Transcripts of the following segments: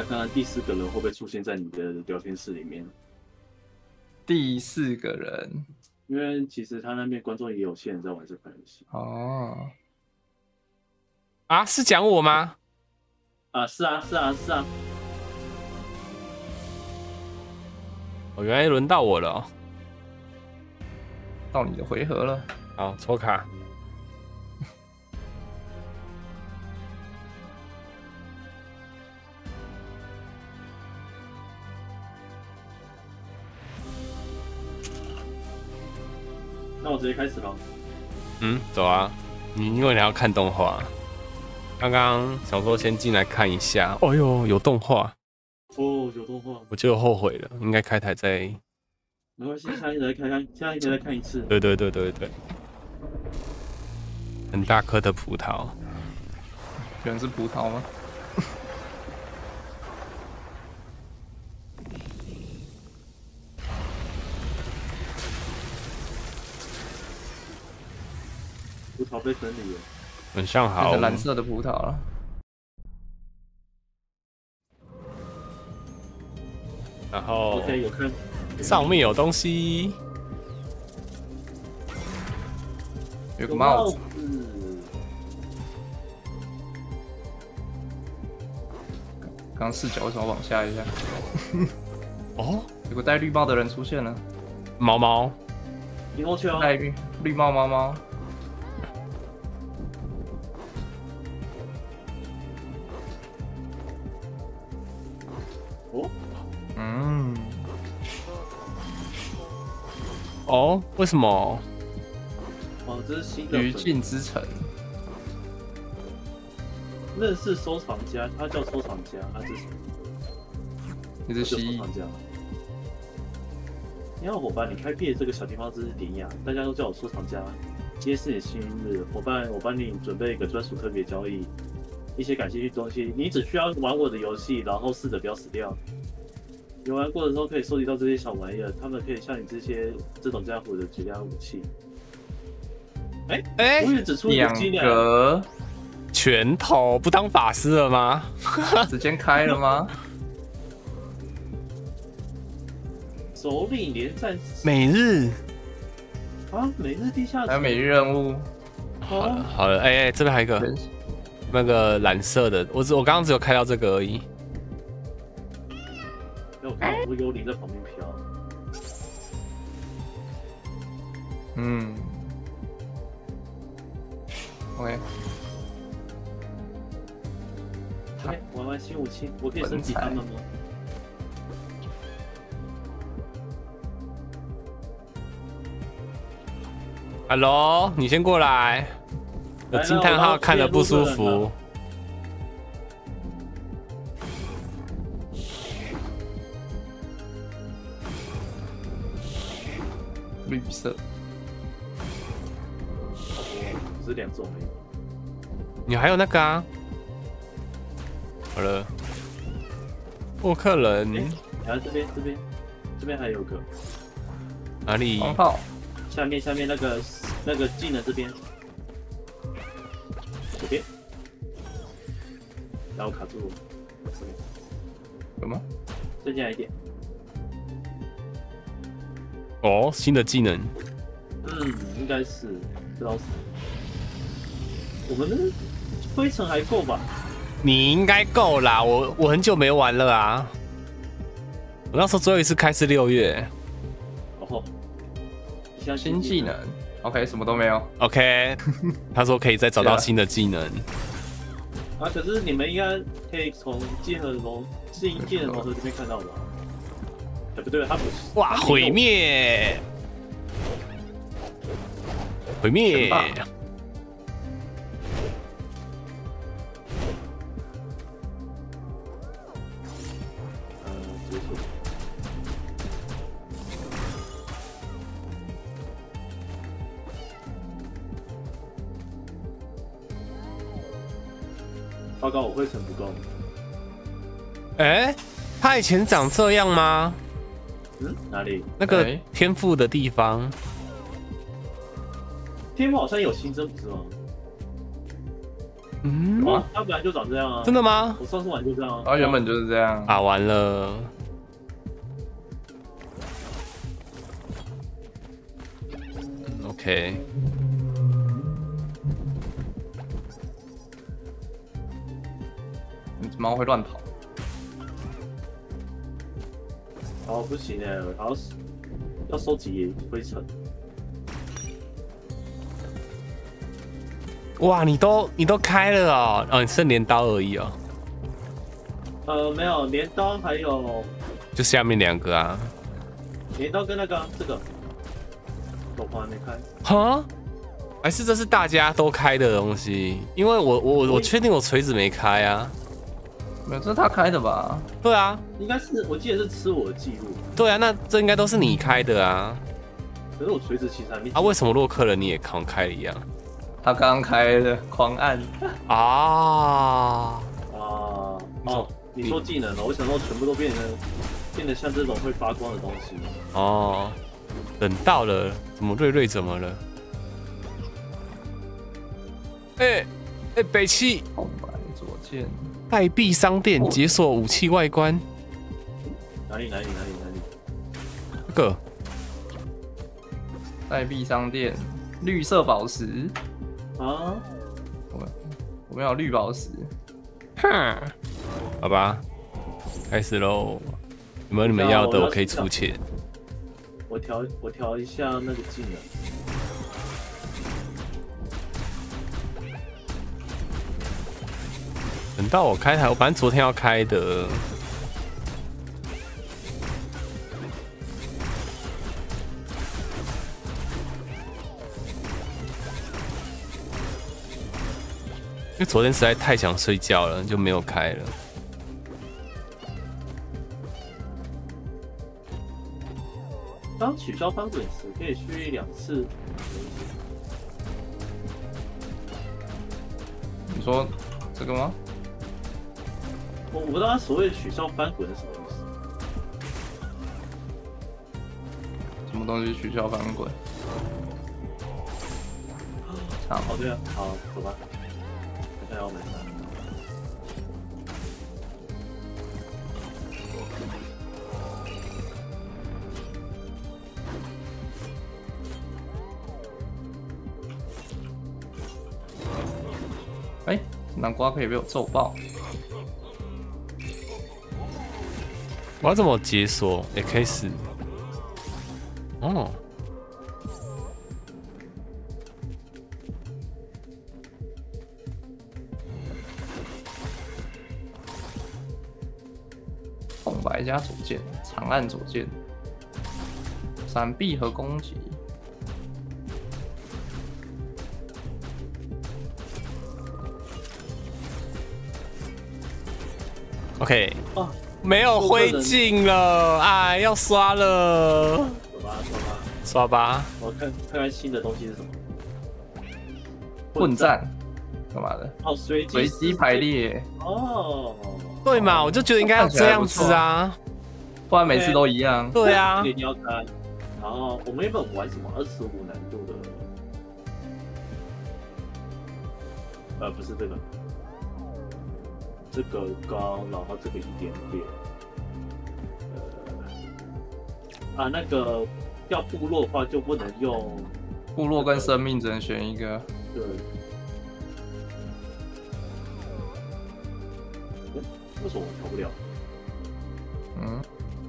看看第4个人会不会出现在你的聊天室里面。 第4个人， 因为其实他那边观众也有些人在玩这款游戏。 哦， 啊，是讲我吗？ 啊，是啊，是啊，是啊。 哦，原来轮到我了哦。 到你的回合了。 好，抽卡。 那我直接开始咯。 嗯，走啊。因为你要看动画。刚刚想说先进来看一下。哦呦，有动画。 哦，有动画。 我就后悔了，应该开台再。 没关系，下一个再看，下一个再看一次。 对。很大颗的葡萄。 原来是葡萄吗？ 葡萄被分离了。 很像好。 蓝色的葡萄了。 然后 OK 有看。 上面有东西。 有个帽子。刚视角为什么往下一下？ 哦， 有个戴绿帽的人出现了。 猫猫。 羽毛球。 戴绿帽猫猫。 哦。 嗯。 哦，为什么？ 哦，这是新的。 余烬之城。 认识收藏家，他叫收藏家，他是什么？ 你是蜥蜴。 你好，伙伴，你开辟的这个小地方真是典雅，大家都叫我收藏家。今天是你的幸运日，伙伴，我帮你准备一个专属特别交易，一些感兴趣的东西，你只需要玩我的游戏，然后试着不要死掉。有玩过的时候可以收集到这些小玩意儿，他们可以像你这种家伙的绝佳武器。我也只出一个 2个。 拳头不当法师了吗？ 时间开了吗？ 首领连战士。 每日。 啊，每日地下城。 还有每日任务。 好了好了，这边还有一个那个蓝色的，我刚刚只有开到这个而已。 我看我幽灵在旁边飘。 嗯。OK。 玩新武器，我可以升级他们吗 ？Hello， 你先过来。有惊叹号看得不舒服。 绿色。 只是2种而已。 你还有那个啊？好了，沃克人。 然后这边还有个。 哪里？ 黄炮。 下面那个技能这边。左边。然后卡住我。 有吗？ 再进来一点。 哦，新的技能。 应该是，不知道是。我们的灰尘还够吧？ 你应该够啦，我很久没玩了啊。我那时候最后一次开是6月。 哦。 新技能 ，OK， 什么都没有。 OK， 他说可以再找到新的技能。 啊，可是你们应该可以从技能融合这边看到吧？不对，他不是。 哇，毁灭！毁灭！ 结束。报告，我灰尘不够。 他以前长这样吗？ 哪里？ 那个天赋的地方。 天赋好像有新增，不是吗？ 嗯， 哦，它本来就长这样啊。 真的吗？ 我上次玩就这样啊。 它原本就是这样。 啊，完了。OK。 猫会乱跑。 哦，不行哎，要收集灰尘。 哇，你都开了哦，哦，你剩镰刀而已哦。 没有镰刀，还有就下面2个啊。 镰刀跟那个这个，我还没开。 哈？还是这是大家都开的东西？因为我确定我锤子没开啊。 没有，这是他开的吧？ 对啊， 应该是我记得是吃我的记录。 对啊，那这应该都是你开的啊。 可是我锤子其实还没。 啊，为什么洛克人你也狂开了一样？ 他刚刚开的，狂按。 啊！ 哦，你说技能了，我想说全部都变得像这种会发光的东西。 哦，等到了，怎么瑞怎么了？北汽空白左键。 代币商店解锁武器外观。 哪里？ 这个代币商店，绿色宝石啊？ 我们有绿宝石。 哼，好吧，开始喽。有没有你们要的？我可以出钱。 我调一下那个技能。 等到我开台，我反正昨天要开的。因为昨天实在太想睡觉了，就没有开了。 当取消翻滚时，可以蓄力2次。 你说这个吗？ 我不知道他所谓取消翻滚是什么意思。 什么东西取消翻滚？ 哦，对啊，好，走吧。看看要买啥。 哎，南瓜可以被我揍爆。 我要怎么解锁 X？ 哦， 空白加左键，长按左键，闪避和攻击。 OK， 哦， 没有灰烬了，哎，要刷了。 走吧， 刷吧。 我看看新的东西是什么。 混战，干嘛的？ 哦，随机排列。 哦， 对嘛，我就觉得应该要这样子啊， 不然每次都一样。 对啊。 一定要开。然后我们原本玩什么25难度的，不是这个。这个高，然后这个1点点，那个要部落的话就不能用， 部落跟生命只能选一个。 对。为什么我调不了？ 嗯，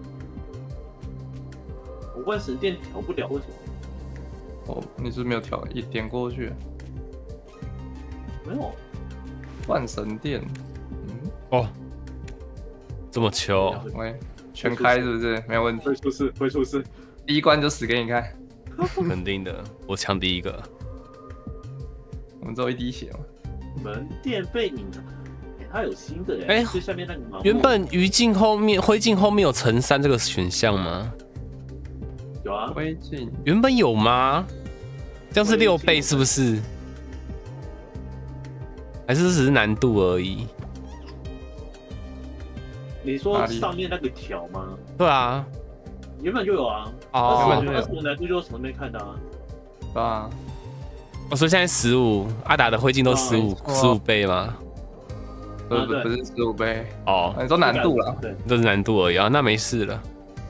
我万神殿调不了，为什么？ 哦，你是不是没有调？一点过去。 没有。 万神殿。 哦，这么糗！ 喂，全开是不是？没有问题。 会出事。 第一关就死给你看。 肯定的，我抢第一个。 我们只有1滴血嘛。 门店被隐藏，它有新的哎， 最下面那个原本余烬后面、灰烬后面有乘3这个选项吗？ 有啊。 灰烬原本有吗？这样是6倍是不是？还是只是难度而已？ 你说上面那个条吗？ 对啊， 原本就有啊。 哦， 25难度就是从那边看的啊。 对啊。 我说现在15，阿达的灰烬都15倍吗？ 不是15倍哦， 你说难度啦， 对， 都是难度而已啊，那没事了。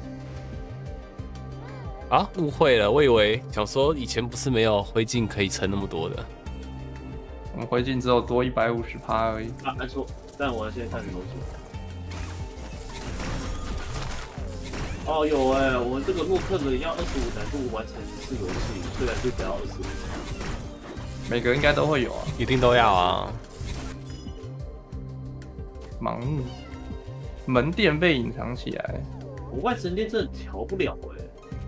啊，误会了，我以为想说以前不是没有灰烬可以撑那么多的。 我们灰烬只有多150%而已。 啊，按错，但我现在看你东西。哦，有哎，我们这个洛克人要25难度完成一次游戏，虽然是只要25。 每个应该都会有啊， 一定都要啊。 盲目门店被隐藏起来， 我万神殿真的调不了哎。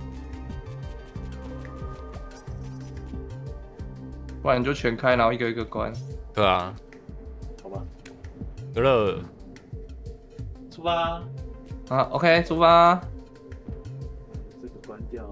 不然你就全开，然后一个一个关。 对啊， 好吧， 得了， 出发。 啊 ，OK， 出发。 这个关掉。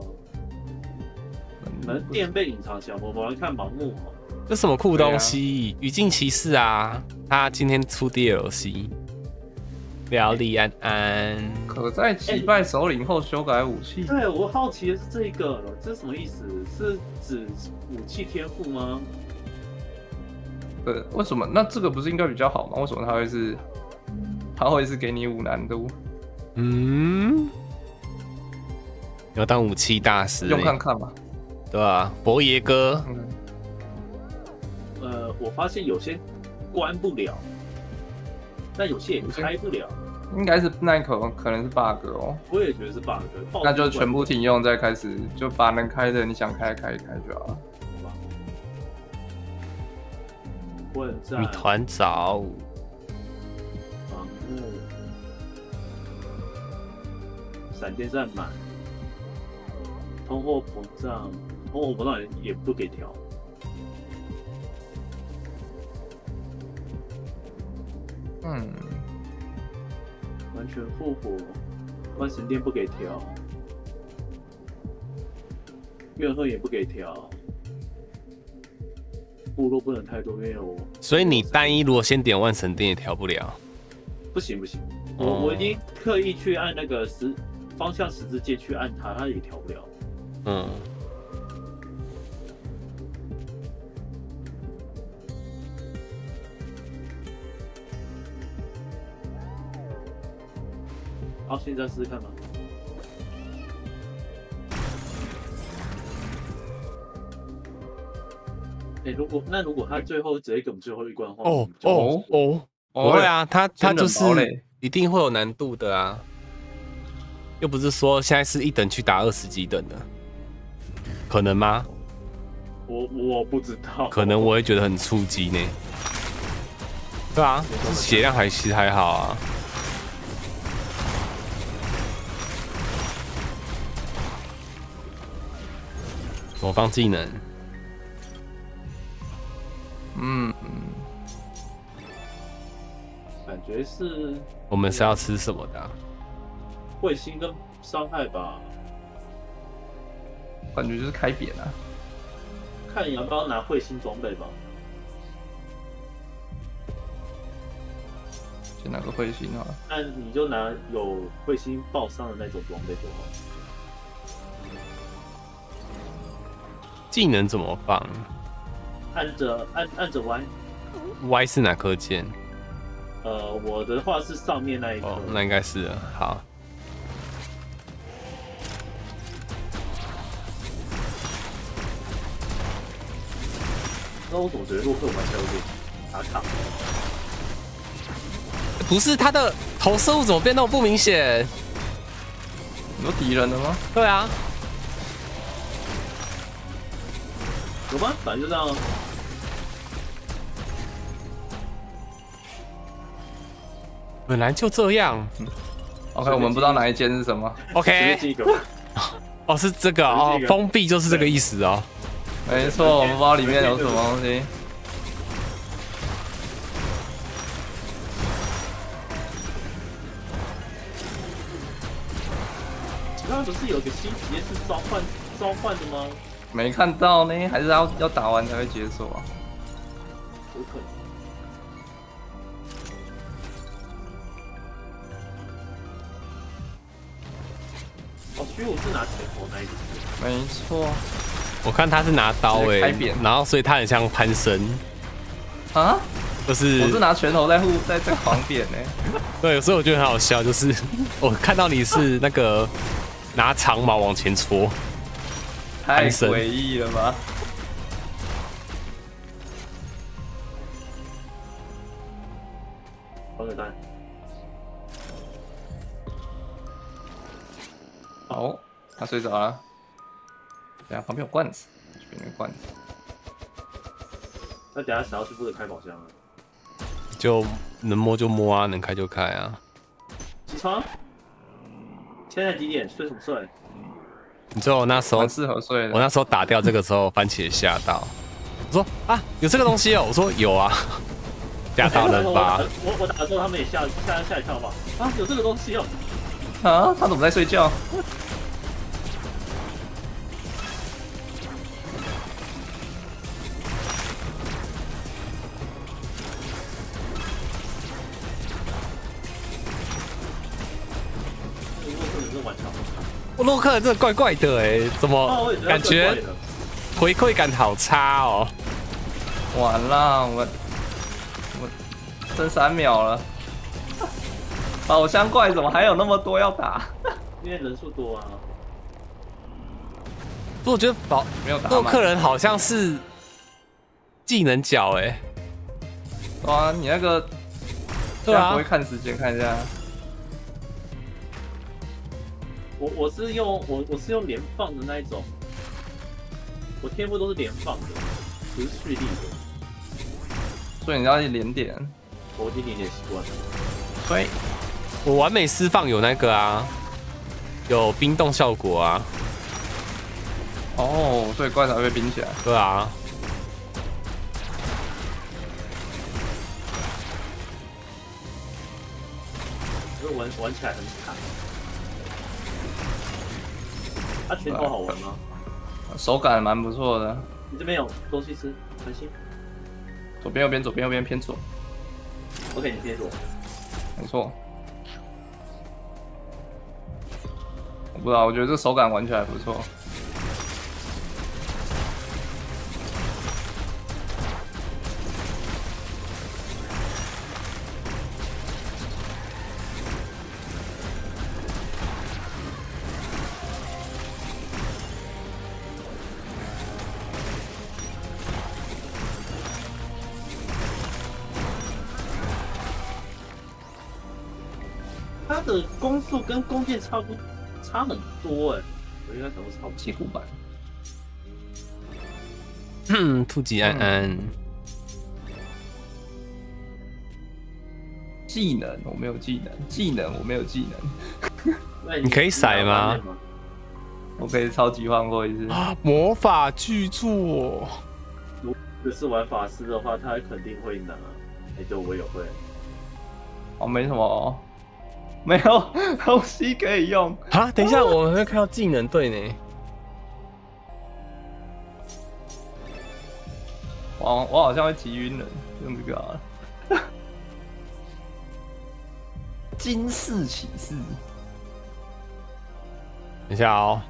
门店被隐藏起来，我们来看盲目哦。 这什么酷东西？语境骑士啊，他今天出 DLC。廖利安安可在击败首领后修改武器。 对，我好奇的是这个，这是什么意思？是指武器天赋吗？ 对，为什么？那这个不是应该比较好吗？为什么它会是给你5难度？ 嗯，要当武器大师、欸， 用看看吧。 对吧？伯爷哥， 我发现有些关不了，但有些也开不了。 应该是那可能是 bug 哦。 我也觉得是 bug， 那就全部停用，再开始就把能开的你想开就好了。 问战女团长， 防护，闪电战满，通货膨胀也不给调。完全复活，万神殿不给调，怨恨也不给调，部落不能太多，因为所以你单一如果先点万神殿也调不了， 不行，我已经刻意去按那个方向十字键去按它也调不了。 嗯。 好，现在试试看吧。如果他最后直接给我们最后一关的话， 不会啊，他就是一定会有难度的啊，又不是说现在是1等去打20几等的，可能吗？ 我不知道， 可能我会觉得很触及呢。对啊，血量其实还好啊。魔方技能， 感觉是我们是要吃什么的、啊？ 彗星跟伤害吧， 感觉就是开扁啊。 看你要不要拿彗星装备吧。 先拿个彗星好了。 那你就拿有彗星爆伤的那种装备就好。 技能怎么放？ 按着 Y 是哪颗键？ 我的话是上面那一颗。 那应该是了。好。 那我总觉得洛克玩起来有点打卡。 不是，他的投射物怎么变那么不明显？ 你说敌人的吗？ 对啊。 有吗？反正就这样。 本来就这样。 OK， 我们不知道哪一间是什么。 OK。哦，是这个哦，封闭就是这个意思哦。 没错，我们不知道里面有什么东西。 刚刚不是有个新职业是召唤的吗？ 没看到呢，还是要打完才会解锁啊？ 有可能。哦，虚无是拿前头那一只。 没错。 我看他是拿刀然后所以他很像潘森啊， 就是我是拿拳头在狂点呢。 对，所以我觉得很好笑，就是我看到你是那个拿长矛往前戳， 太诡异了吧？ 好简单。 哦，他睡着了。等下旁边有罐子，这边有罐子。 那等下想要去负责开宝箱了。 就能摸就摸啊，能开就开啊。 起床！现在几点？睡什么睡？ 你知道我那时候适合睡的。 我那时候打掉这个时候，番茄吓到，我说啊，有这个东西哦，我说有啊，吓到了吧？ 我打的时候他们也吓一跳吧？啊，有这个东西哦！ 啊，他怎么在睡觉？ 我洛克人真的怪怪的哎，怎么感觉回馈感好差哦？ 完了，我剩3秒了。宝箱怪怎么还有那么多要打？ 因为人数多啊。 我觉得没有打洛克人好像是技能角哎。 哇，你那个对啊，不会看时间看一下。 我是用连放的那一种，我天赋都是连放的，不是蓄力的。 所以你要连点， 我已经连习惯了。 对， 我完美释放有那个啊，有冰冻效果啊。 哦，所以怪才会被冰起来。 对啊。 因为玩起来很惨。它拳头好玩吗？ 手感蛮不错的。 你这边有东西吃，开心。 左边右边，左边右边，偏左。 OK， 你偏左。 没错。我不知道，我觉得这手感玩起来不错。 它的攻速跟弓箭差很多哎，我应该想说差不多。 7股版。 兔吉安安。 技能我没有技能，技能我没有技能。你可以甩吗？ 我可以超级换过一次。 魔法巨作。 如果是玩法师的话，他肯定会拿。哎，对，我也会。 哦，没什么哦。没有东西可以用啊！等一下，我们会看到技能队呢。 我好像会击晕人，用这个啊。金氏启示。 等一下哦。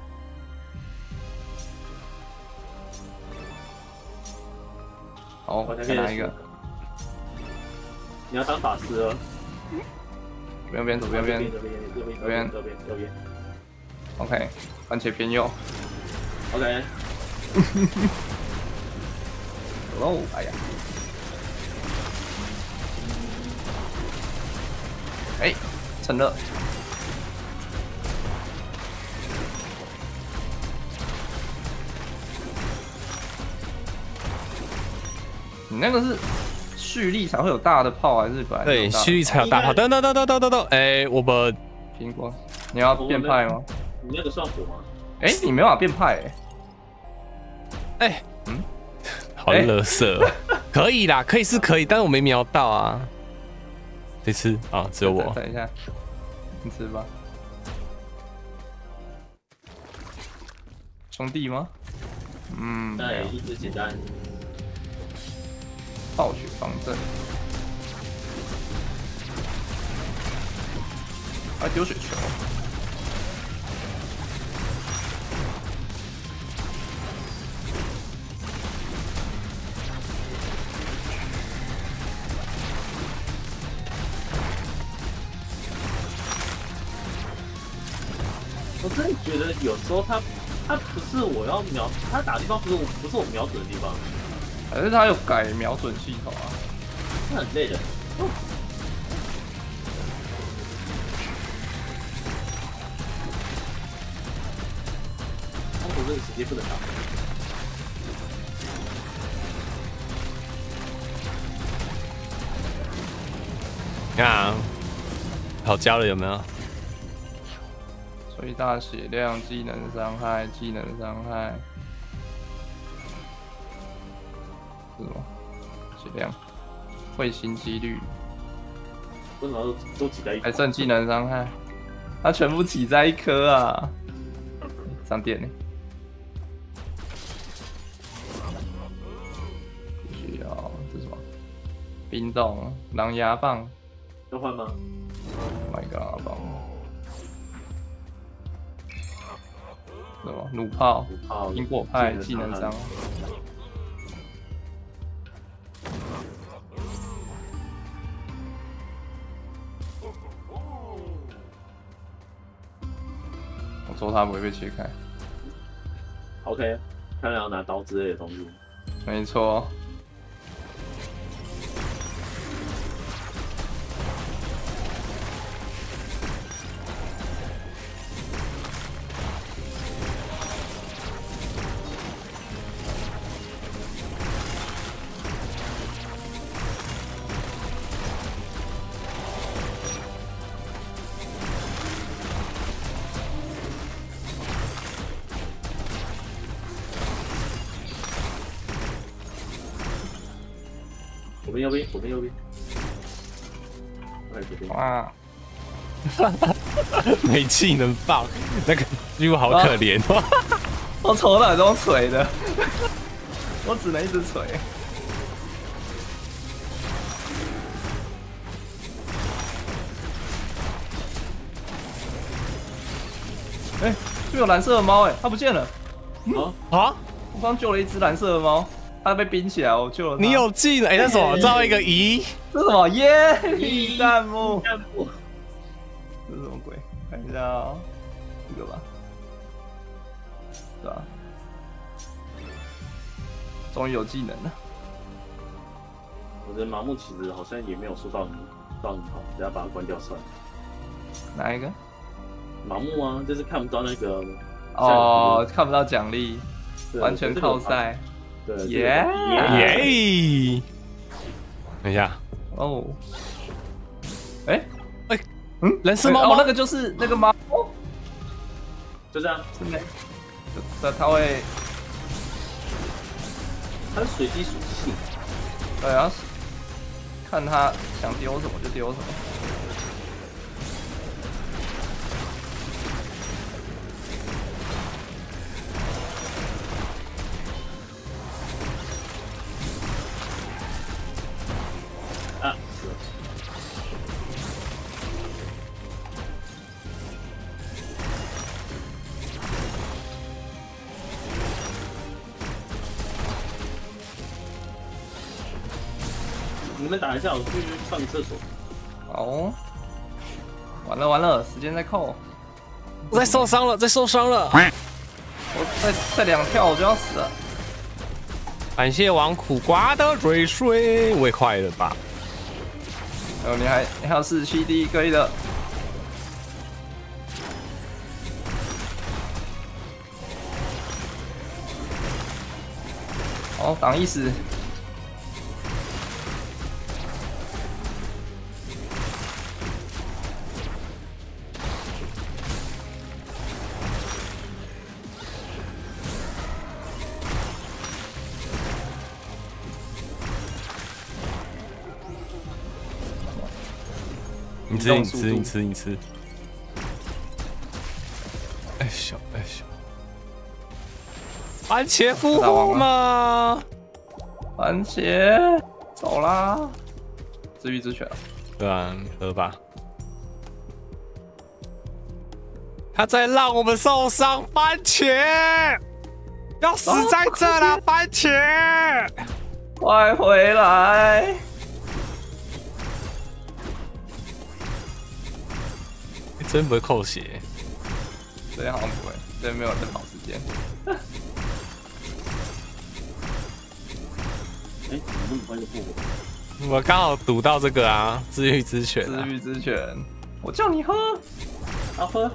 好，再拿一个。 你要当法师了。 左边，左边，右边。OK， 番茄偏右。 OK。 哦，哎呀。哎，成了。你那个是蓄力才会有大的炮，还是本来对蓄力才有大炮？等，哎，我们苹果，你要变派吗？ 你那个算火吗？ 哎，你没办法变派哎，好垃圾，可以啦，可以是可以，但是我没瞄到啊。谁吃啊？只有我。 等一下，你吃吧。兄弟吗？ 对，一直简单。 暴雪方阵，还丢水球。 我真的觉得有时候他不是我要瞄，他打的地方不是我瞄准的地方， 还是他有改瞄准系统啊？ 他很累的。他这个时间不能打。 你看啊，好交了有没有？ 最大血量、技能伤害、技能伤害，是什么？血量、会心几率， 为什么都挤在一块？ 还剩技能伤害，它全部挤在一颗啊！上电呢？不需要，这是什么？冰冻、狼牙棒。 要换吗 ？Oh my god！ 棒。什么？弩炮、因果派、技能伤。我说他不会被切开。 OK， 看来要拿刀之类的东西。 没错。 右边，左边右边。左边。 哇！ 没技能爆，那个几乎好可怜哦。 我从哪都锤的，我只能一直锤。哎，这有蓝色的猫哎，它不见了。 啊！ 我刚救了一只蓝色的猫。他被冰起来，我救了他。 你有技能？哎，那什么？造一个鱼？ 这是什么？耶！鱼弹幕。 弹幕。 这是什么鬼？看一下啊，这个吧。对吧？终于有技能了。 我觉得麻木其实好像也没有说到很好，等下把它关掉算了。 哪一个？ 盲目啊，就是看不到那个。 哦，看不到奖励，完全靠赛。耶！ 等一下， 哦，哎， 蓝色猫猫， 那个就是那个猫， 就这样， 是没？它会， 它是随机属性， 对啊，看它想丢什么就丢什么。 啊，是。你们打一下，我去上厕所。 好，完了，时间在扣。 我在受伤了， 我再2跳我就要死了。 感谢王苦瓜的追随，我也快了吧？ 你还有47D 可以的。好，挡一死。 你吃。哎小，番茄复活吗？ 番茄走啦，自愈之泉。 对啊，喝吧。他在让我们受伤，番茄要死在这了，番茄， 快回来！ 真不会扣血。 这边好像不会，这边没有在跑时间。 哎，怎么那么快就复活？ 我刚好赌到这个啊，治愈之泉、 治愈之泉，我叫你喝， 好喝。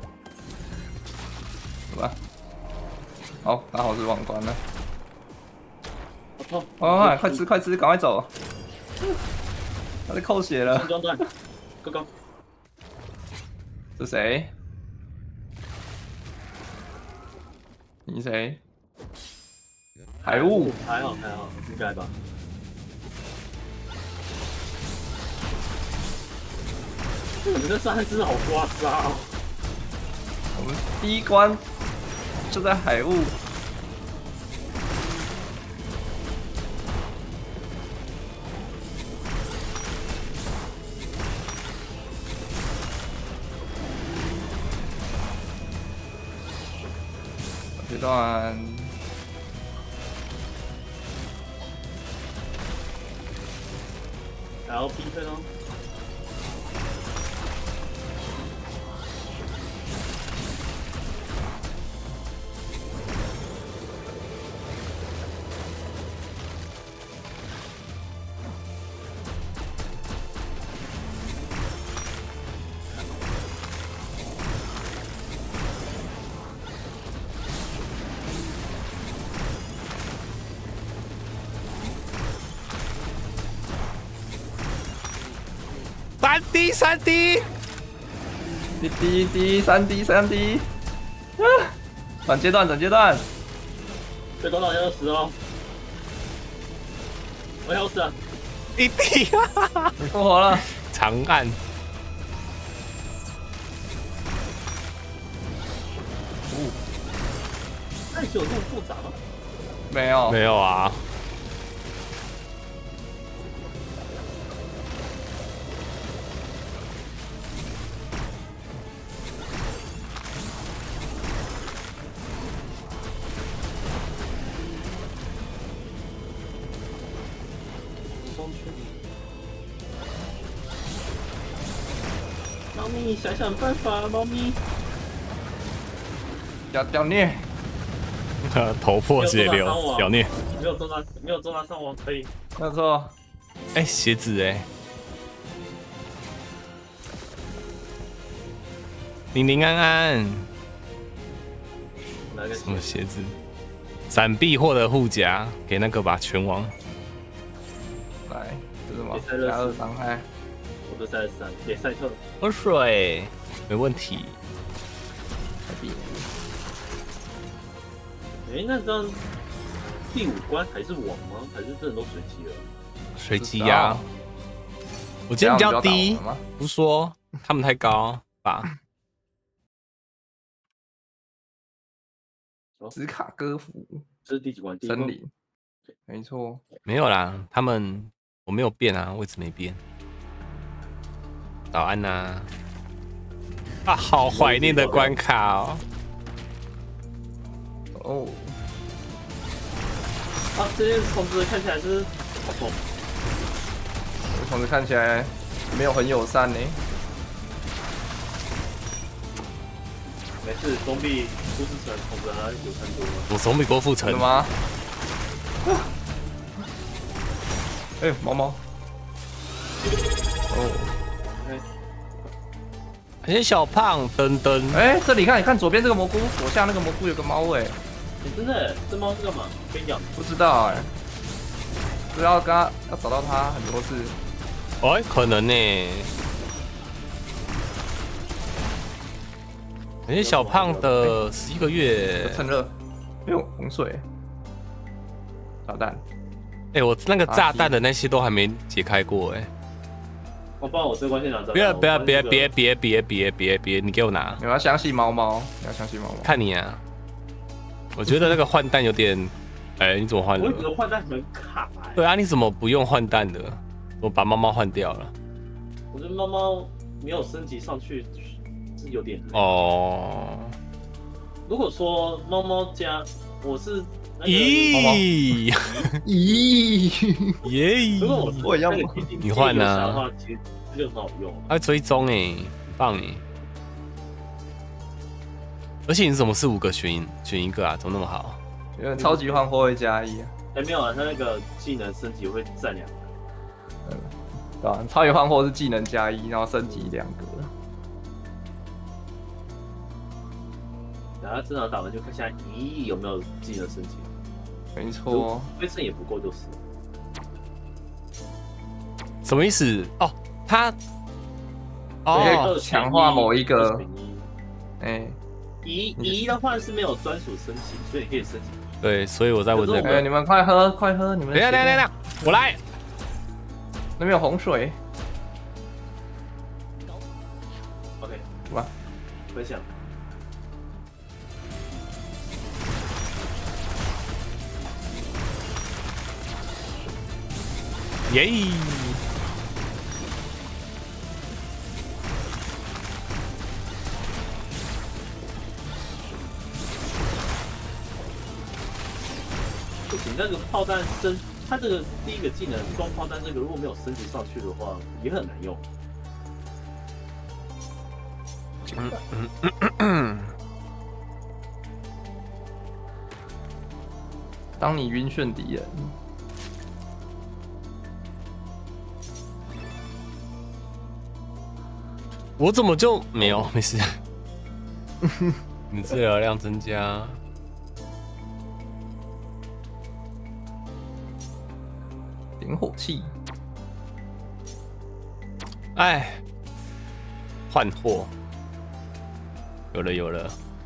是吧？好，刚好是王冠了。 哦， 快吃快吃，赶快走！他在扣血了。 中断，哥哥。 是谁？你谁？海雾。 还好，应该吧。你们这3只好刮痧哦！ 我们第一关就在海雾。这段还要逼退呢？ 3D， 第3D，啊！转阶段， 最高档要死哦！我要死啊 ！1D， 你复活了。 长按。 那有这么复杂吗？ 没有啊。 猫咪，想想办法，猫咪。 屌虐， 头破血流，屌虐。 没有中他上网可以。 没错。 哎，鞋子哎。平安安。 哪个？ 什么鞋子？闪避获得护甲，给那个吧，拳王。 来，这是什么？加2伤害。 我的33，给赛特。 喝水，没问题。 哎，那这样第5关还是网吗？还是真的都随机了？ 随机呀。我今天比较低，不是说他们太高吧？ 史卡戈夫， 这是第几关？ 森林，没错。 没有啦，他们我没有变啊，位置没变。早安呐！啊，好怀念的关卡哦。 哦。 啊，这些虫子看起来是好痛。 这虫子看起来没有很友善呢。 没事，总比郭富城虫子还友善多了。 我总比郭富城吗？哎，猫猫。哦。 而且小胖噔噔， 哎，这里看，你看左边这个蘑菇，左下那个蘑菇有个猫哎， 真的，这猫是干嘛？可以养？ 不知道哎，就要跟他要找到它很多次。 哎，可能呢。而且小胖的11个月， 趁热，没有洪水，炸弹。 哎，我那个炸弹的那些都还没解开过哎。 我不然我这关键拿炸弹。 别，你给我拿！ 你要相信猫猫， 看你啊！我觉得那个换弹有点，哎，你怎么换的？ 我觉得换弹很卡。 对啊，你怎么不用换弹的？我把猫猫换掉了。 我觉得猫猫没有升级上去是有点哦。 如果说猫猫加我是咦耶！ 如果我也要你换啊， 其实就很好用。 它会追踪哎，很棒哎。 而且你怎么是5个选一个啊？怎么那么好？ 因为超级换货会加1啊。 哎，没有啊，他那个技能升级会占2个。 对吧？超级换货是技能加1，然后升级2个。 然后正常打完就看一下，咦有没有技能升级？ 没错， 因为这也不够就是。 什么意思？哦，他强化某一个。哎， 移的话是没有专属升级，所以你可以升级。 对，所以我在问这个。 你们快喝，快喝！你们等一下，我来。 那边有洪水。 OK， 哇， 分享。 耶！ 不行，那个炮弹升，它这个第一个技能装炮弹，这个如果没有升级上去的话，也很难用。 当你晕眩敌人。 我怎么就没有？没事。你治疗量增加。 点火器。 哎，换货。有了。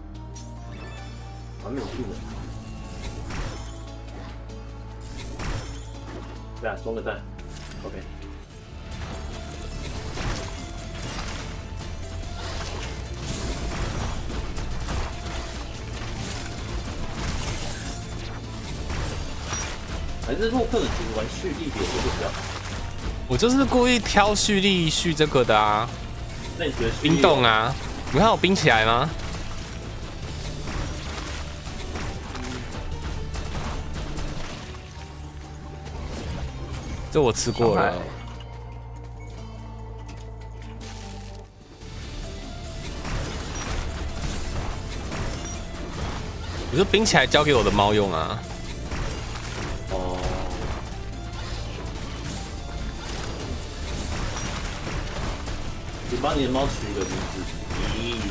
还没有技能。对啊，装个弹。OK。还是洛克人其实玩蓄力点会比较好。 我就是故意挑蓄力蓄这个的啊。 那你觉得冰冻啊？你看我冰起来吗？这我吃过了。我就冰起来交给我的猫用啊。 哦。你帮你的猫取一个名字。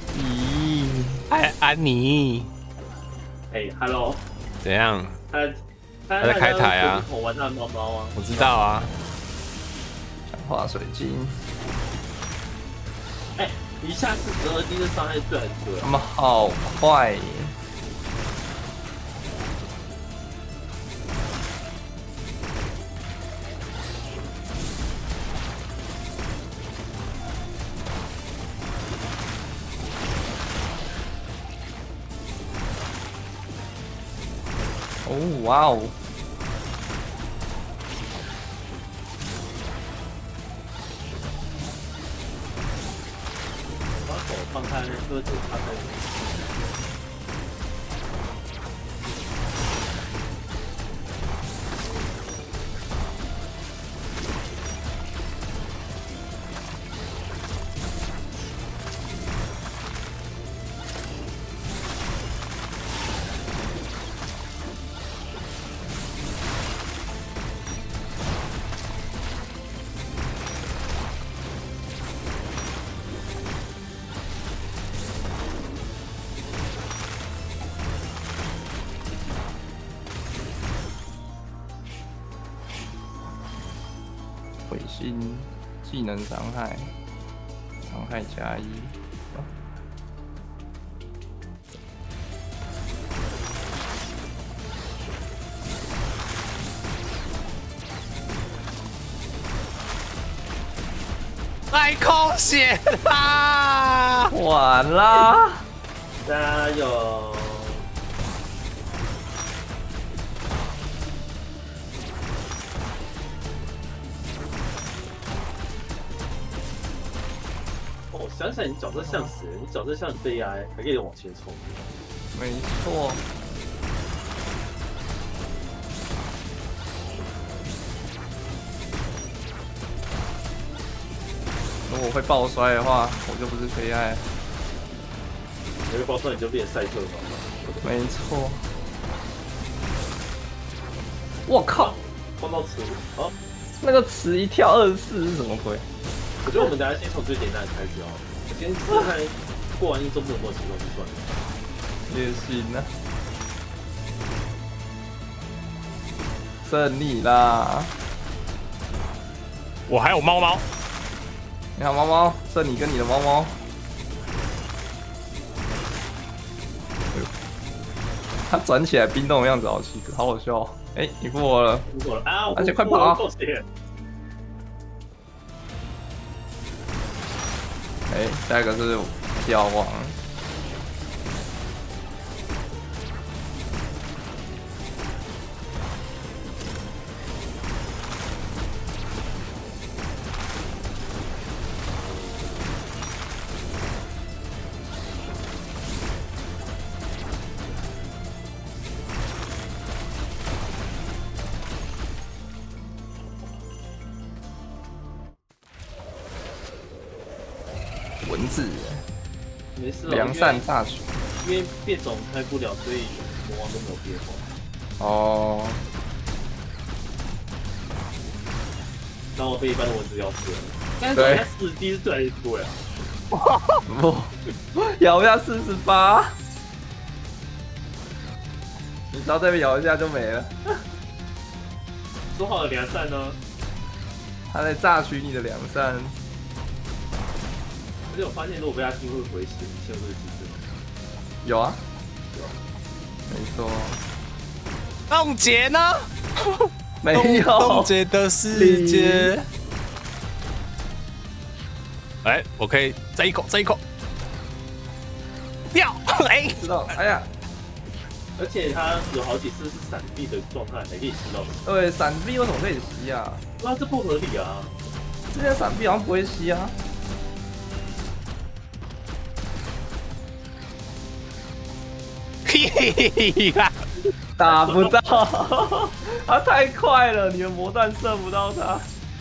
安妮。 哎 ，Hello。 怎样？ 他在开台啊。 我玩他的猫猫啊。 我知道啊。 强化水晶。 哎，一下42滴的伤害对还是对？ 他们好快耶！哦，哇哦！ 把手放开，喝酒咖啡。 毁心技能伤害加1。 太空血啦！ 完啦！ 加油！哦，想想你角色像死人，你角色像被压，还可以往前冲。 没错。如果会爆摔的话，我就不是悲哀。 你会爆出来你就变赛特嘛？ 没错。我靠！ 放到词，好， 那个词一跳24是什么鬼？ 我觉得我们等下先从最简单的开始啊，先试试看过完一周目有没有启动就算了。 也行啊。胜利啦！ 我还有猫猫。 你好，猫猫，剩你跟你的猫猫。它转起来冰冻的样子好奇特，好好笑、哦。哎、你复活了， 复活了啊！ 而且快跑啊！哎、下一个是小王。文字， 没事， 良善榨取， 因为变种开不了，所以魔王都没有变化。 哦， 然后被一般的蚊子咬死了。但是它41是最还是多呀？ 不，咬一下48，你只要再咬一下就没了。 说好的良善呢？ 他在榨取你的良善。 而且我发现，如果被他听会不会死？现在这个机制有啊， 有啊， 没错。 冻结呢？ 没有。 冻结的世界。哎，我可以再一口，再一口。掉！哎， 知道。哎呀， 而且他有好几次是闪避的状态，还可以吸到。 对，闪避为什么可以吸啊？ 那这不合理啊！ 之前闪避好像不会吸啊。 屁啦！ 打不到，他太快了，你的魔弹射不到他。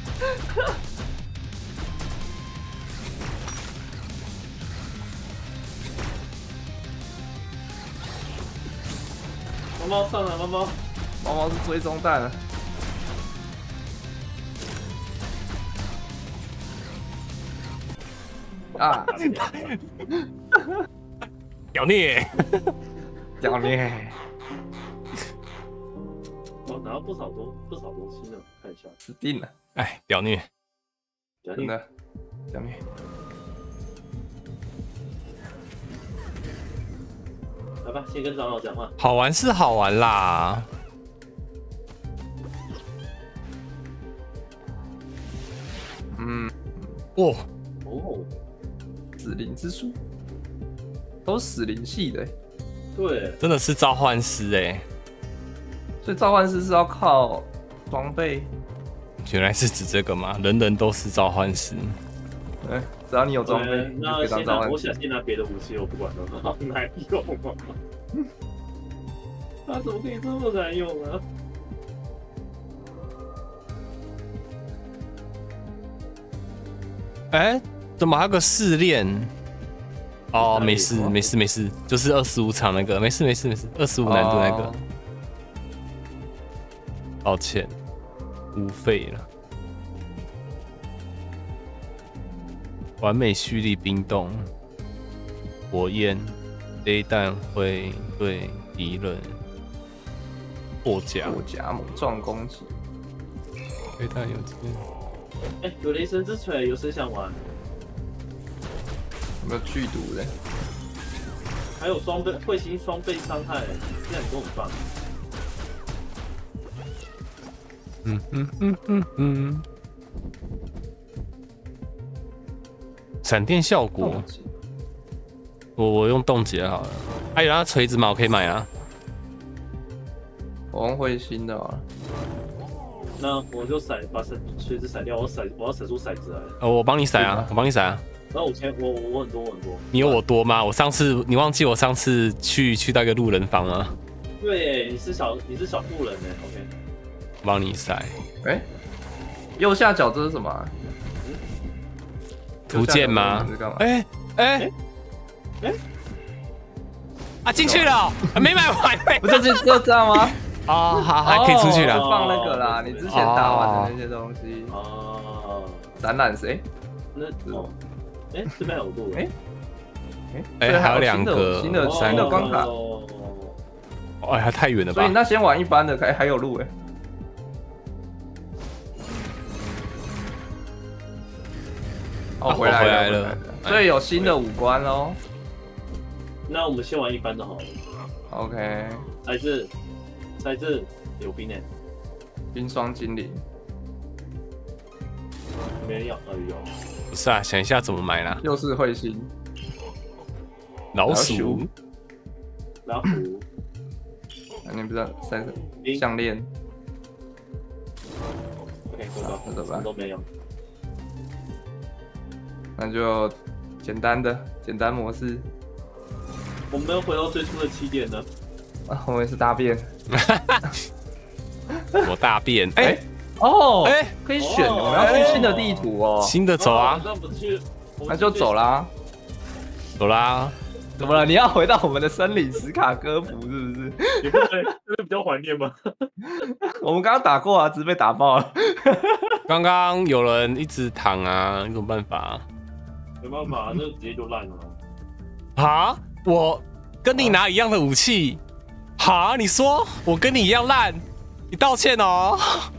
猫猫上来，猫猫， 猫猫是追踪弹了。啊！ 屌虐！ 屌虐！ 哦，拿到不少东西呢，看一下。 死定了！ 哎，屌虐！ 真的，屌虐！ 来吧，先跟长老讲话。 好玩是好玩啦。 嗯， 哦， 死灵之书，都是死灵系的。 对， 真的是召唤师哎。 所以召唤师是要靠装备。 原来是指这个吗？人人都是召唤师。 对，只要你有装备，你就可以当召唤师。 我想先拿别的武器，我不管了，好难用啊！他怎么可以这么难用啊？ 哎，怎么还有个试炼？哦，没事，就是25场那个，没事，25难度那个。抱歉，无费了。完美蓄力冰冻，火焰飞弹会对敌人破甲猛撞攻击。 飞弹有机会。 哎，有雷神之锤，有谁想玩？ 有没有剧毒的？ 还有双倍彗星双倍伤害，这样都很棒。 闪电效果，我用冻结好了。还有那锤子吗？我可以买啊。 我用彗星的啊。 那我就把锤子甩掉，我要甩出骰子来。 我帮你甩啊，我帮你甩啊。 然后我很多。 你有我多吗？你忘记我上次去到一个路人房吗？ 对，你是小妇人呢 ，OK。 帮你甩。 哎，右下角这是什么啊？ 图鉴吗？哎， 啊，进去了，没买完。 不是就这样吗？ 哦，好，还可以出去了。 放那个啦，你之前打完的那些东西。 哦， 展览谁？ 那哦，哎，这边有路哎，还有2个新的关卡。 哎，还太远了吧？ 所以那先玩一般的，还有路哎。哦，回来了，所以有新的5关喽。 那我们先玩一般的好了。 OK。 赛制有冰诶， 冰霜精灵。 没人要，有。 不是啊，想一下怎么买啦。 又是彗星。 老鼠。 老虎。 你不知道项链。 OK， 走吧，都没有。 那就简单模式。 我们又回到最初的起点了。 啊，我也是大便。 我大便。 可以选，我们要去新的地图哦。 新的走啊。 那就走啦。 走啦。 怎么了？你要回到我们的森林史卡戈服是不是？ 你不会比较怀念吗？ 我们刚刚打过啊，只是被打爆了。 刚刚有人一直躺啊，有什么办法？ 没办法，那直接就烂了。 啊！我跟你拿一样的武器。哈！你说我跟你一样烂，你道歉哦。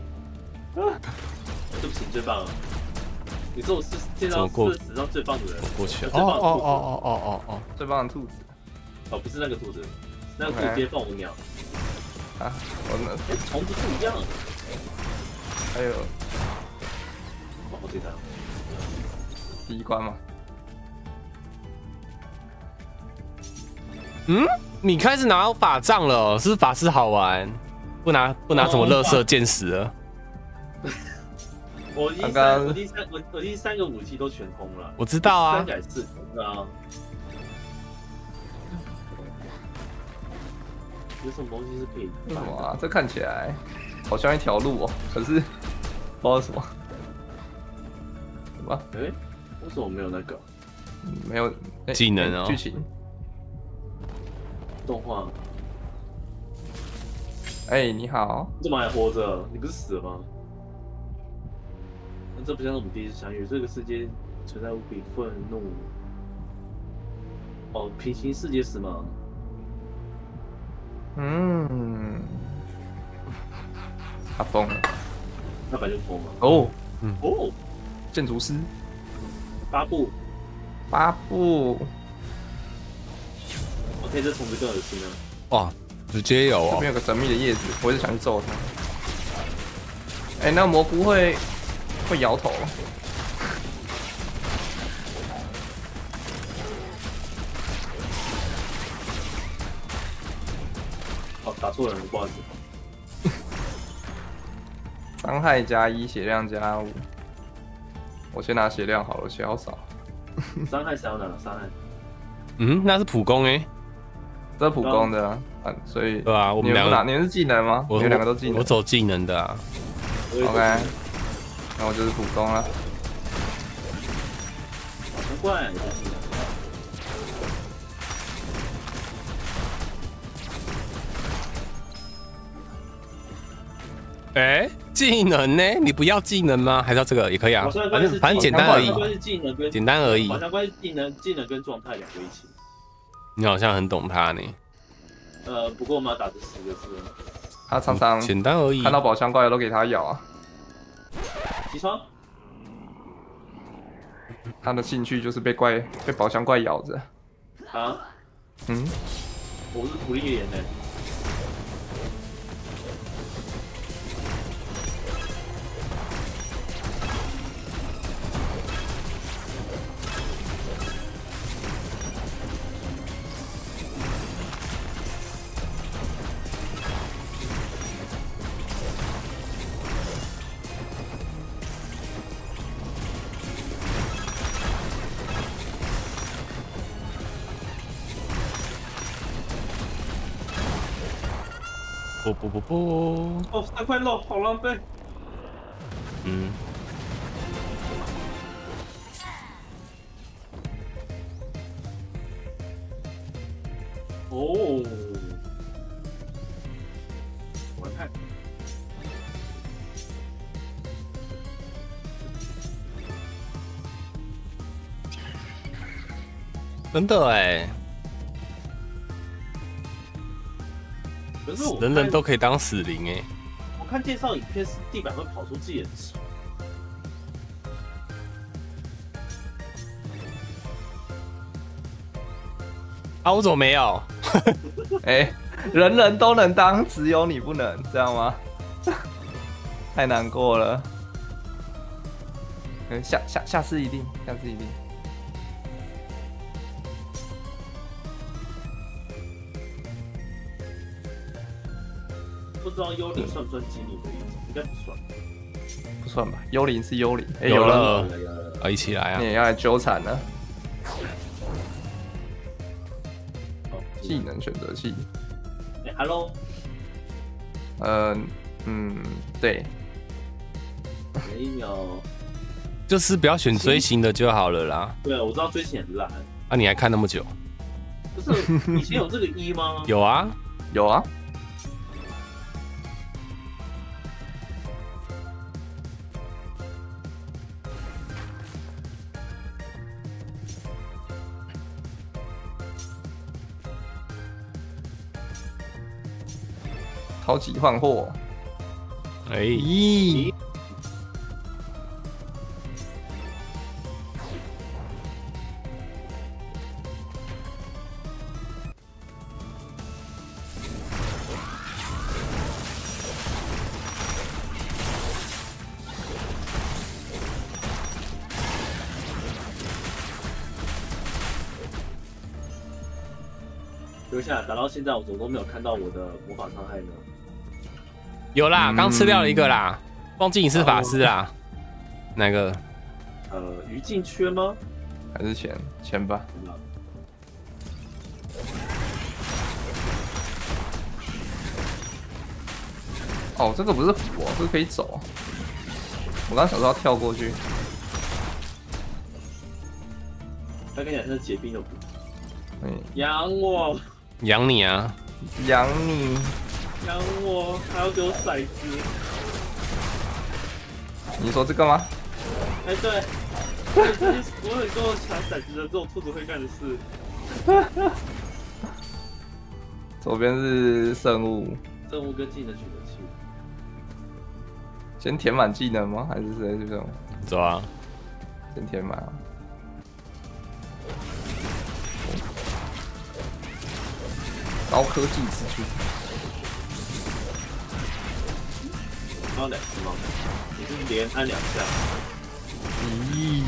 对不起，你最棒了。你是我见到史上最棒的人。 过去。 哦，最棒的兔子。 哦，不是那个兔子，那个兔子直接放5秒。 啊，我虫子不一样。 还有， 我最惨。 第1关嘛。 你开始拿法杖了，是不是法师好玩？不拿什么垃圾剑士了。 我第3个武器都全通了。 我知道啊。 3改4通啊。有什么东西是可以？ 什么啊？这看起来好像一条路哦，可是不知道什么。什么？ 为什么没有那个？ 没有技能哦。 剧情。 动画。 你好。 你怎么还活着？你不是死了吗？那这不像是我们第一次相遇，这个世界存在无比愤怒。哦，平行世界是吗？ 他疯了。 那本来就疯了。 建筑师。 8步。OK， 这虫子更恶心了。 哇，直接有哦。 这边有个神秘的叶子，我一直想去揍它。那蘑菇会摇头。 哦，打错人了，不好意思。 伤害+1，血量+5。我先拿血量好了，血好少。 伤害谁要拿？伤害。 那是普攻这是普攻的啊，所以对啊，我们2个你们是技能吗？你们2个都技能。 我走技能的啊。 OK， 那我就是普攻了。 难怪。 技能呢？你不要技能吗？还是要这个也可以啊？反正简单而已。简单而已。 好像关系技能跟状态2个一起。 你好像很懂他呢。 不过我们要打这10个字。 他常常简单而已。 看到宝箱怪都给他咬啊。 起床。 他的兴趣就是被宝箱怪咬着。 啊？我是苦力脸呢。 不！ 哦，3块肉，好浪费。 哦，我看。 真的哎， 可是人人都可以当死灵哎。 我看介绍影片是地板会跑出自己的纸。 啊，我怎么没有？ 哎，人人都能当，只有你不能，这样吗？太难过了。下次一定，下次一定。 不知道幽灵算不算精灵的一种？应该不算。 不算吧，幽灵是幽灵。哎， 有了， 啊，一起来啊！ 你也要来纠缠了。技能选择器。 哎 ，Hello。 对。 每一秒。 就是不要选锥形的就好了啦。 对啊，我知道锥形很烂。 啊，你还看那么久？ 不是，以前有这个一吗？ 有啊， 有啊。超级换货， 哎咦， 留下来，打到现在我怎么都没有看到我的魔法伤害呢？ 有啦，刚吃掉了一个啦，忘记你是法师啦。哪个？ 余烬缺吗？ 还是钱吧。哦，这个不是符哦，这个可以走。我刚想说要跳过去。 他跟你讲是结冰的符。养我。 养你啊！ 养你。 养我，还要给我骰子。 你说这个吗？ 哎，对，我很跟我抢骰子的这种兔子会干的事。 左边是生物跟技能选择器。 先填满技能吗？还是谁这种？ 走啊！ 先填满啊！高科技之处。 刚2次吗？你是连按2下。 咦？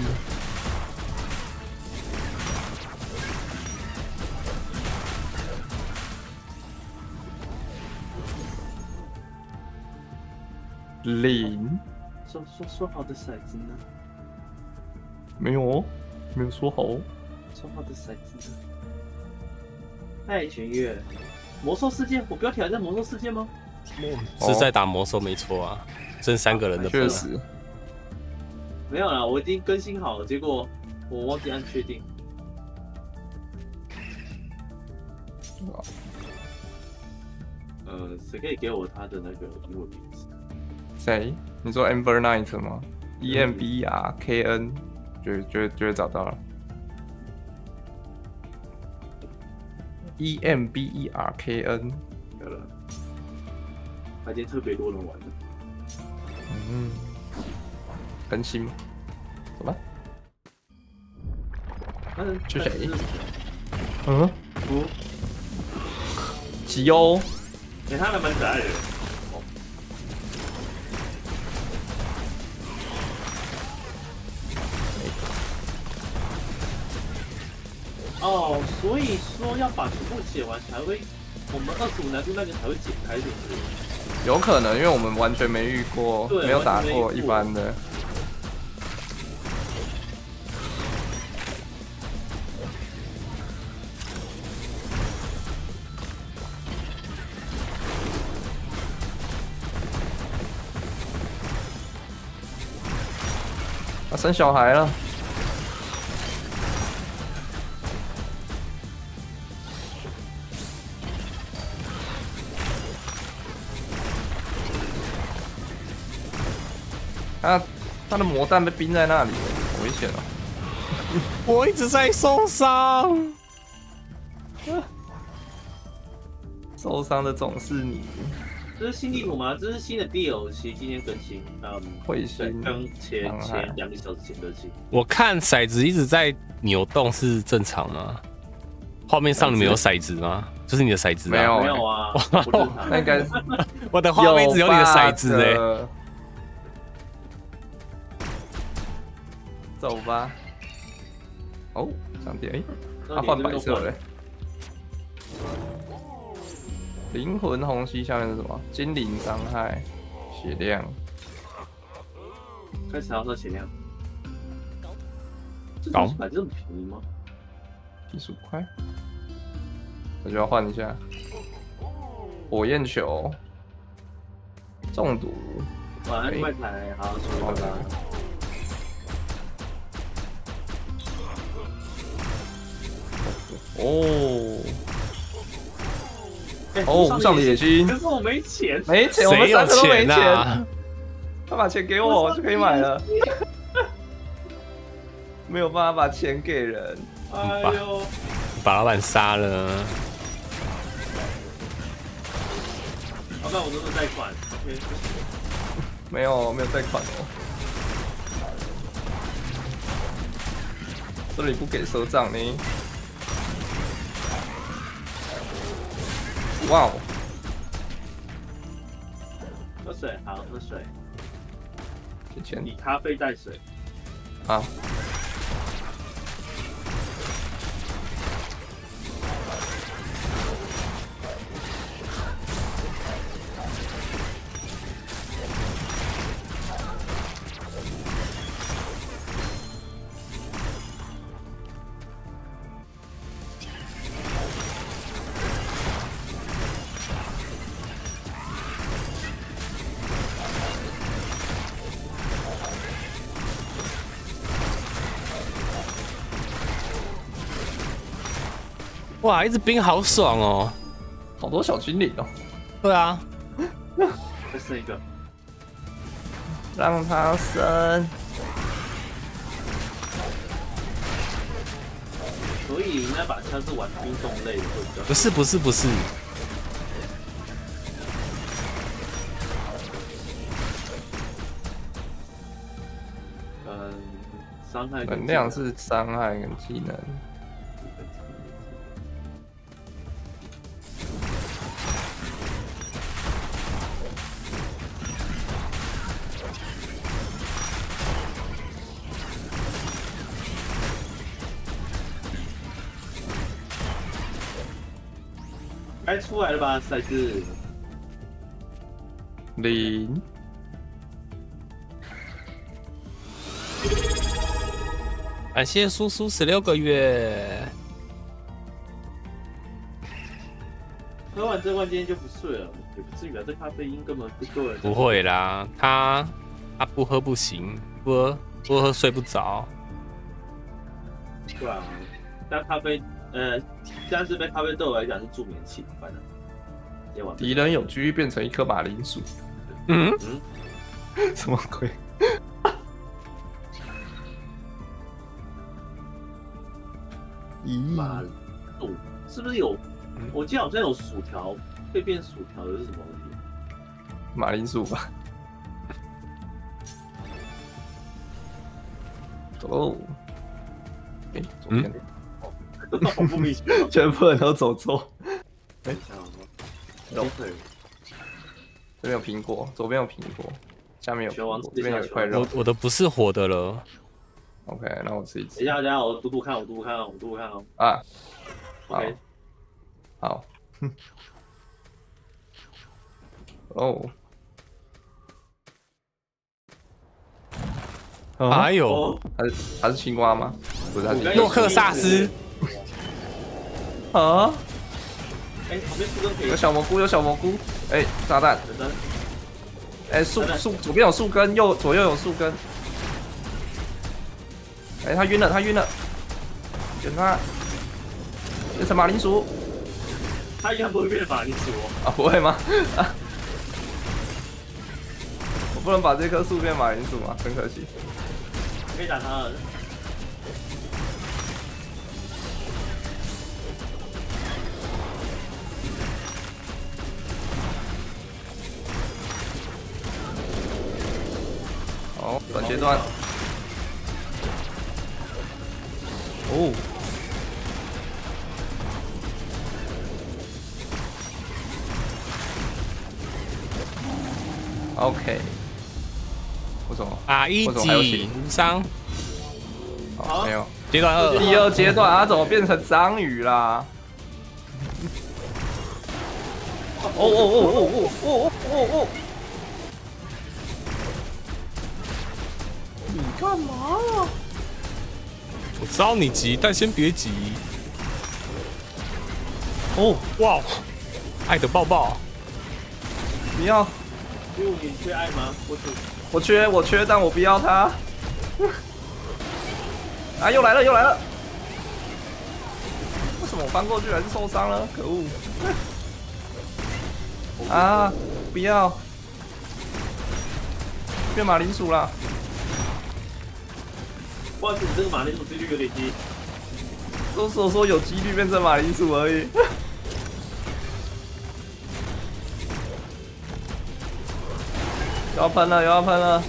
零。 说好的骰子呢？ 没有哦，没有说好哦。 说好的骰子呢？爱全月，魔兽世界，我不要挑战魔兽世界吗？ 是在打魔兽没错啊，剩3个人的。 确实。 没有啦，我已经更新好了，结果我忘记按确定。谁可以给我他的那个英文名字？ 谁？你说 Ember Knight 吗？EMBERKN，就会找到了。EMBERKN， 有了，他今天特别多人玩的。 更新吗？走吧。是谁？吉欧。 他还蛮可爱的。哦，所以说要把全部解完才会，我们25难度那个才会解开，是不是？ 有可能，因为我们完全没遇过，没有打过一般的。他生小孩了。 他的魔弹被冰在那里，好危险哦！ 我一直在受伤， 受伤的总是你。 这是新地图吗？这是新的 DLC，今天更新。 彗星刚前2个小时前更新。 我看骰子一直在扭动，是正常吗？画面上你们有骰子吗？就是你的骰子没有没有啊， 那应该是我的画面只有你的骰子哎。 走吧。哦，上点哎，他换白色嘞。灵魂虹吸下面是什么？精灵伤害，血量。 开始要说血量。 搞， 买这么便宜吗 ？75块。我就要换一下。火焰球。中毒。 晚安，快台，好，收吧。 哦。无上的野心。 可是我没钱， 没钱，我们3个都没钱。他把钱给我，我就可以买了。没有办法把钱给人。 哎呦！ 把老板杀了。 老板，我都是贷款。 没有贷款哦。这里不给赊账呢。哇哦！ 喝水，好，喝水。 给钱。 以咖啡代水。 好。 哇，一直冰好爽哦， 好多小精灵哦。 对啊， 再生一个， 让它生。 所以那把枪是玩冰冻类的，会比较。 不是。 伤害能量是伤害跟技能。 该出来了吧，骰子。 0。 感谢叔叔16个月。 喝完这罐今天就不睡了，也不至于啊，这咖啡因根本不够了。 不会啦，他不喝不行，不喝睡不着。 对啊，但咖啡，像这杯咖啡对我来讲是助眠器，反正。 敌人有机遇变成一颗马铃薯。什么鬼？ 马铃薯是不是有？我记得好像有薯条，会变薯条的是什么东西？ 马铃薯吧。哦。左边。 好不明显， 全部人都走错。 肉。 这边有苹果，左边有苹果，下面有苹果，这边有一块肉。 我的不是火的了。 OK， 那我吃一次。 等一下，我读读看哦。 啊。 OK。 好。哦。 哎呦， 还是青蛙吗？不是， 诺克萨斯。 啊！ 旁边树根可以。 有小蘑菇。炸弹。树左边有树根，左右有树根。他晕了。卷他。变成马铃薯。 他应该不会变成马铃薯哦。 啊，不会吗？ 不能把这棵树变马铃薯吗？很可惜。 可以打他了。 好，短阶段。哦。OK。为什么？ 啊，一级无伤。 好，没有。 阶段2。 第2阶段，它怎么变成章鱼啦？哦！你干嘛？ 我知道你急，但先别急。 哦， 哇，爱的抱抱。 你要？ 你缺爱吗？ 我缺，但我不要他。啊！又来了！为什么我翻过去还是受伤了？可恶！啊！不要！变马铃薯啦！ 不好意思，你这个马铃薯几率有点低。 都是我说有几率变成马铃薯而已。要喷了！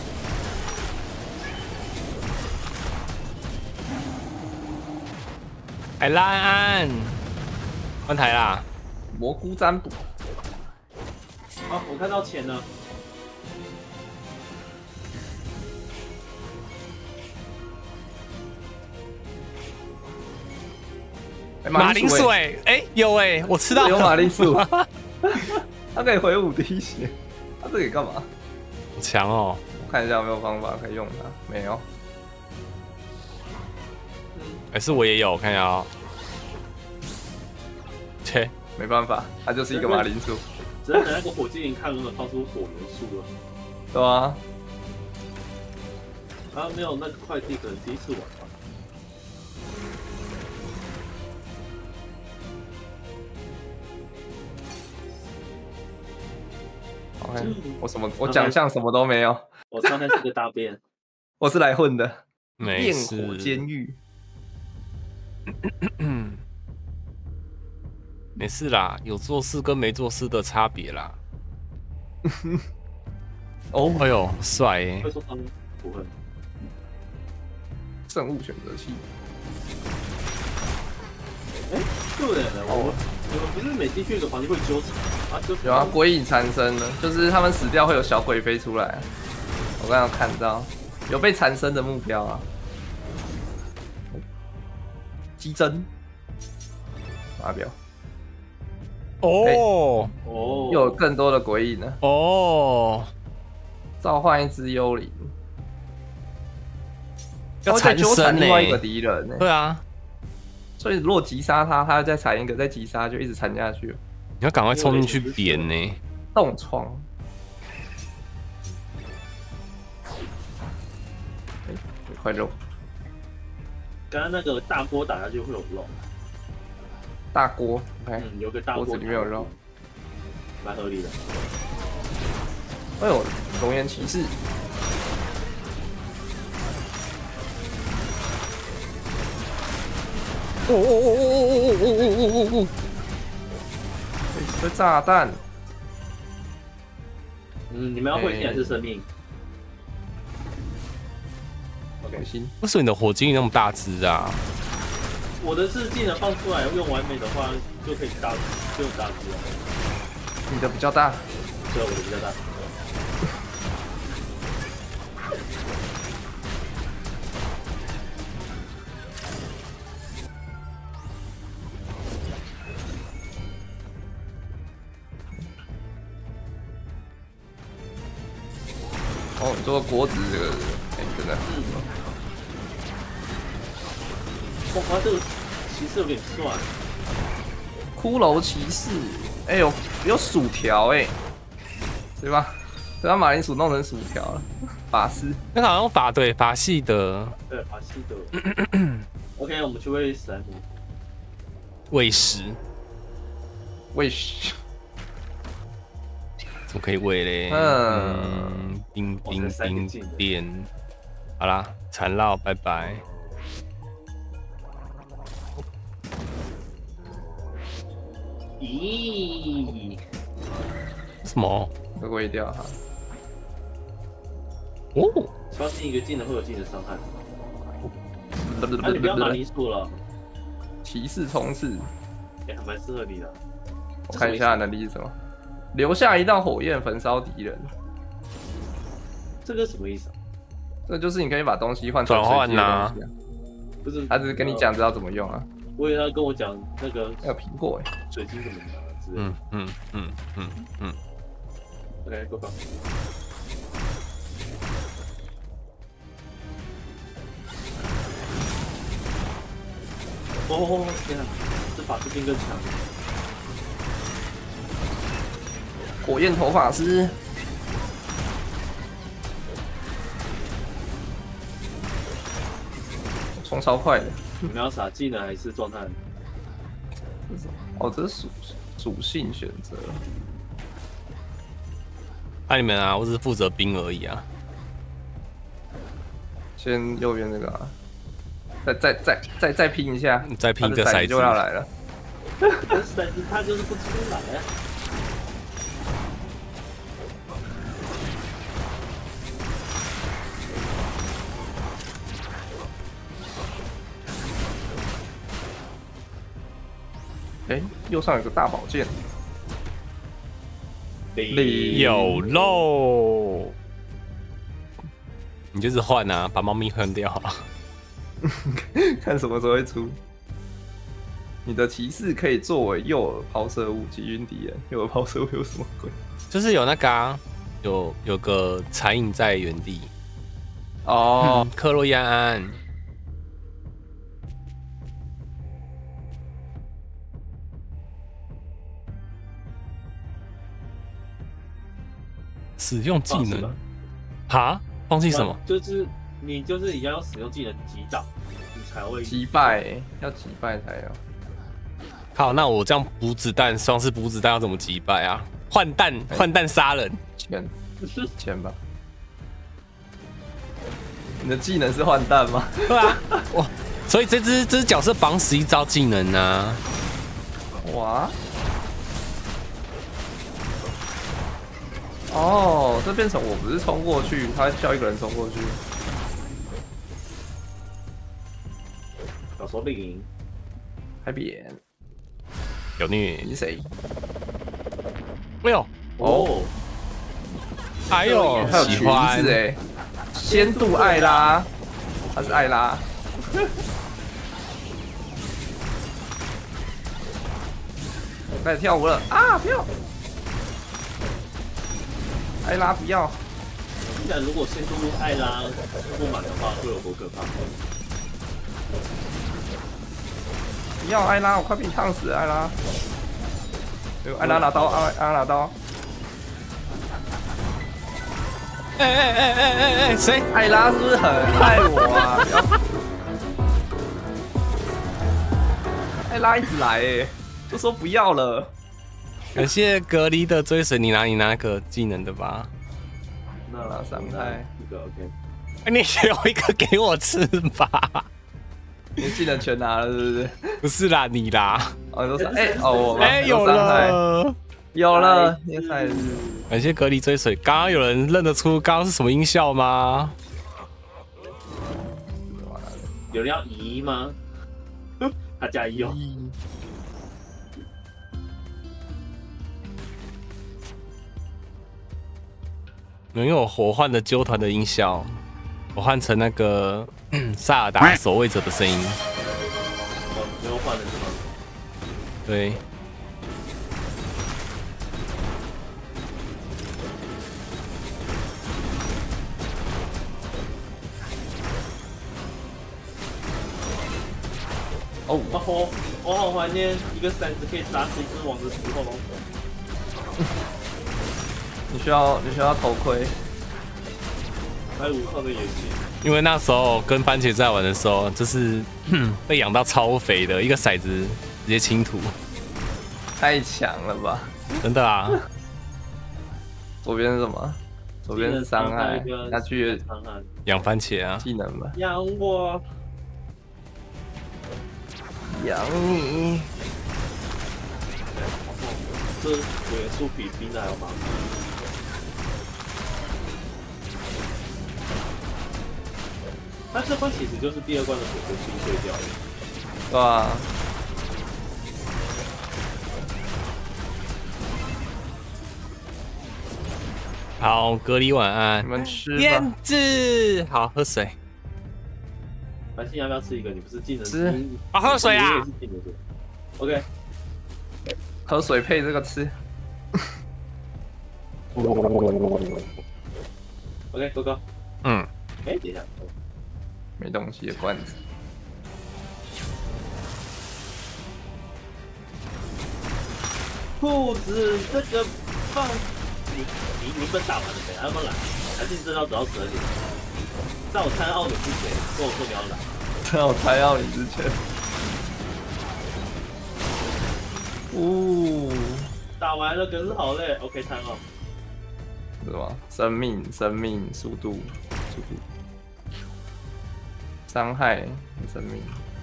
海拉安，换台啦！ 蘑菇占卜。 好，我看到钱了。 马铃薯有我吃到有马铃薯，它可以回5滴血，它这可以干嘛？ 好强哦！ 我看一下有没有方法可以用它，没有。 还是我也有，我看一下哦。切， 没办法，它就是一个马铃薯。 只能等那个火精灵看能不能放出火元素了。 对啊。 啊，没有那个快递可能第一次玩吧。 我奖项什么都没有。 我刚才是个大便。 我是来混的。 焰火监狱。 没事啦，有做事跟没做事的差别啦。 哦， 哎呦，帅耶！ 会说他们不会。 圣物选择器。 对的，你们不是每进去一个房间会纠缠啊？ 有啊，鬼影缠身的，就是他们死掉会有小鬼飞出来。我刚刚看到有被缠身的目标啊。激增。发表。 哦， 又有更多的鬼影了。 哦， 召唤一只幽灵。 要缠身另外一个敌人。 对啊。 所以如果击杀他，他再缠一个，再击杀就一直缠下去。 你要赶快冲进去扁呢。 冻疮。有块肉。 刚刚那个大锅打下去会有肉。 大锅 ，OK， 有个大锅子里面有肉， 蛮合理的。 哎呦，熔岩骑士。哦！这炸弹。 你们要会心还是生命 ？OK， 行。 为什么你的火精灵那么大只啊？ 我的是技能放出来用完美的话，就可以大，就大只了。 你的比较大， 对，我的比较大。 哦，你做锅子这个，真的。 哇，这个骑士有点帅。 骷髅骑士，有薯条对吧？把马铃薯弄成薯条了。法师， 那好像法系的。 对，法系的。OK， 我们去喂史莱姆。 喂食。 喂食。 怎么可以喂嘞？ 叮叮叮点，好啦，缠绕，拜拜。 咦？ 什么？ 会微掉哈。 哦， 刷新一个技能会有技能伤害。那你不要马铃薯了。 骑士冲刺， 也还蛮适合你的。 我看一下能力是什么。留下一道火焰焚烧敌人。 这个什么意思啊？ 这就是你可以把东西换成转换呐。 不是， 他只是跟你讲知道怎么用啊。 我以为他跟我讲那个还有苹果哎， 水晶怎么拿之类的。OK， go go。哦天啊，这法师兵更强。 火焰头法师。冲超快的。 你们要撒技能还是状态？ 哦，这是属性选择。 那你们啊，我只是负责兵而已啊。 先右边这个啊，再拼一下， 再拼一个骰子就要来了。 但是骰子他就是不出来啊。 哎，右上有个大宝剑， 有喽！你就是换啊，把猫咪换掉。 看什么时候会出。你的骑士可以作为诱饵抛射物击晕敌人。诱饵抛射物有什么鬼？ 就是有那个啊，有个残影在原地。 哦， 克洛亚安。使用技能，哈？放弃什么？ 就是你就是一样要使用技能击倒，你才会击败，要击败才有。 好，那我这样补子弹，双式补子弹要怎么击败啊？换弹杀人， 钱吧。你的技能是换弹吗？ 对啊，哇！所以这只角色绑死一招技能啊！ 哇！哦，这变成我不是冲过去，他叫一个人冲过去。 小手柄， 海扁， 有虐。 你谁？ 哎呦， 哦， 哎呦， 他有裙子哎，仙度艾拉，他是艾拉。开始跳舞了啊！不要！艾拉不要！ 既然如果仙度艾拉不满的话，会有多可怕？ 不要艾拉，我快被你烫死了，艾拉！艾拉拿刀，艾拉拿刀！ 哎，谁？ 艾拉是不是很爱我啊？艾拉一直来哎，就说不要了。 感谢隔离的追随，你拿个技能的吧。 那伤害一个 OK。 哎，你有一个给我吃吧。 你技能全拿了是不是？ 不是啦，你啦。 哦，都是我有了， 有了，你才是。 感谢隔离追随。刚刚有人认得出刚刚是什么音效吗？ 有人要移吗？他加一哦。 能有火换的纠团的音效，我换成那个萨尔达守卫者的声音。 哦，没有换了是吗？ 对。 哦，我好怀念一个骰子可以打死一只王的时候。 你需要头盔， 还有无框的眼镜。 因为那时候跟番茄在玩的时候，就是被养到超肥的，一个骰子直接清土， 太强了吧！ 真的啊。 左边是什么？ 左边是伤害，下去养番茄啊， 技能吧。 养我， 养你。 这元素比冰的还要麻烦。它这关其实就是第二关的火球清碎掉了， 对啊。 好，隔离晚安。 你们吃吧。 燕子，好，喝水。 白信要不要吃一个？你不是技能吃啊，喝水啊。 OK， 喝水配这个吃。 OK， 哥哥。 嗯。 哎，等一下。 没东西的罐子。 兔子，这个放你本打完了没？还有没有来？还是你真的要走到12点？在我猜奥你是谁？跟我说你要来。 在我猜奥你之前。 打完了，可是好累。OK， 猜奥。 是吗？生命，速度，伤害，生命。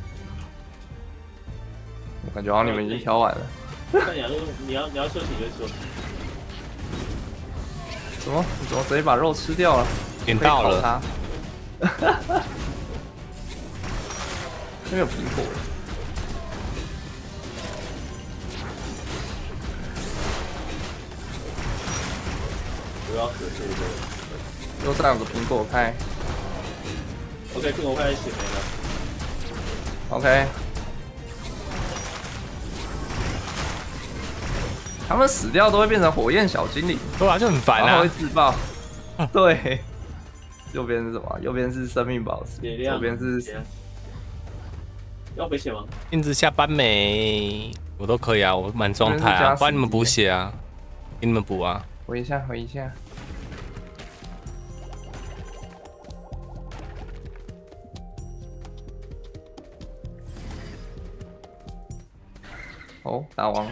我感觉好像你们已经调完了。 那你要休息就休息。 什么？你怎么直接把肉吃掉了？ 点到了它。没有苹果。 我要可惜的。 右上有个苹果派。 OK， 苹果派血没了。 OK。他们死掉都会变成火焰小精灵， 对啊，就很烦啊， 然后会自爆。对，右边是什么？右边是生命宝石，左边是。 要回血吗？ 燕子下班没？我都可以啊，我满状态啊，帮你们补血啊，给你们补啊。 回一下。哦，打王。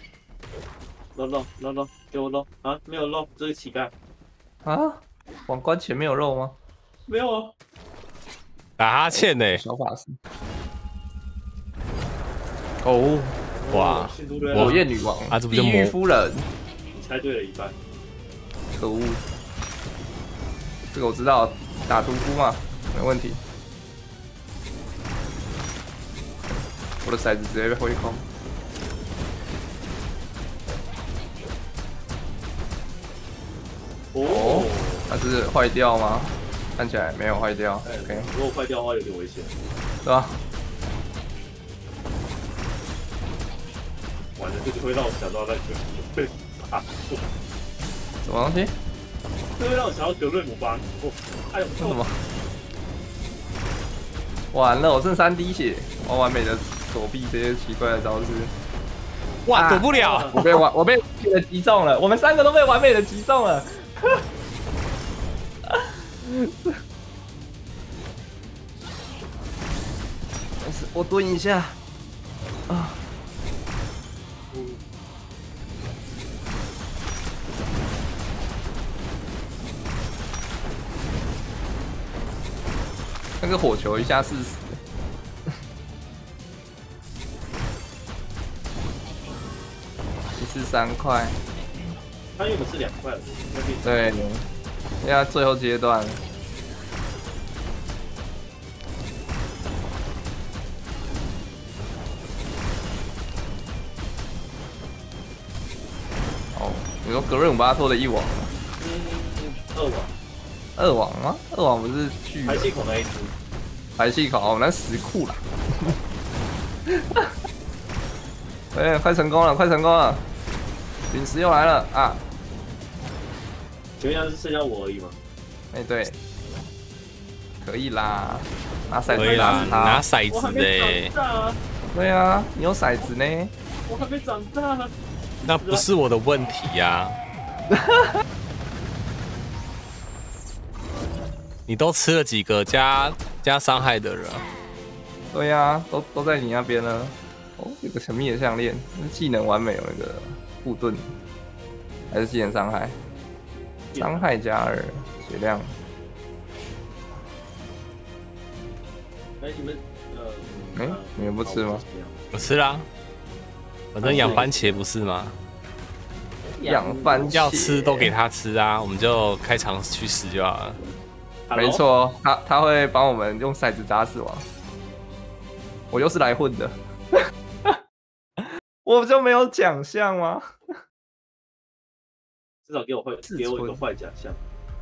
肉，给我肉啊！没有肉，这是乞丐啊！王冠前面有肉吗？ 没有啊。 打哈欠呢， 小法师。 哦，哇！ 火焰女王啊，这不就地狱夫人？ 你猜对了一半。 可恶！这个我知道，打屠夫嘛，没问题。我的骰子直接被挥空。 哦， 它是坏掉吗？看起来没有坏掉。OK， 如果坏掉的话有点危险， 对吧？ 完了，这就会让我想到那个被打过。 什么东西？ 这会让我想到格瑞姆巴。哎呦， 什么？完了，我剩3滴血，我完美的躲避这些奇怪的招式。 哇，躲不了！ 我被完美的击中了，我们3个都被完美的击中了。我蹲一下。啊。那个火球一下40。一次3块。 他原本是2块， 对，现在最后阶段。哦，你说格瑞姆巴托的1网吗？2网吗？2网不是巨排气孔那一只。 排气孔哦，那石库啦。哎，快成功了！陨石又来了啊！ 请问一下是剩下我而已吗？ 哎，对，可以啦，拿骰子打他，拿骰子嘞。 对啊，你有骰子呢。 我还没长大。 那不是我的问题呀。你都吃了几个加伤害的人？ 对呀，都在你那边了。哦，有个神秘的项链，技能完美有那个护盾，还是技能伤害？ 伤害加2，血量。 哎，你们你们不吃吗？ 我吃啦，反正养番茄不是吗？ 养番茄要吃都给他吃啊，我们就开场去死就好了。 没错，他会帮我们用骰子砸死亡。我又是来混的，我就没有奖项吗？ 至少给我一个坏奖项。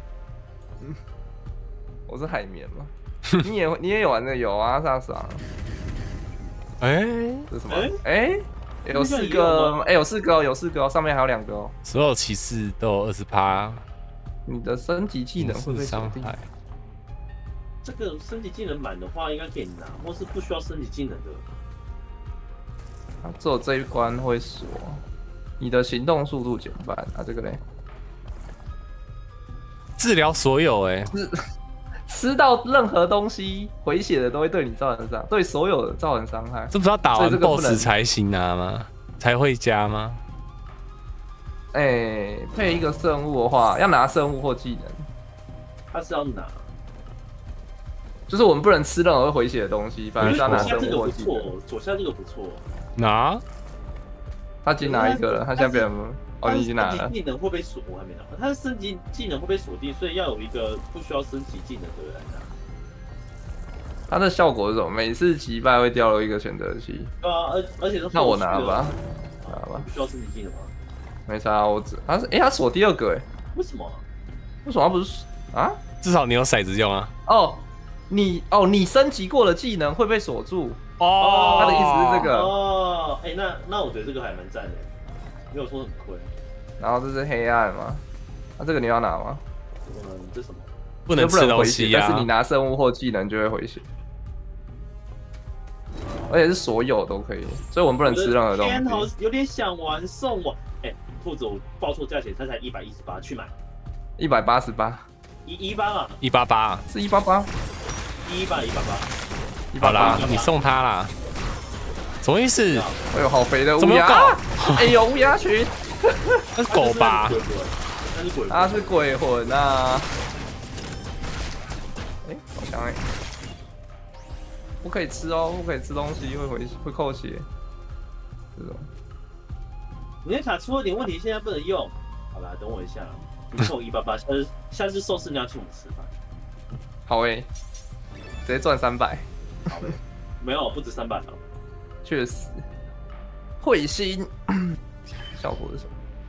我是海绵嘛，你也有玩的有啊，萨爽。 哎， 这是什么？哎，有4个，哎，有4个哦，有4个哦，上面还有2个哦。 所有骑士都有20%。 你的升级技能会被伤害。 这个升级技能满的话，应该可以拿，或是不需要升级技能的。 只有这一关会锁，你的行动速度减半啊，这个嘞， 治疗所有吃到任何东西回血的都会对你造成伤，对所有的造成伤害。 这不是要打完 BOSS 才行拿吗？才会加吗？ 哎，配一个圣物的话，要拿圣物或技能。 他是要拿， 就是我们不能吃任何会回血的东西，反正是要拿圣物或技能。 左下这个不错， 拿。 他已经拿一个了，他现在变成哦，你已经拿了。 技能会被锁，我还没拿。他的升级技能会被锁定，所以要有一个不需要升级技能的人拿。 它的效果是什么？每次击败会掉落一个选择器。 对啊，而且那我拿吧，拿吧。 不需要升级技能吗？ 没差，我只他锁第2个为什么？ 为什么他不是啊？ 至少你有骰子用啊。 你升级过的技能会被锁住。 哦， 他的意思是这个。 哦，哎，那我觉得这个还蛮赞的，没有说很亏。 然后这是黑暗嘛？那这个你要拿吗？ 这什么？ 不能吃东西啊，但是你拿圣物或技能就会回血，而且是所有都可以，所以我们不能吃任何东西。 天，好，有点想玩送我。哎，兔子，我报错价钱，它才118，去买。 188。 118嘛 ？188 是188。 118。 好啦，你送他啦。什么意思？ 哎呦，好肥的乌鸦！ 怎么有狗？ 哎呦，乌鸦群！ 那是狗吧？ 它是鬼魂啊！哎，好香哎！不可以吃哦，不可以吃东西，会扣血。这种。 你的卡出了点问题，现在不能用。好啦，等我一下，你送188，下次寿司你要请我们吃饭。 好哎，直接赚300。 好嘞，没有，不止300了。 确实，彗星效果是什么？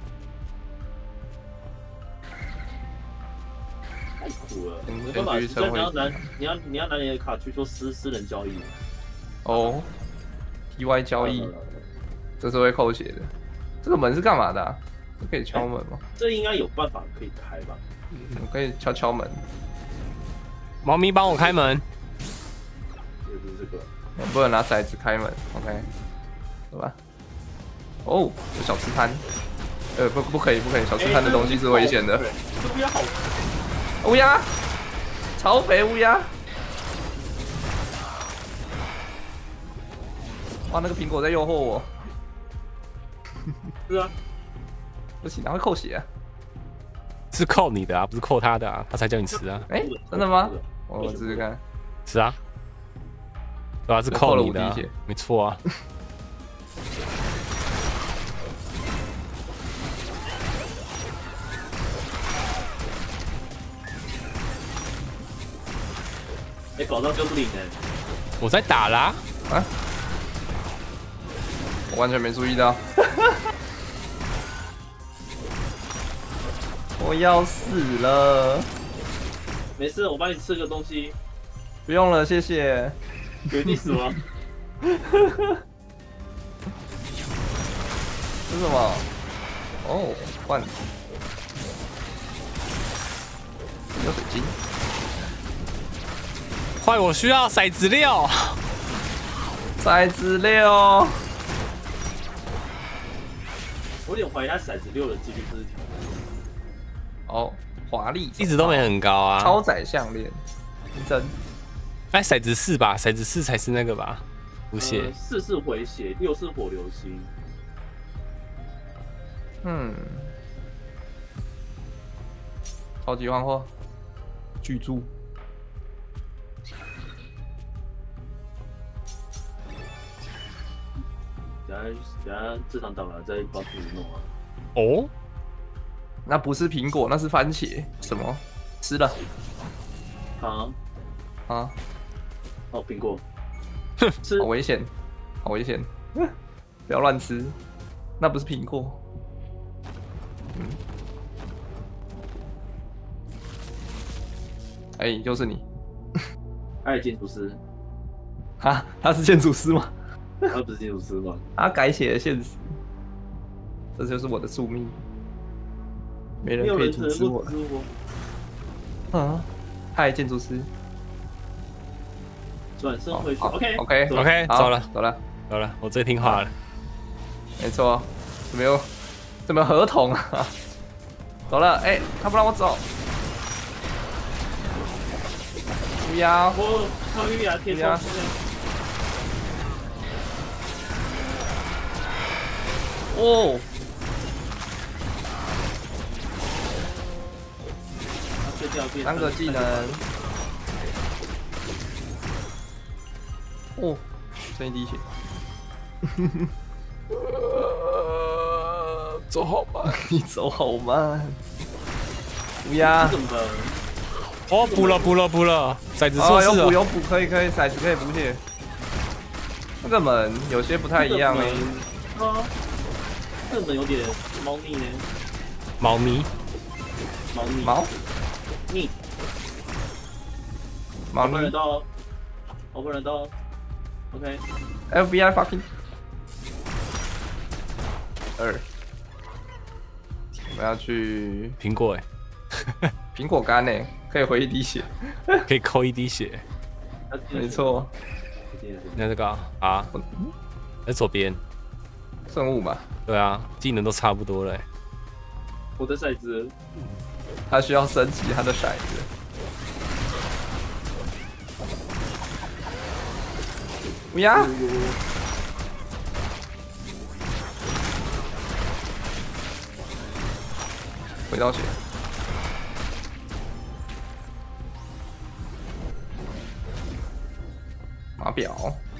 太苦了！没办法，你要拿你的卡去做私人交易。 哦 ，TY 交易，这是会扣血的。这个门是干嘛的啊？可以敲门吗？ 这应该有办法可以开吧？ 我可以敲门。 猫咪帮我开门。 就是这个。 我不能拿骰子开门 ，OK， 好吧？哦，有小吃摊，不可以，小吃摊的东西是危险的。 乌鸦好， 乌鸦，超肥乌鸦。哇，那个苹果在诱惑我。 是啊， 不行，它会扣血啊。 是扣你的啊，不是扣他的啊，他才叫你吃啊。 哎，真的吗？我试试看。 是啊。对啊，是扣你的啊，没错啊。 哎，宝藏哥不灵呢。 我在打啦。啊？ 我完全没注意到。我要死了。 没事，我帮你吃个东西。 不用了，谢谢。 原地死亡。 这是什么？哦，罐子。有水晶。 快，我需要骰子6。 骰子6。 我有点怀疑他骰子6的几率是调的。 哦，华丽， 一直都没很高啊。 超载项链，真。 哎，骰子4吧，骰子4才是那个吧？不血 ，4是回血，6是火流星。 超级换货，巨柱。 等下这场打完再帮自己弄啊。 哦， 那不是苹果，那是番茄。什么？吃了？ 啊？ 啊？ 哦，苹果。吃。 好危险，好危险！不要乱吃，那不是苹果。哎，就是你。 爱建筑师。 哈，他是建筑师吗？ 他不是建筑师吗？ 他改写了现实，这就是我的宿命。没人可以阻止我。嗨，建筑师。 转身回去。 OK， 走了， 走了， 我最听话了。 没错，怎么有合同啊？走了，哎，他不让我走。乌鸦， 他乌鸦贴上。 哦，3个技能。哦，剩一滴血。 走好慢， 你走好慢。乌鸦。 哦，补了，骰子错事了。 有补，可以，骰子可以补血。那个门有些不太一样哎。 这个门有点猫腻呢。 猫咪。 腻。 猫咪。 我不能到。OK。 FBI fucking 2。我们要去苹果苹果干哎，可以回1滴血， 可以扣1滴血。 没错。 那这个啊，在左边。 圣物嘛。 对啊，技能都差不多了。 我的骰子。 他需要升级他的骰子。乌鸦。回到血。码表。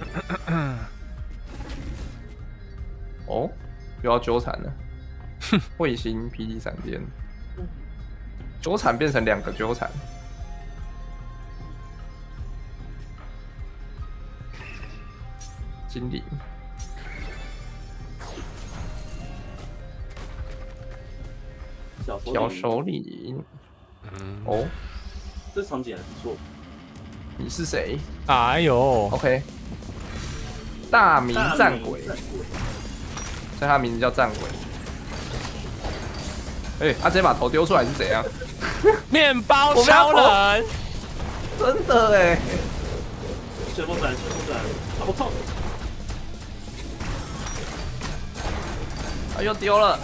哦，又要纠缠了。彗星霹雳闪电。纠缠变成2个纠缠。精灵。小首领。哦， 这场景还不错。 你是谁？ 哎呦 ，OK。大名战鬼，所以他名字叫战鬼。哎，他直接把头丢出来是怎样？ 面包超人， 真的哎！ 旋风斩，好痛！ 又丢了。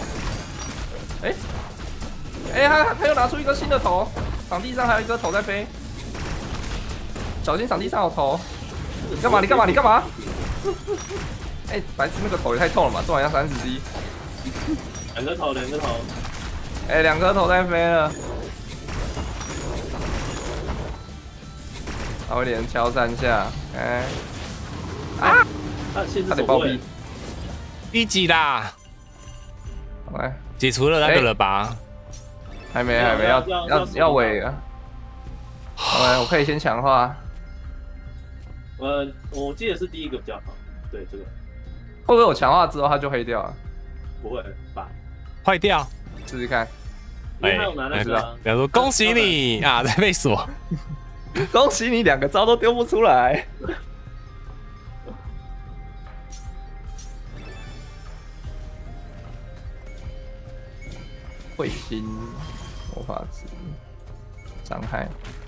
他又拿出一个新的头，场地上还有一个头在飞，小心场地上有头。你干嘛？白痴，那个头也太痛了吧，这玩意要30滴。 2个头。 2颗头在飞了。好一点，敲3下。他得暴毙。 第几啦？ 来， 解除了那个了吧？ 还没，要尾啊。我可以先强化。 我记得是第1个比较好。对，这个。 会不会我强化之后它就黑掉了？ 不会吧？ 坏掉。 试试看。 哎， 比方说恭喜你啊，在被锁。 恭喜你2个招都丢不出来。彗星魔法值伤害，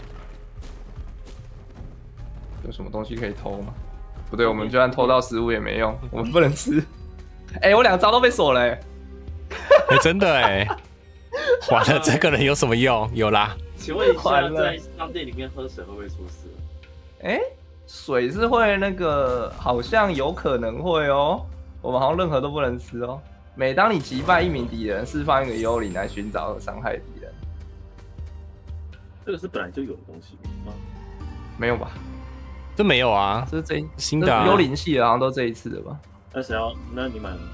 有什么东西可以偷吗？不对，我们就算偷到食物也没用，我们不能吃。我2个招都被锁了。 真的完了，这个人有什么用？有啦。 请问一下，在商店里面喝水会不会出事？ 水是会那个，好像有可能会哦。我们好像任何都不能吃哦。每当你击败1名敌人，释放1个幽灵来寻找和伤害敌人。 这个是本来就有的东西吗？ 没有吧？ 这没有啊， 这是这新的啊幽灵系的，好像都这一次的吧？ 那谁要？那你买了？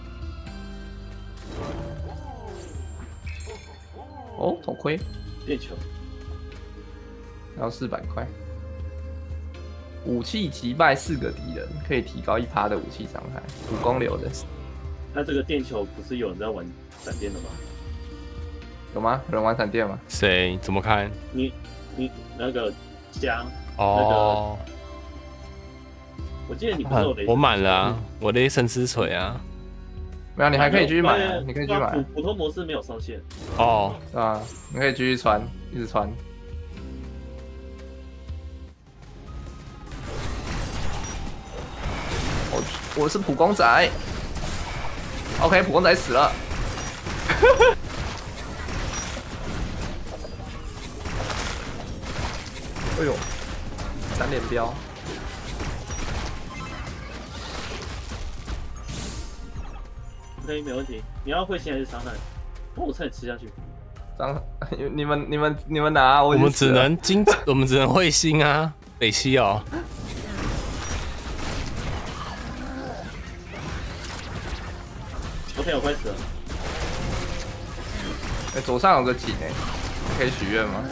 哦，头盔电球， 要400块。武器击败4个敌人，可以提高1%的武器伤害。5公流的， 那这个电球不是有人在玩闪电的吗？ 有吗？有人玩闪电吗？ 谁？怎么看？ 你那个加哦， 我记得你不是有雷， 我满了啊，我雷神之锤啊。 没有，你还可以继续买啊，你可以继续买。 普通模式没有上限。 哦， 啊，你可以继续穿，一直穿。我是普公仔。OK， 普公仔死了。哎呦，3连标。 OK， 没问题。你要会心还是伤害？哦，我差点吃下去。 你们拿， 我们只能我们只能会心啊，北西哦。 OK， 我快死了。 哎，左上有个井哎，可以许愿吗？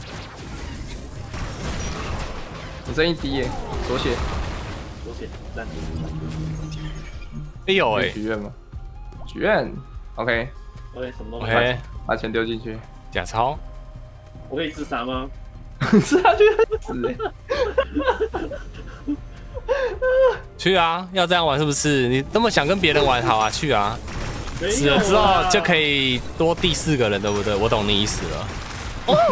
我剩1滴耶，左血。 左血3。 没有哎， 许愿吗？许愿 ，OK， 什么东西 ？OK， 把钱丢进去。 假钞。 我可以自杀吗？ 自杀就会死。 去啊！要这样玩是不是？你那么想跟别人玩，好啊，去啊！死了之后就可以多第4个人，对不对？我懂你意思了。 哦，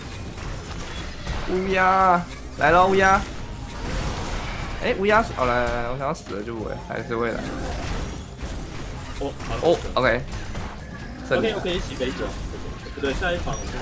乌鸦来了，乌鸦。哎，乌鸦死，哦来，我想要死了就不会，还是会来。哦 ，OK， OK， 我可以洗杯酒。不对，下一房我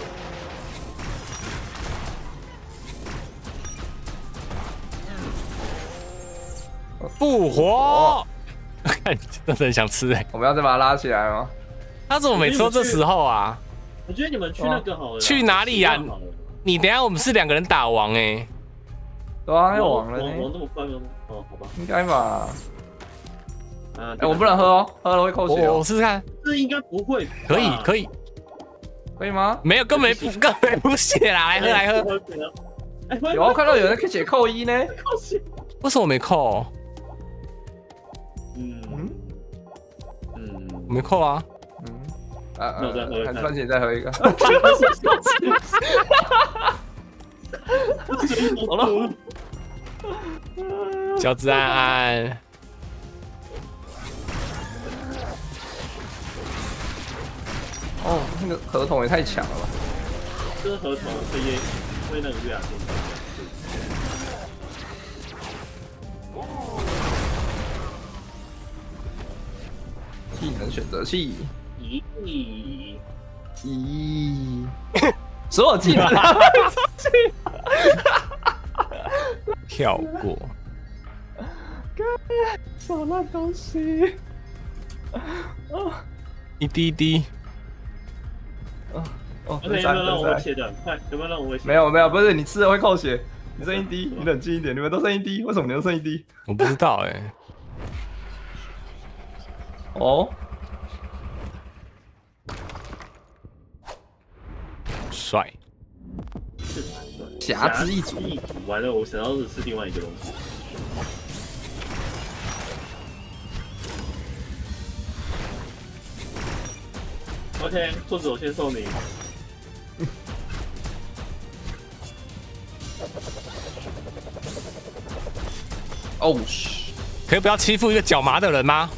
复活！看，真的很想吃哎。 我们要再把它拉起来吗？ 他怎么每次都这时候啊？ 我觉得你们去那个好了。 去哪里呀？你等下我们是2个人打王哎。 对啊，要王了呢。 王这么快吗？哦，好吧。 应该吧。哎，我不能喝哦，喝了会扣血。 我试试看。 这应该不会。 可以，可以。 可以吗？ 没有，根本没补血啦！来喝，来喝。 有啊，看到有人可以解扣1呢。 扣血。 为什么我没扣？我没扣啊。 还赚钱再喝一个。走了。 小子安安。 哦，那个合同也太强了吧！ 这是合同会那个月牙线。 技能选择器。咦，所有技能跳过。 什么烂东西！ 一滴滴。 哦，有没有让我血的？快，有没有让我血？ 没有，不是你吃了会扣血。你剩1滴，你冷静一点。你们都剩1滴，为什么你都剩1滴？ 我不知道哎。 哦。 帅， 侠之一族。 完了，我想到的是另外一个东西。OK， 作者我先送你。 哦嘘， 可以不要欺负一个脚麻的人吗？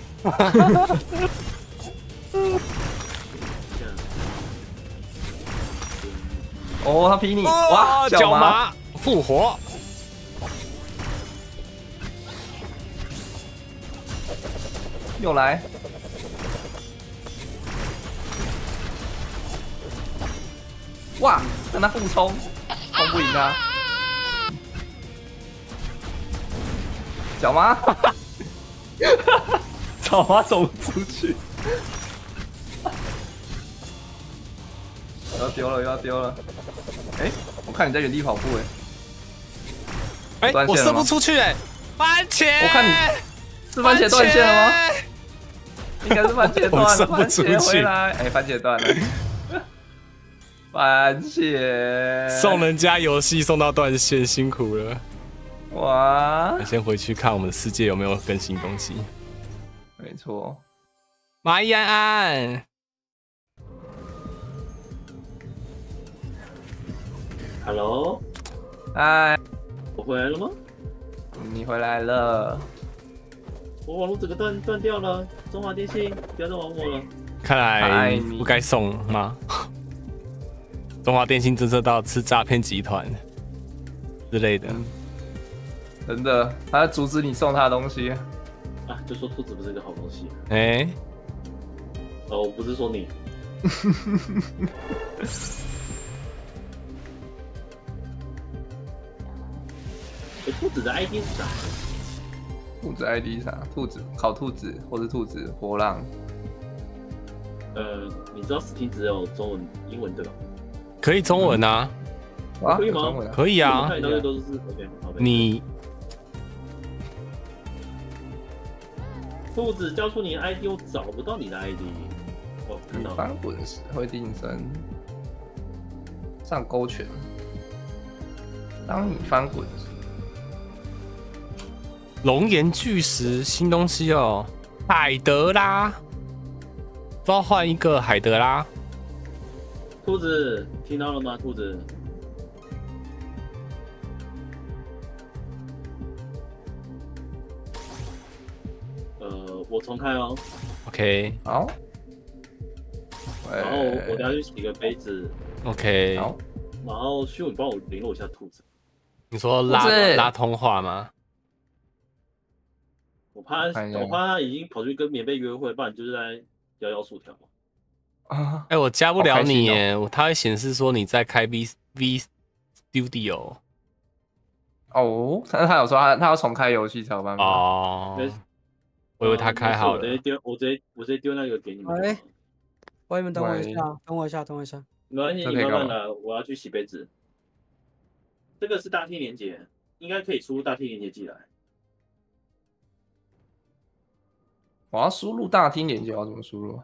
哦，他劈你！哇， 脚麻复活！ 又来！哇，跟他互冲，冲不赢他。脚麻，脚麻走不出去。然后丢了，又要丢了。哎，我看你在原地跑步哎，我射不出去哎，番茄！ 我看你是番茄断线了吗？应该是番茄断了，番茄回来，哎，番茄断了。番茄送人家游戏送到断线，辛苦了。 哇！ 我先回去看我们的世界有没有更新东西。 没错。 蚂蚁安安 ，Hello， 嗨， 我回来了吗？ 你回来了。 我网络整个断掉了，中华电信不要再玩我了。 看来不该送吗？中华电信侦测到是诈骗集团之类的， 真的，他在阻止你送他的东西啊！就说兔子不是个好东西。 哎， 哦，我不是说你。兔子的 ID 是啥？ 兔子 ID 啥？兔子烤兔子，或是兔子波浪。 你知道 Steam 只有中文、英文对吧？ 可以中文啊？ 可以吗？ 可以啊。 看到的都是 OK。 你兔子叫出你的 ID， 我找不到你的 ID。哦，看到了。 翻滚时会定身，上勾拳。当你翻滚时。 龙岩巨石新东西哦，海德拉，召唤一个海德拉。 兔子听到了吗？兔子，我重开哦。 OK， 好。 然后我等下去洗个杯子。 OK， 好。 然后需要你帮我联络一下兔子。 你说拉通话吗？ 我怕他已经跑去跟棉被约会，不然就是在摇摇薯条。 啊！哎，我加不了你耶，它会显示说你在开 V Studio。 哦，但是他有说他要重开游戏才有办法。 哦，我以为他开好了。 我直接丢那个给你们。 喂，你们等我一下， 没关系，你慢慢来，我要去洗杯子。这个是大厅连结，应该可以输入大厅连结进来。 我要输入大厅连接，我要怎么输入？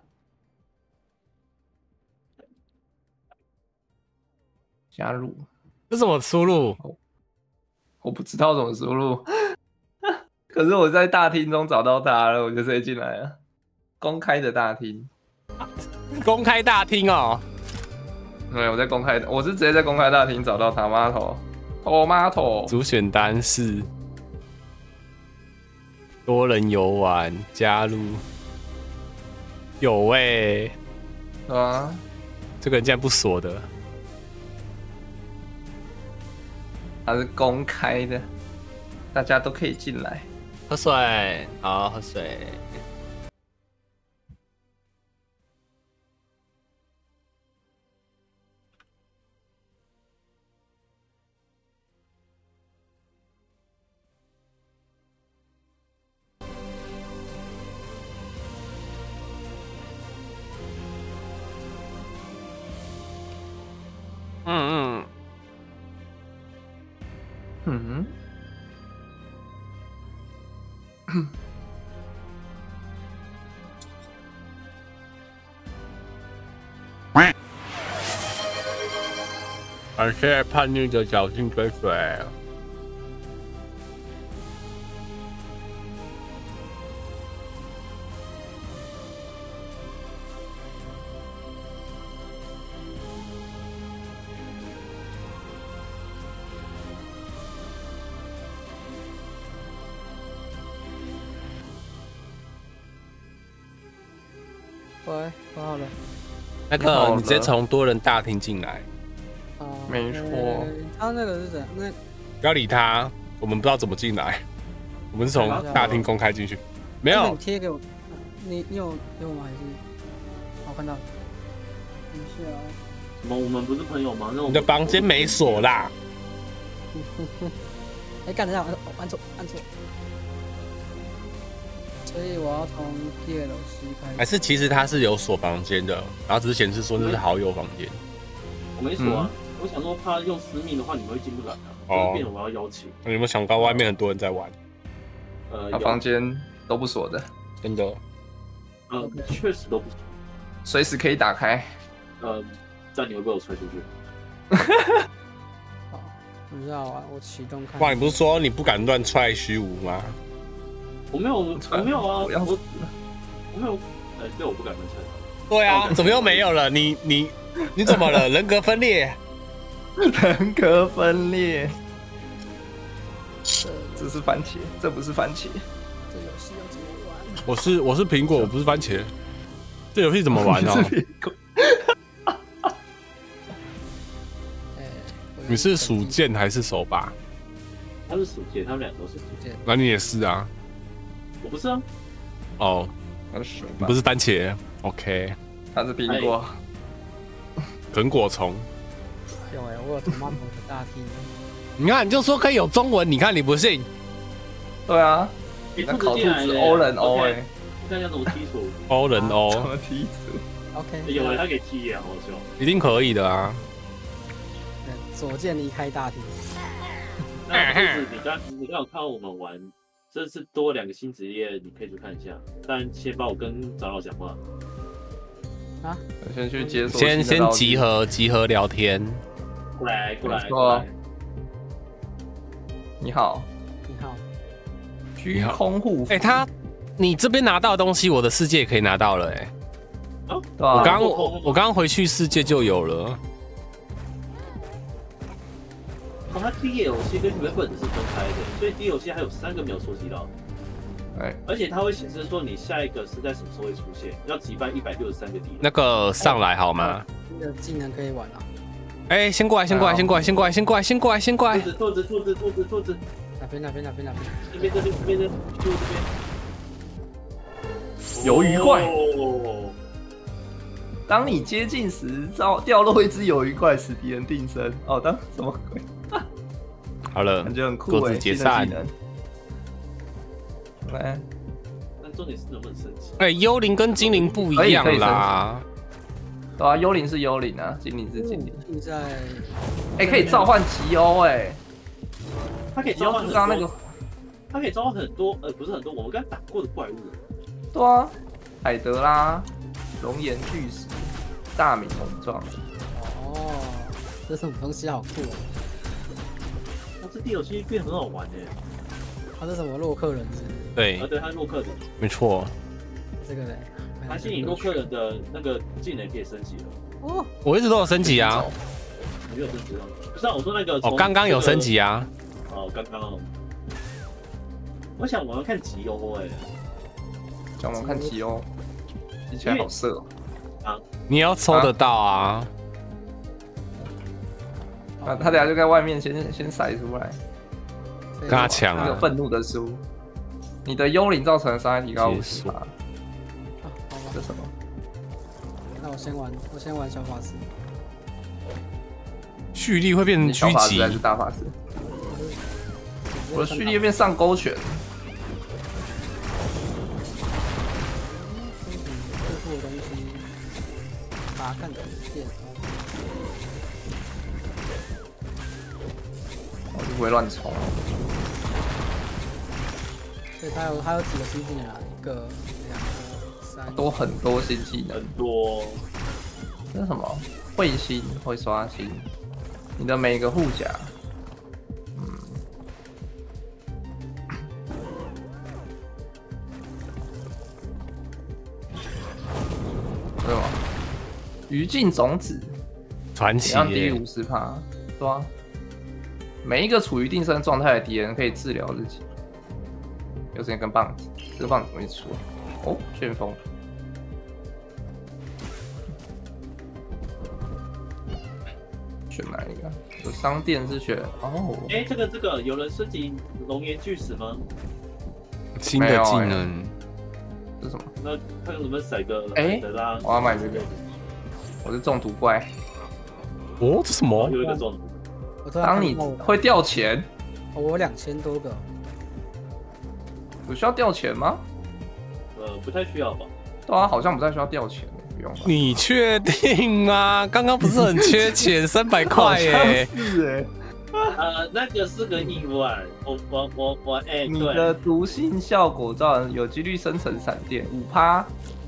加入？ 这怎么输入？ 我不知道怎么输入。可是我在大厅中找到他了，我就直接进来了。公开的大厅， 公开大厅哦。 对，我在公开的，我是直接在公开大厅找到他妈头。 主选单是多人游玩，加入。有欸， 对啊， 这个人竟然不锁的。 它是公开的，大家都可以进来。 喝水，好，喝水。感谢叛逆的侥幸追随。 喂，我好了。 那个，你直接从多人大厅进来。 没错。 他那个是怎样？那不要理他，我们不知道怎么进来。我们是从大厅公开进去。没有。 你贴给我，你有给我吗？还是？我看到了。等一下。 什么？我们不是朋友吗？ 你的房间没锁啦。 哎，干得上！按错。所以我要从DLC开始。 还是其实他是有锁房间的，然后只是显示说那是好友房间。 没锁啊。我想说怕用私密的话，你们会进不来啊。 哦， 变成我要邀请。 你有没有想到外面很多人在玩？ 他房间都不锁的， 真的。 确实都不锁， 随时可以打开。 这样你会被我踹出去？ 好，不知道啊，我启动看。 哇，你不是说你不敢乱踹虚无吗？ 我没有啊，我没有，对，我不敢乱踹。 对啊，怎么又没有了？你怎么了？人格分裂？ 人格分裂。这是番茄，这不是番茄。 这游戏要怎么玩？ 我是苹果，我不是番茄。这游戏怎么玩啊？你是属剑还是手把？ 他是属剑，他们两个都是属剑。 那你也是啊？ 我不是啊。 哦，你不是番茄 ？OK。 他是苹果。 梗果虫。 有我有 tomato 的大 T。 你看，你就说可以有中文，你看你不信？ 对啊。那烤兔子 O 人 O 哎。 看一下怎么剔除。 O 人 O。 怎么剔除 ？OK。 有人他给剔耶，好笑。 一定可以的啊。 左键离开大厅。 那就是你刚有看到我们玩，这次多2个新职业，你可以去看一下。但先帮我跟长老讲话。 啊？先去解锁。 先集合聊天。 过来。 你好。虚空护符。 你这边拿到的东西，我的世界也可以拿到了哎。我刚回去世界就有了。 它 DLC 跟原本的是分开的，所以 DLC 还有3个没有收集到。而且它会显示说你下一个是在什么时候会出现，要击败163个敌人。 那个上来好吗？ 新的技能可以玩啊！先过来！兔子！ 哪边？ 这边。 鱿鱼怪。当你接近时，掉落一只鱿鱼怪，使敌人定身。哦，当什么鬼？ 好了， 感觉很酷各自解散。 但重点是能不能升级？ 幽灵跟精灵不一样啦。 对啊，幽灵是幽灵啊，精灵是精灵。 现在， 可以召唤奇欧它可以召唤很多。 刚刚那个， 它可以召唤很多，不是很多，我们刚打过的怪物。 对啊，海德拉、熔岩巨石、大明红状。 哦，这什么东西好酷哦！ 这DLC变很好玩耶。 他是什么洛克人是？ 对， 对，他是洛克人， 没错。 这个嘞， 他吸引洛克人的那个技能可以升级了。 哦， 我一直都有升级啊。 没有升级啊？不是啊，我说那个刚刚有升级啊。 刚刚。我想我要看吉欧想我看吉欧，听起来好色哦。你要抽得到啊。 他等下就在外面先甩出来。 跟他抢啊！ 那个愤怒的书，你的幽灵造成的伤害提高50%。这什么？ 那我先玩小法师。 蓄力会变成狙击还是大法师？我的蓄力会变上勾拳。 这副的东西，把它干成线。 我就不会乱冲。 所以它有几个新技能啊？1个、2个、3个。 都很多新技能。 很多。 这是什么？会心会刷新。你的每个护甲。什么？余烬种子。 传奇。 让低于50%。对啊。每一个处于定身状态的敌人可以治疗自己。有时间跟棒子，这个棒子怎么一出？哦，旋风。选哪一个？有商店是选哦。 这个有人升级熔岩巨石吗？ 新的技能。 这是什么？ 那看有没有甩个海德拉。 我要买这个。我是中毒怪。 哦，这什么？ 有一个中毒。 当你会掉钱。 我有2000多个。 有需要掉钱吗？ 不太需要吧。 对啊，好像不太需要掉钱。 不用吧？ 你确定吗？刚刚不是很缺钱，300块耶。 是那个是个意外。我你对， 的毒性效果造成有几率生成闪电5%，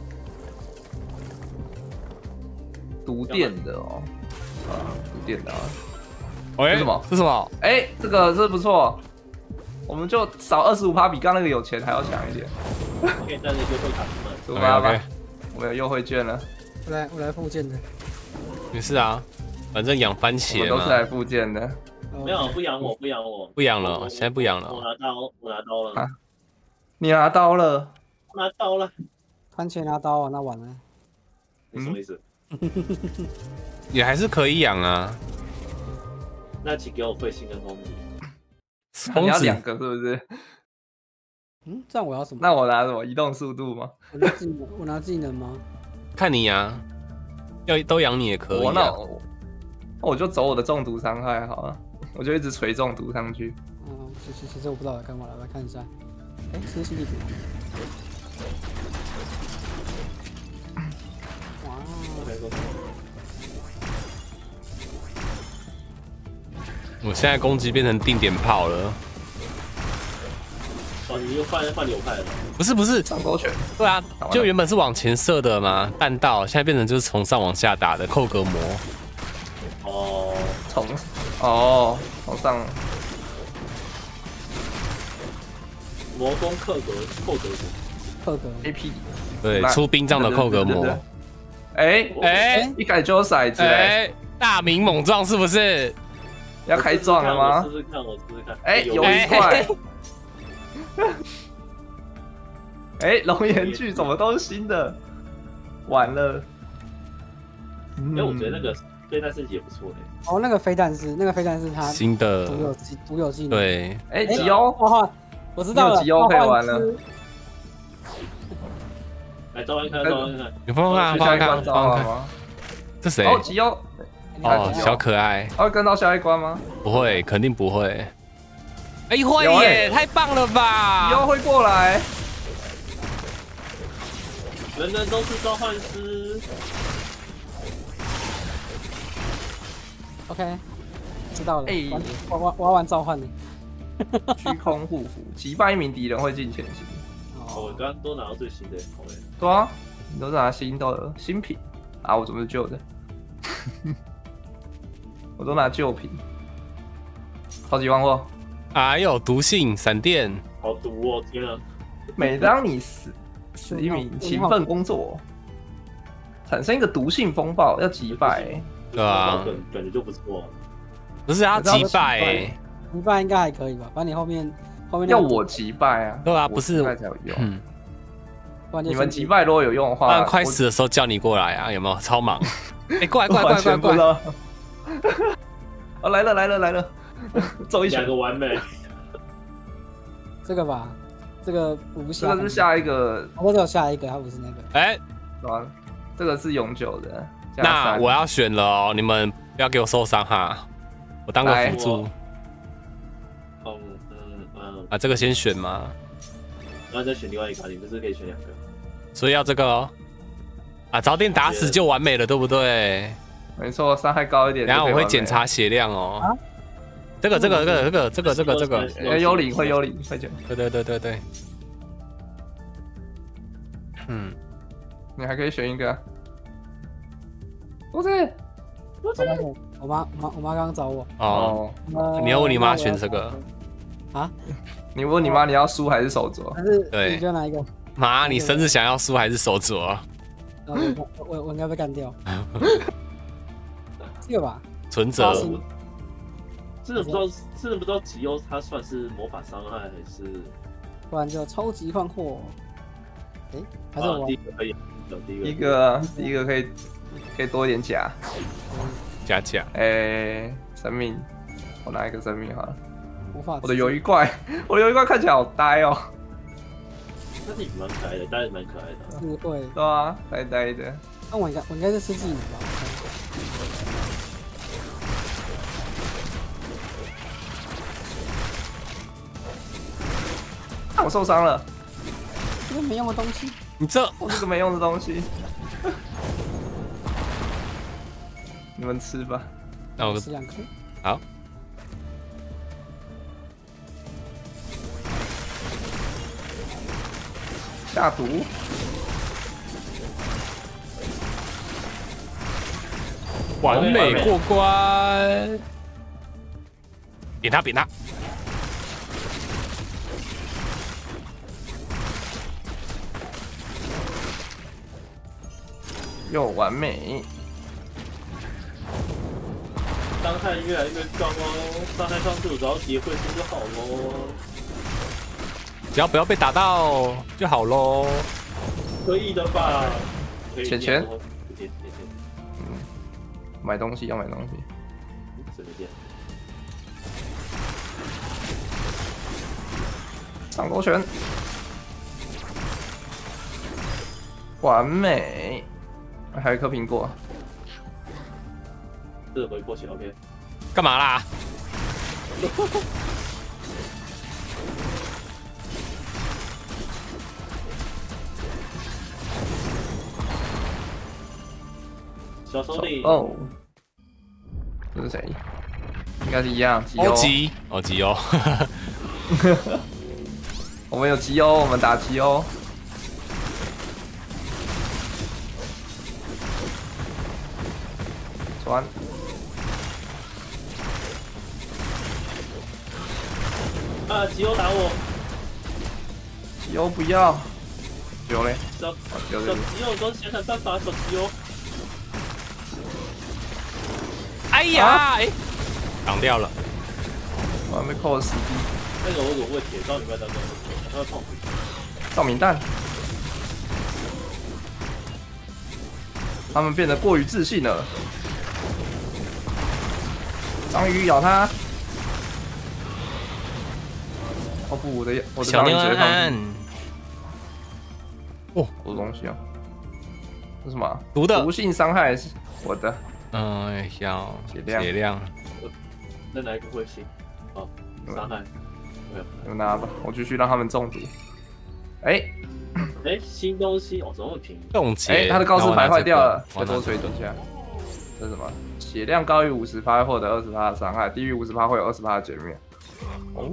毒电的哦，毒电的啊。 喂， 是什么？ 是什么？ 哎，这个不错，我们就少25%，比刚那个有钱还要强一点。 可以带着优惠卡出门。 出发吧 OK， 我们有优惠券了。 我来附件的。 没事啊，反正养番我茄们都是来嘛。 附件的。 没有，不养我。 不养了，现在不养了。 我拿刀了。 啊你拿刀了？ 拿刀了。 番茄拿刀啊，那完了。 你什么意思？ 也还是可以养啊。 那请给我会心跟公主。 你要疯子 2个是不是？ 这样我要什么？ 那我拿什么？移动速度吗？ 我拿技能吗？ 看你呀，要都养你也可以那啊。 我就走我的中毒伤害好了，我就一直锤中毒上去。 其实我不知道干嘛了，我来看一下。哎，是心理图。哇， 我现在攻击变成定点炮了。 哦，你又换流派了。 不是， 上勾拳。 对啊，就原本是往前射的嘛，弹道，现在变成就是从上往下打的扣格魔。 从上。 魔攻扣格 AP。 对，出兵杖的扣格魔。 哎，一改就有骰子哎， 大明猛撞是不是？ 要开撞了吗？ 我试试看。 哎，有一块。哎，龙岩剧怎么都是新的？完了。 哎，我觉得那个飞弹升级也不错哎。 哦，那个飞弹是它新的独有技能。 对。 哎，吉欧， 我知道了。 吉欧可以玩了。 来，召唤看。 你放看吗？这谁？ 哦，吉欧。 哦，小可爱。 他会跟到下一关吗？ 不会，肯定不会。哎，会耶！太棒了吧！ 吉欧会过来。 人人都是召唤师。 OK， 知道了。 哎， 我要玩召唤的。 虚空护符，击败一名敌人会进前行。 我刚刚都拿到最新的。 对啊，你都是拿新品啊？我怎么是旧的？我都拿旧品。超级万货。 哎呦，毒性闪电， 好毒哦！天啊！ 每当你使一名勤奋工作，产生一个毒性风暴，要击败。 对啊， 感觉就不错。 不是要击败击败应该还可以吧？反正你后面要我击败啊？ 对啊，不是才有用。你们击败如果有用的话， 不然快死的时候叫你过来啊，有没有？超忙。哎，过来！ 哦，来了，走一拳， 2个完美。 这个吧，这个无效。 这个是下一个， 我只有下一个，它不是那个。 哎， 这个是永久的。 那我要选了哦，你们不要给我受伤哈，我当个辅助。啊，这个先选吗？ 然后再选另外一个，你不是可以选2个？ 所以要这个哦。啊，早点打死就完美了，对不对？ 没错，伤害高一点。 等下我会检查血量哦。这个。 幽灵会幽灵，快点。 对。 你还可以选一个。不是， 我妈刚刚找我。 哦。你要问你妈选这个？ 啊？ 你问你妈你要输还是手镯？ 对。 你就哪一个？ 妈，你生日想要输还是手镯？ 我应该被干掉。这个吧。 存折。 真的不知道吉欧它算是魔法伤害还是？ 不然就超级换货。哎，还是我第一个可以， 第一个可以多一点甲。 甲。 哎，生命，我拿一个生命好了。我的鱿鱼怪看起来好呆哦。 那你蛮可爱的，当然蛮可爱的。 是会。 对啊，呆呆的。 那我应该是吃技能吧？ 我受伤了。 这个没用的东西。 你这个没用的东西。 们吃吧。 那我吃2颗。 好。 下毒。 完美过关。扁他，扁他。 又完美。 伤害越来越高哦，伤害上次只要结会心就好喽。 只要不要被打到就好喽。 可以的吧？ 钱。买东西要买东西。 什么店？ 上勾拳。完美。还有一颗苹果。 这个回过去 OK。 干嘛啦？ 小手里哦，这是谁？应该是一样。 欧吉，哦吉欧。 我们有吉欧，我们打吉欧。传。 啊！吉欧打我！ 吉欧不要。吉欧嘞？ 小吉欧都想想办法，小吉欧。 哎呀！哎，挡掉了。 我还没扣了10滴。 那个我有问题，照明弹当中，他会碰。 照明弹。他们变得过于自信了。章鱼咬他。哦不，我的章鱼直接放屁。哦，我的东西啊。这是什么？ 毒的。 毒性伤害是我的。 要血量。 那哪一个会行？哦，伤害。 你们拿吧，我继续让他们中毒。哎， 新东西哦，怎么会平？ 冻结。 他的告示牌坏掉了，再多锤几下。这是什么？血量高于50%会获得20%的伤害，低于50%会有20%的减免。哦。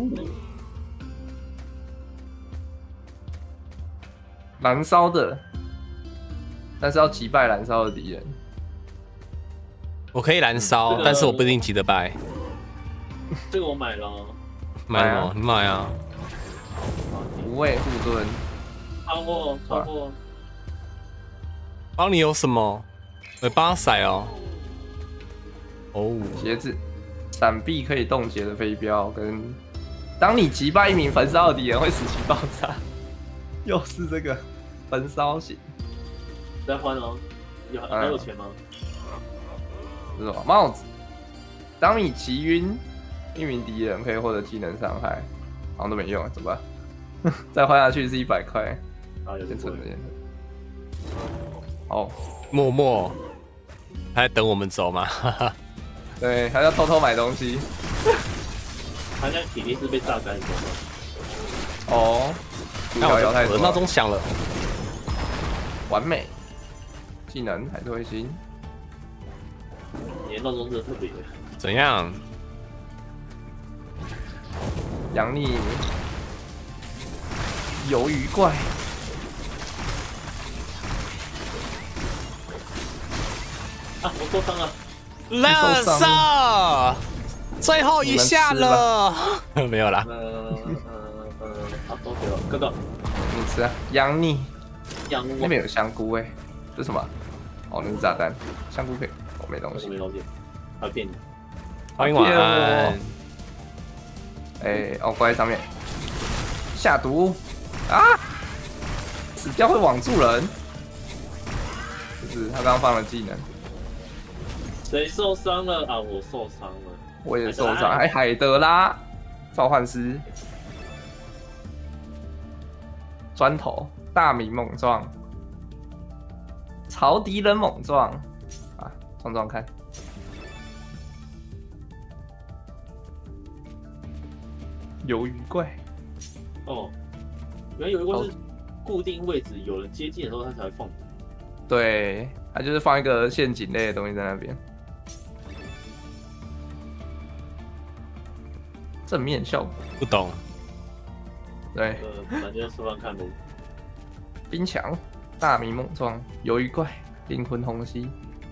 燃烧的，但是要击败燃烧的敌人。 我可以燃烧，但是我不一定击得败。 这个我买了。 买什么？你买啊。 无畏护盾。 超货。 帮你有什么？我帮他甩哦。哦。 鞋子，闪避可以冻结的飞镖，跟当你击败一名焚烧的敌人会使其爆炸。又是这个焚烧型。 再换哦。还有钱吗？ 是什么？帽子，当你击晕一名敌人，可以获得技能伤害，好像都没用，怎么办？再换下去是100块。 啊，有点存的。哦， 默默，他在等我们走吗？ 对，他要偷偷买东西。 他现在体力是被榨干，你知道吗？ 哦，我的闹钟响了。 完美，技能还是会行。 你的闹钟真的特别。 怎样？ 养你鱿鱼怪。 啊！我受伤了。 垃圾，最后一下了。没有啦。 好 ，OK 了，哥哥。 你吃啊，养你。 养我。 那边有香菇哎，这是什么？哦，那是炸弹。香菇可以，我没东西。 没东西。他骗你。 欢迎晚安。 哎，哦，挂在上面。下毒啊！死掉会网住人。就是他刚刚放了技能。 谁受伤了啊？我受伤了。 我也受伤。还海德拉召唤师。砖头，大名猛撞。朝敌人猛撞啊！撞撞看。鱿鱼怪。 哦，原来鱿鱼怪是固定位置，有人接近的时候它才会放。 对，它就是放一个陷阱类的东西在那边。 正面效果不懂。 对， 咱今天吃饭看喽。 冰墙、大明猛撞、鱿鱼怪、灵魂虹吸。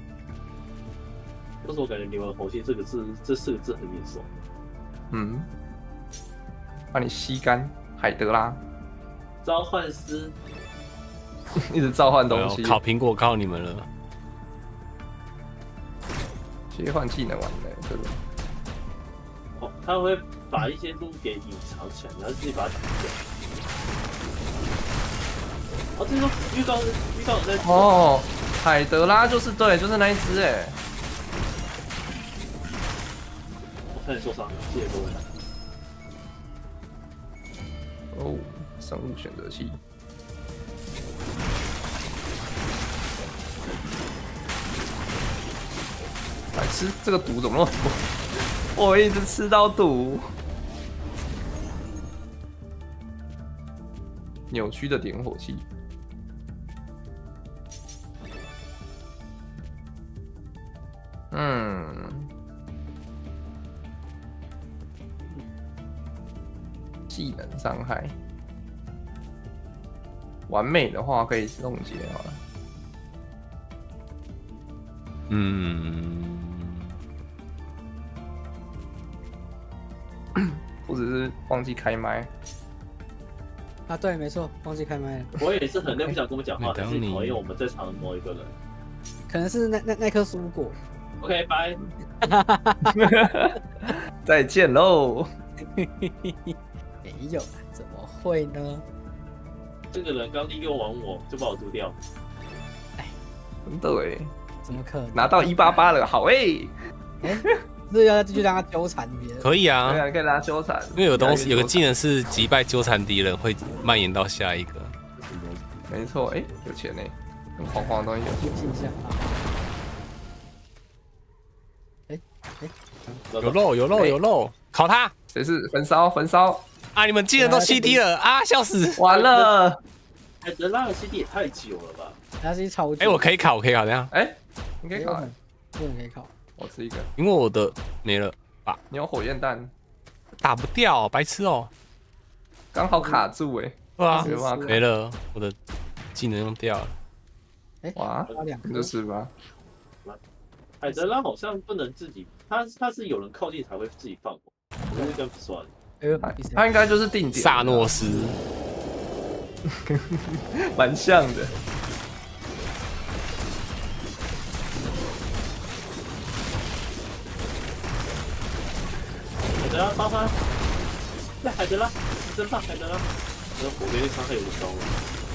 但是我感觉灵魂虹吸这4个字很眼熟。 嗯，把你吸干，海德拉， 召唤师， 一直召唤东西。 烤苹果靠你们了。 切换技能完了，这个。 哦，他会把一些路给隐藏起来，然后自己把它打掉。哦，这时候预告在哦，海德拉就是对，就是那一只哎。 我差点受伤了，谢谢各位。 哦，生物选择器。来吃这个毒怎么那么多？我一直吃到毒。扭曲的点火器。技能伤害。完美的话可以冻结好了。或者是忘记开麦。 啊，对，没错，忘记开麦了。 我也是很累，不想跟我们讲话，还是讨厌我们在场的某一个人。 可能是那颗蔬果。 OK， 拜。 再见喽。 没有，怎么会呢？ 这个人刚利用完我就把我毒掉。 哎， 真的哎， 怎么可能？ 拿到188了，好哎。 是要继续让他纠缠别人？ 可以啊， 对啊，可以让他纠缠。 因为有东西，有个技能是击败纠缠敌人，会蔓延到下一个。 没错，哎，有钱呢，很黄黄的东西有。 记一下啊。 有肉，烤他！ 谁是焚烧啊！你们技能都7D了啊！笑死！ 完了！ 海德拉的 CD 也太久了吧？ 它是超久。 哎，我可以烤，等下。 哎，你可以烤， 不能可以烤。 我吃一个， 因为我的没了吧？ 你有火焰弹， 打不掉，白痴哦！ 刚好卡住哎。 对啊，没了，我的技能用掉了。 哇，你就吃吧。 海德拉好像不能自己，他是有人靠近才会自己放火，我觉得这样不算。 他应该就是定点。 萨诺斯， 蛮像的。 海德拉发发，对海德拉，真棒海德拉，这火力伤害有点高了。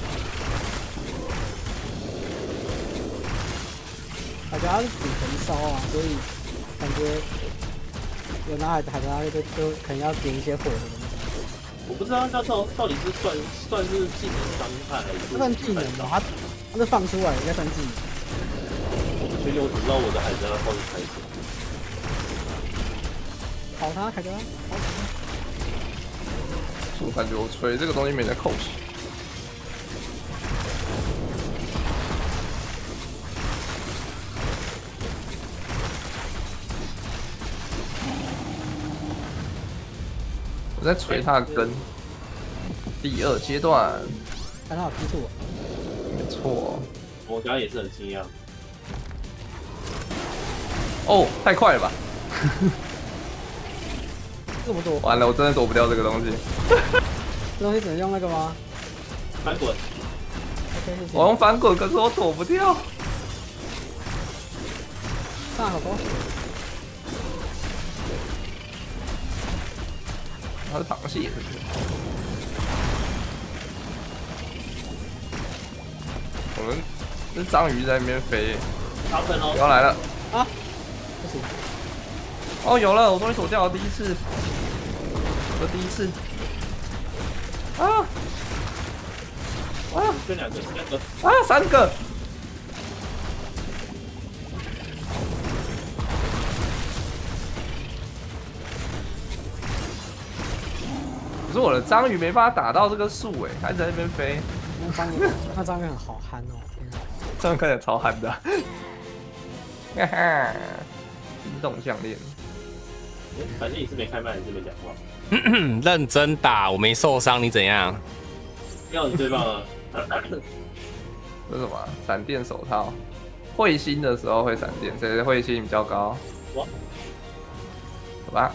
海德拉是主焚烧啊，所以感觉有拿海德拉就可能要点一些火的东西。 我不知道他到底是算是技能伤害还是？ 算技能吧，他是放出来应该算技能。 我确定我只知道我的海德拉到底开什么。 好他海德拉，好他。 我感觉我锤这个东西没在扣血。我在锤它的根。第2阶段， 看他有踢出我。 没错。 我刚刚也是很惊讶。 哦，太快了吧！ 这么多。 完了，我真的躲不掉这个东西。 这东西只能用那个吗？ 翻滚。 我用翻滚，可是我躲不掉。 上好多。 它是螃蟹，是不是？我们是章鱼在那边飞。 打粉哦！ 要来了啊！不行。 哦，有了，我终于躲掉了第一次。我的第一次。啊！ 啊！这2个，3个。 啊，3个。可是我的章鱼没办法打到这个树哎，它在那边飞。 那章鱼很好憨哦， 章鱼看起来超憨的。哈哈，移动项链。 反正你是没开麦，你是没讲话。 认真打，我没受伤，你怎样？ 要你最棒了。 这是什么？闪电手套。彗星的时候会闪电，谁的彗星比较高？ 哇， 好吧。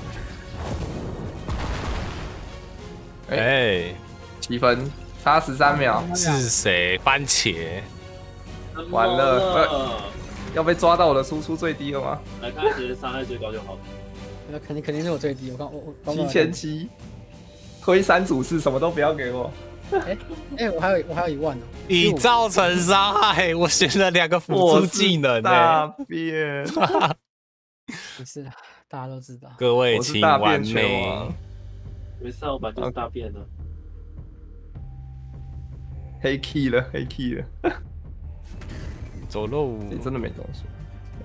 哎 ，7分，差13秒。 是谁？番茄。 完了，要被抓到我的输出最低了吗？ 来看谁伤害最高就好了。 那肯定是我最低，我 7700，推3组4，什么都不要给我。 我还有1万呢。 已造成伤害，我选了2个辅助技能大便。 没事，大家都知道。 各位请完美。 没事，我本来就是大便了。 黑 key 了，黑 key 了。 走喽！ 你真的没东西，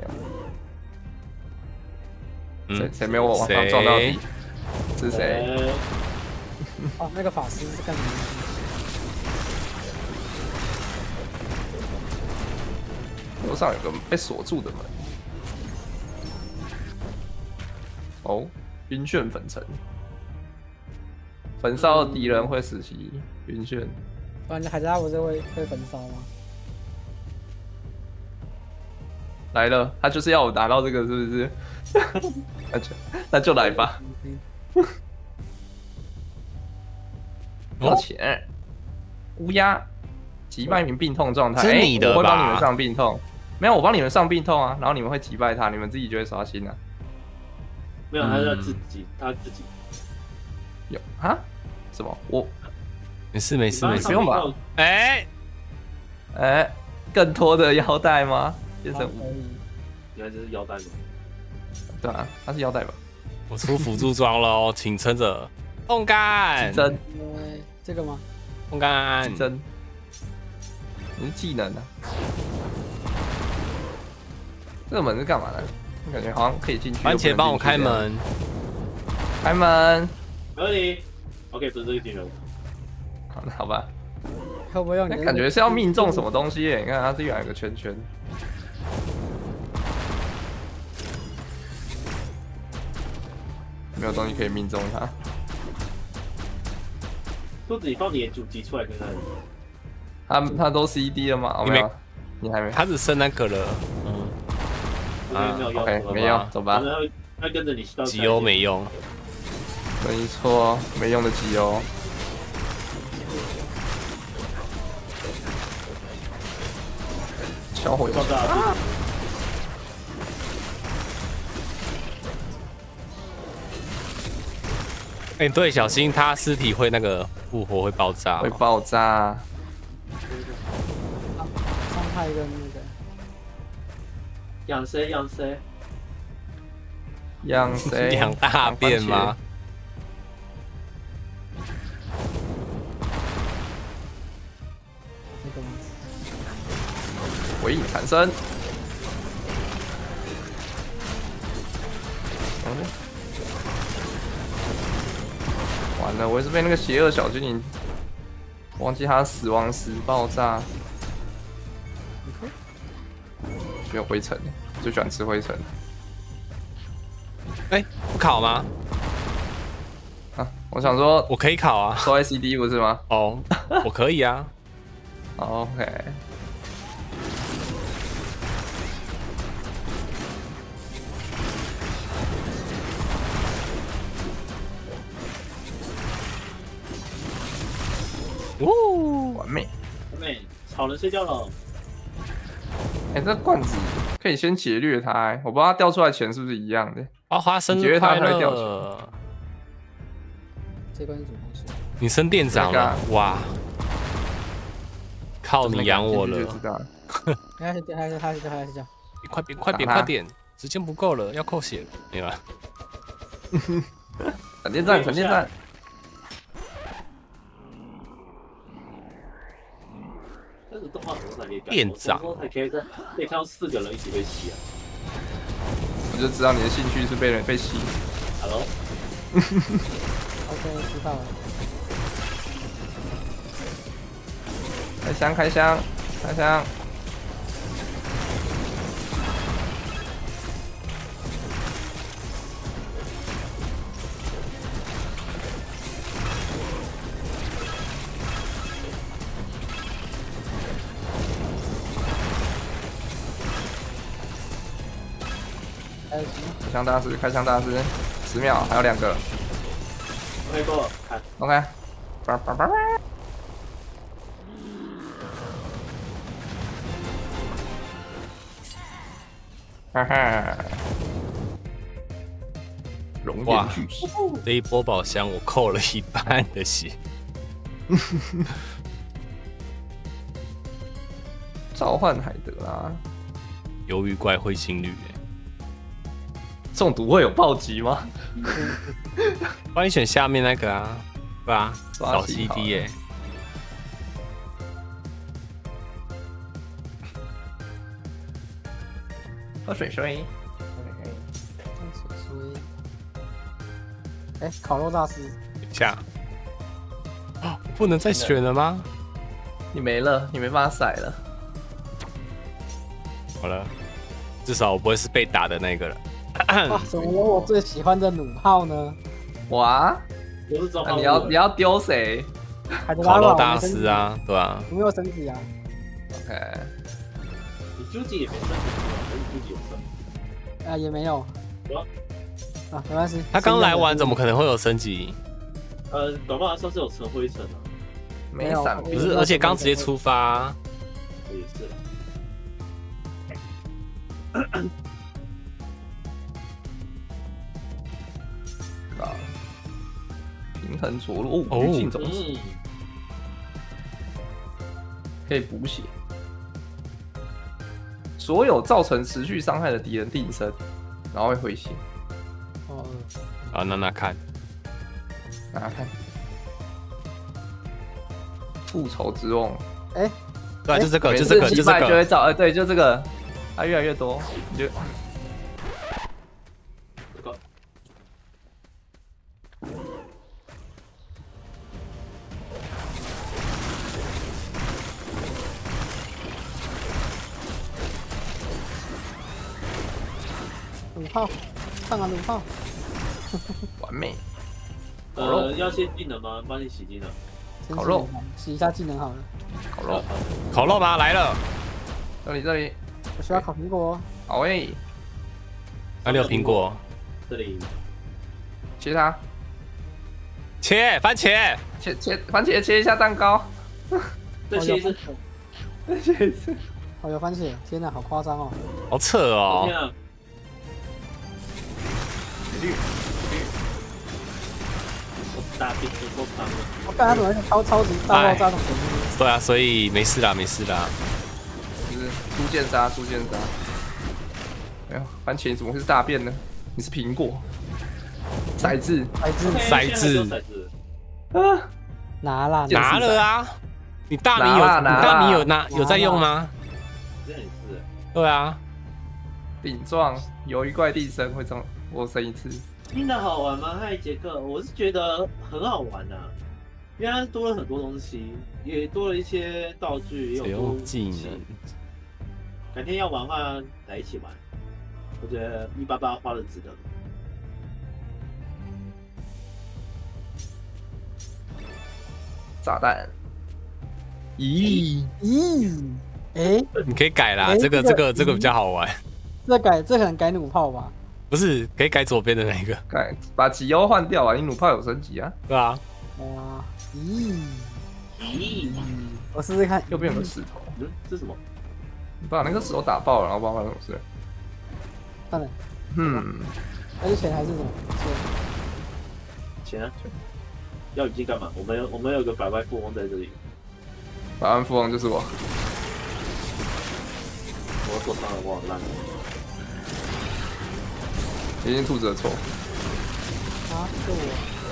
没有。谁没有我往上撞到底？是谁？ 哦，那个法师是干什么？ 楼上有个被锁住的门。哦，晕眩粉尘，焚烧的敌人会使其晕眩。 不然海家不是会焚烧吗？ 来了，他就是要我拿到这个，是不是？那就来吧。多少钱？乌鸦，击败一名病痛状态。 是你的吧？ 我会帮你们上病痛。没有，我帮你们上病痛啊，然后你们会击败他，你们自己就会刷新啊。 没有，他要自己，他自己。 有啊？什么？我没事， 不用吧？更多的腰带吗？变成原来这是腰带吗？ 对啊，它是腰带吧？ 我出辅助装了哦，请撑着。痛干。 针。 这个吗？ 痛干。 针。你是技能啊？这个门是干嘛的？我感觉好像可以进去。 番茄帮我开门。 开门。 可以。OK， 不是这个技能。 好吧。 会不会用？ 感觉是要命中什么东西耶？你看它这边有一个圈圈。没有东西可以命中它。 兔子，你放点主机出来看看。 他都 CD 了吗？哦，没有，你还没。 他只剩那个了。 OK， 没用，走吧。 他跟着你到。 集邮没用。 没错，没用的集邮。小火有炸。 对，小心他尸体会那个复活会爆炸。 会爆炸。 伤害跟那个。 养谁？养谁？ 养谁？ 养大便吗？ 那个吗？ 鬼影缠身。完了，我也是被那个邪恶小精灵忘记他死亡时爆炸。没有灰尘，最喜欢吃灰尘。 不烤吗？ 啊，我想说， 我可以烤啊， 收 CD 不是吗？ 哦，我可以啊。 OK。完美， 完美，草人睡觉了。 这罐子可以先劫掠它，我不知道它掉出来钱是不是一样的。 花生劫掠它快才会掉乐。 钱。 这关是什么东西？ 你升店长了，哇！靠你养我了。 他是这样。 快点，时间不够了，要扣血了，没有了。 闪电战。 但是动画什么才可以改？ 店长才可以看到4个人一起被吸啊！ 我就知道你的兴趣是被人被吸。 Hello。 OK， 知道了。 开箱。 还有什开枪大师，开枪大师，10秒，还有2个。 OK， 够，看。 OK， 叭叭叭叭。哈哈。龙哇焰巨石， 这一波宝箱我扣了一半的血。 召唤海德拉， 鱿鱼怪会心率中毒会有暴击吗？ 帮你选下面那个啊，对啊，扫刷新好 CD 耶、 喝水水。 哎，烤肉大师， 等一下，不能再选了吗？ 你没了，你没办法甩了。 好了，至少我不会是被打的那个了。 哇，怎么有我最喜欢的弩炮呢？ 哇， 我是召那唤物你要丢谁海德拉吧烤肉大师，啊，对啊， 我没有升级啊。 ？OK， 你究竟也没升级，还是究竟有升？ 啊，也没有。 有啊，没关系。 他刚来完，怎么可能会有升级？ 搞不好上次有尘灰尘啊， 没闪不是，而且刚直接出发、啊。 也是啦。 啊，平衡着陆哦女性种子嗯， 可以补血，所有造成持续伤害的敌人定身，然后会回血。 哦， 好，那看， 大家看，复仇之梦， 哎， 对啊，就这个， 每次就这个，就这击败就会个。 造，对，就这个，它越来越多，你就这个弩炮，看啊弩炮。 完美。 要先技能吗？帮你洗技能。 烤肉， 洗一下技能好了。 烤肉， 烤肉吗？来了， 这里， 我需要烤苹果哦。 好诶， 哪里有苹果？ 这里切它， 切番茄， 切番茄，切一下蛋糕， 这些是切一次。 哦，有番茄，天哪，好夸张哦！ 好扯哦天。啊！我大兵都够长了。 我看他怎么用超级大爆炸的火力。 对啊，所以没事啦，没事啦。 就是出剑杀。哎呦，番茄你怎么会是大便呢？你是苹果，骰子骰子啊， 拿啦， 拿了啊！你大米有， 拿啦你大米有在用吗？ 这样也是。 对啊， 顶撞鱿鱼怪地生会中，我生一次。 听得好玩吗？嗨，杰克，我是觉得很好玩啊，因为它多了很多东西，也多了一些道具，也使有多用技能。 改天要玩的话，来一起玩。我觉得188花的值得。 炸弹，咦， 哎， 你可以改啦， 欸这个比较好玩。 这可能改弩炮吧？ 不是，可以改左边的那个。 看把吉欧换掉啊，你弩炮有升级啊， 对啊， 哇，咦， 咦， 我试试看。 右边有个石头， 这是什么？ 你把那个石头打爆了，然后不知道发生什么事。 算了，还是钱还是什么？ 钱啊！要语境干嘛？我们有个百万富翁在这里， 百万富翁就是我， 我受伤了，我好烂。 一定兔子的错。 啊，是我。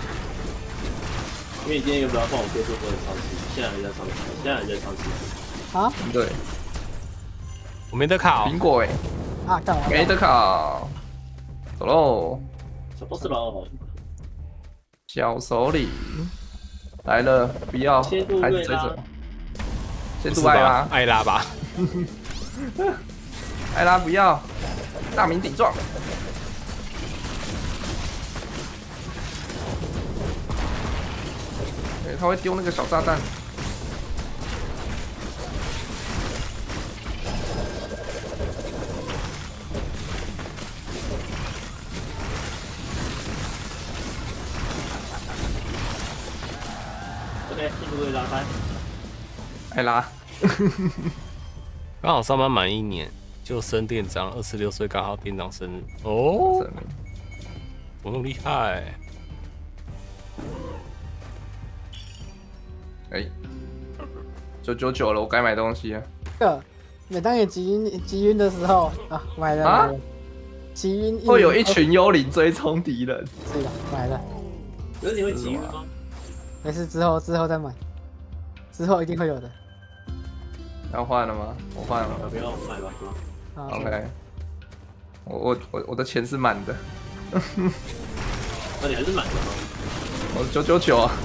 因为你今天有没有帮我做过的超市？现在还在超市，现在还在超市。 啊对， 我没得考。 苹果哎， 啊，干嘛？ 没得烤，走喽， 小 boss 喽， 小首领来了，不要，还先入是追着，先不是吧渡艾拉， 艾拉吧？ 艾拉不要，大名顶撞。对，他会丢那个小炸弹。 会拉开。 爱拉。 刚好上班满1年，就升店长，26岁刚好店长生日。哦，怎么那么厉害？ 哎，999了，我该买东西了。 每当你急晕的时候啊，买了。急晕会有一群幽灵追冲敌人。 是的，买了。 可是你会急晕吗？ 没事，之后再买，之后一定会有的。 要换了吗？我换了。 不要买吧， 哥。 OK。我的钱是满的。 那你还是买的吗？ 我999啊。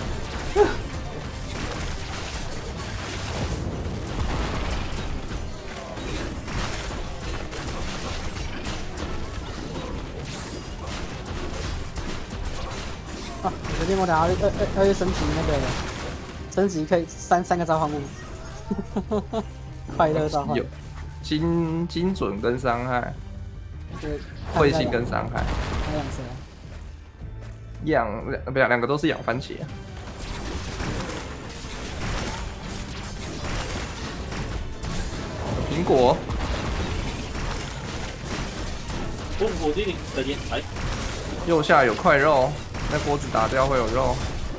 啊！我决定我等下要去升级那个，升级可以三个召唤物，快乐召唤， 精准跟伤害，会性跟伤害。 那养谁啊？ 两个都是养番茄。苹果。 我这里的烟来。 右下有块肉。那锅子打掉会有肉。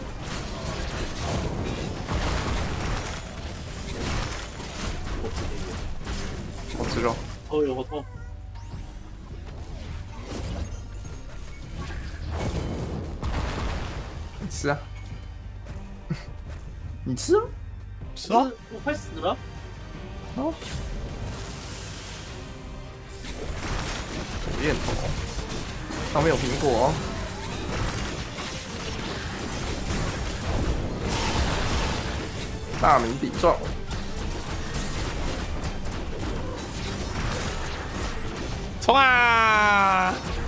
我吃肉。 哦哟，好痛！ 你吃啊！你吃啊！ 是啊，我快死了。 哦。火焰头，上面有苹果。大名鼎壮， 冲啊！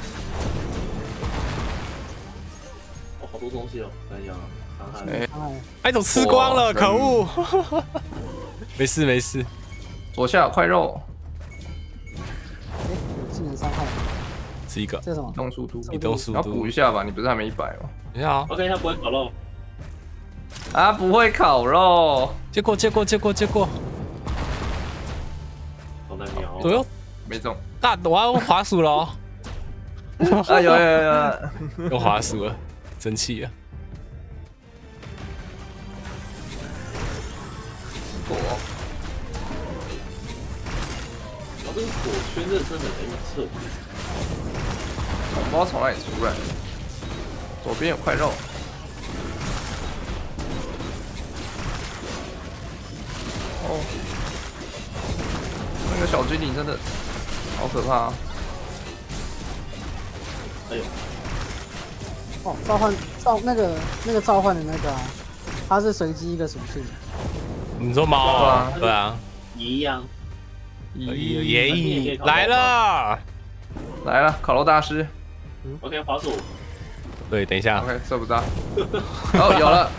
哦，好多东西哦，看一下伤害。 哎，都吃光了，可恶！没事。 左下有块肉。 技能伤害。 是一个。 这是什么？ 移动速度。 要补一下吧，你不是还没100吗？ 等一下啊。 OK， 他不会烤肉。 啊，不会烤肉。 接过。 好难瞄。 左右没中。 我要用滑鼠了哦。 啊，有。 用滑鼠了，生气了。 果。 这个火圈真的很难预测。 我不知道从哪里出来。左边有块肉。哦，那个小精灵真的好可怕啊！ 哎呦！ 哦，那个召唤的那个啊，它是随机一个属性。 你说猫啊？对啊。 一样。 爷来了， 烤肉大师。 OK， 滑鼠。 对，等一下。 OK， 射不到。哦，有了。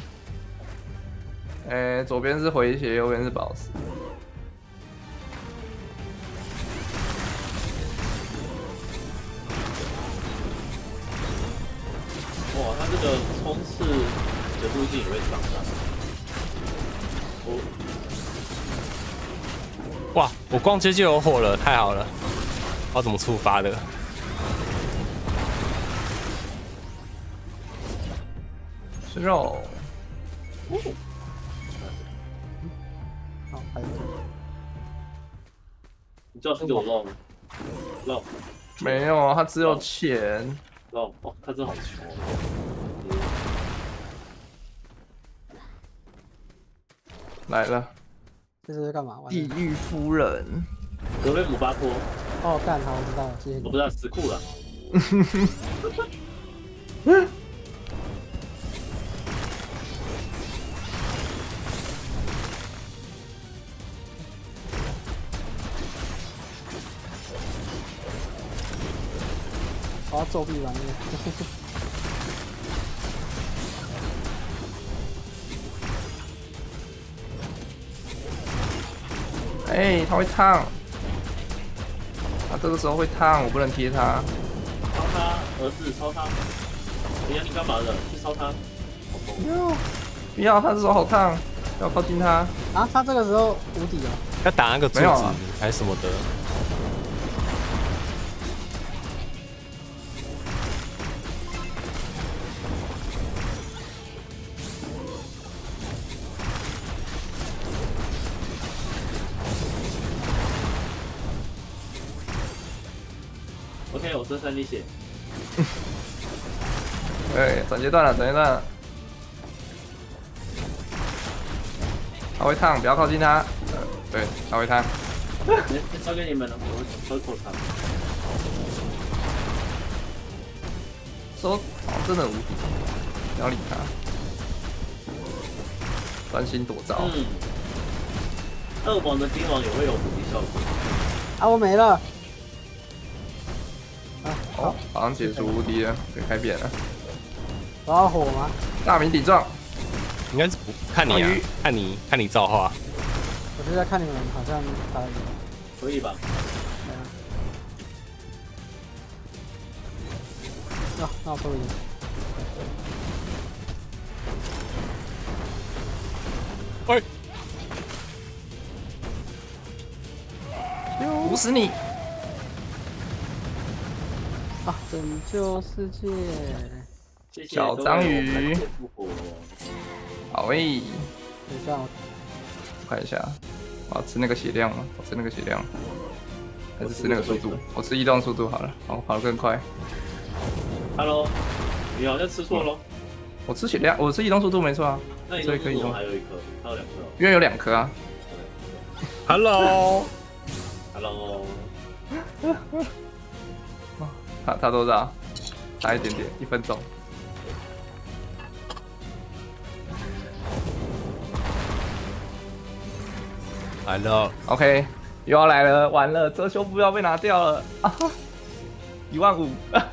左边是回血，右边是宝石。 哇，他这个冲刺的路径也会上涨。 哇，我逛街就有火了，太好了！我怎么触发的？ 吃肉。 好，还有。 你最好是给我肉。 没有，他只有钱。 哦，他真好穷。 来了。 这是干嘛？ 地狱夫人。 格雷姆巴托。 哦，干好，我知道了，谢谢你。 我不知道死库了。 我要作弊玩意。 哎，他会烫。他这个时候会烫，我不能贴他。 烧他，儿子，烧他！哎呀，你干嘛的？去烧他！好疯！ 不要，他的手好烫，不要靠近他。 啊，他这个时候无敌哦。 要打那个柱子没有啊还是什么的。 OK， 我剩3滴血。 对，转阶段了，转阶段了。他会烫，不要靠近他。对，他会烫。 交给你们了，我喝口茶。 手哦，真的很无敌，不要理他，专心躲招。 2王的兵王也会有补敌效果。 啊，我没了。 哦，好像解除无敌了，可以开扁了。 我要火吗？ 大名顶撞， 应该是不看你啊，看你造化。 我就在看你们好像打得赢。 可以吧？那我说赢。 喂， 毒死你！ 啊！拯救世界！ 谢谢小章鱼。好诶， 等一下，我看一下，我要吃那个血量吗？我吃那个血量，还是吃那个速度？我吃移动速度好了，好跑得更快。 Hello， 你好像吃错喽。 我吃血量，我吃移动速度没错啊。 那你所以可以用还有1颗，还有2颗。 因为有2颗啊。 Hello， Hello。 他多少？差一点点，1分钟。 来了 OK， 又要来了，完了，遮羞布要被拿掉了啊！15000，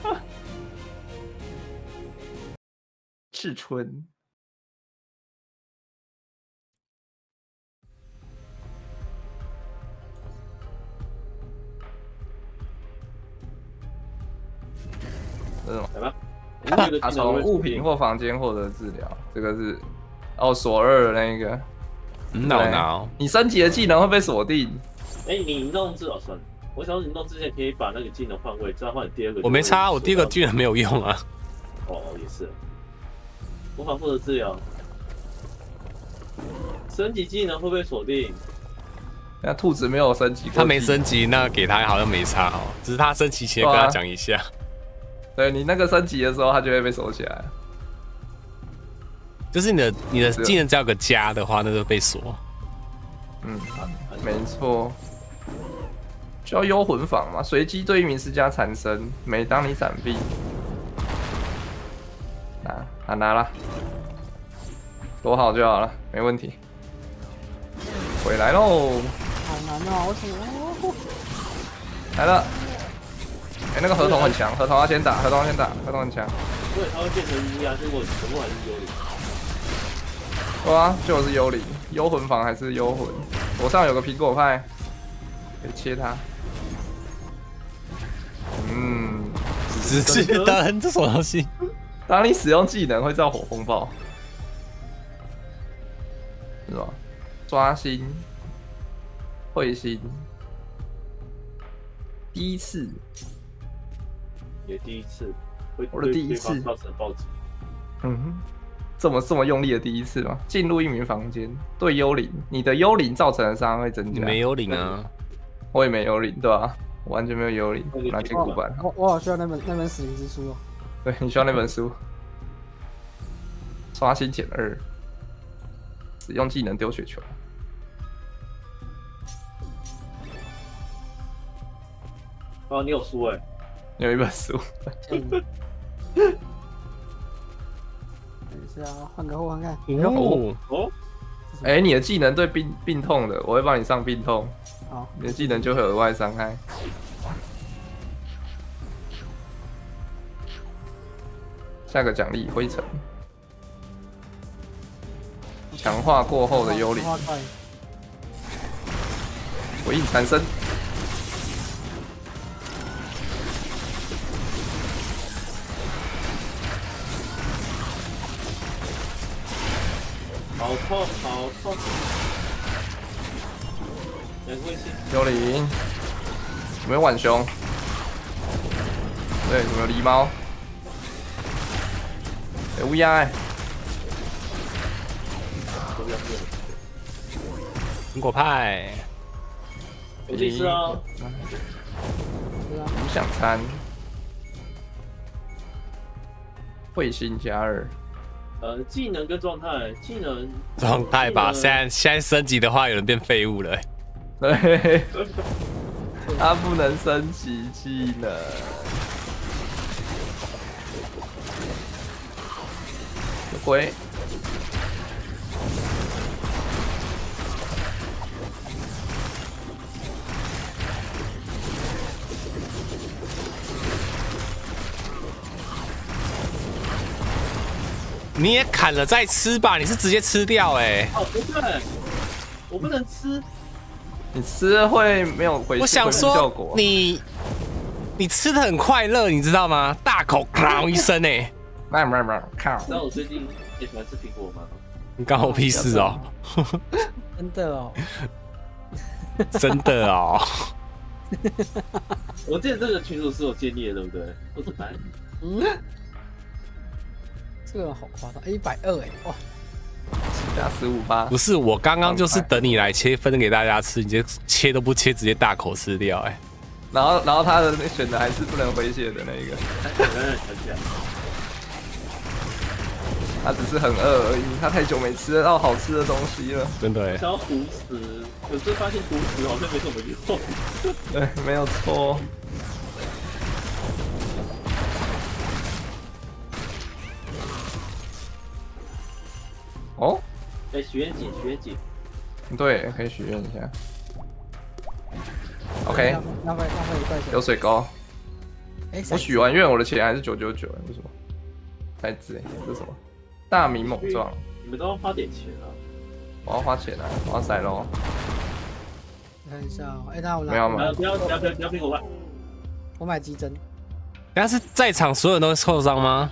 赤春。这是什么？ 来吧。 打从物品或房间获得治疗，这个是哦锁2的那个。 脑， 你升级的技能会被锁定。 你弄至少算了。我想说你弄之前可以把那个技能换位，这样换第2个。 我没差，我第2个技能没有用啊。 哦，也是。魔法获得治疗，升级技能会不会锁定？ 那兔子没有升级， 他没升级，那给他好像没差哦，只是他升级前跟他讲一下。 对你那个升级的时候，它就会被锁起来。 就是你的技能只要有个加的话，那就被锁。 没错。需要幽魂坊嘛？随机对一名施加缠身，每当你闪避，拿了，躲好就好了，没问题。回来喽！ 好难哦，为什么？ 来了。那个合同很强，合同要先打，合同很强。 对，它会变成1啊，结果全部还是幽灵。 对啊，就是幽灵，幽魂坊还是幽魂。左上有个苹果派，可以切它。 直接灯这什么东西？ 当你使用技能会造火风暴，是吧？抓心、会心，第一次， 也第一次会我的第一次造成暴击。 这么用力的第一次吗？进入一名房间，对幽灵，你的幽灵造成的伤害会增加。 你没幽灵啊？ 我也没幽灵，对吧？我完全没有幽灵，拿金箍板。 我好需要那本死灵之书哦。 对，你需要那本书。刷新减2，使用技能丢雪球。 哦，你有书哎？ 你有一本书。 等一下，换个货看看。 你的技能对病痛的，我会帮你上病痛。 好， 你的技能就会额外伤害。下个奖励灰尘，强化过后的幽灵，回应缠身。 好痛，好痛！两个卫星， 幽灵，有没有浣熊？对，有没有狸猫？有乌鸦哎， 苹果派， 我自己吃啊。 无想餐，彗星加2。 技能跟状态，技能状态吧。现在升级的话，有人变废物了。 对，他不能升级技能。有鬼！ 你也砍了再吃吧，你是直接吃掉哎、 哦，不对，我不能吃。 你吃会没有回我想说效果。 你吃的很快乐，你知道吗？大口哐一声哎、 靠！ 知道我最近也喜欢吃苹果吗？ 你关我屁事哦！ 真的哦， 真的哦！ 我记得这个群主是我建立的，对不对？我是白。 这个好夸张，120哎，哇！ 加15%。 不是，我刚刚就是等你来切分给大家吃，你直接切都不切，直接大口吃掉哎、 然后他的选的还是不能回血的那一个，他只是很饿而已，他太久没吃到好吃的东西了。 真的哎、 想要胡食，可是发现胡食好像没什么用。 对，没有错。哦， 哎，许愿井，许愿井， 对，可以许愿一下。OK， 浪费一块钱。 有水沟。 哎， 我许完愿，我的钱还是999，为什么？骰子，这是什么？大明猛撞。 你们都要花点钱啊！ 我要花钱啊！我要骰喽。 看一下哦，哎，那我没有吗？ 不要苹果派。 我买鸡胗。 但是在场所有人都受伤吗？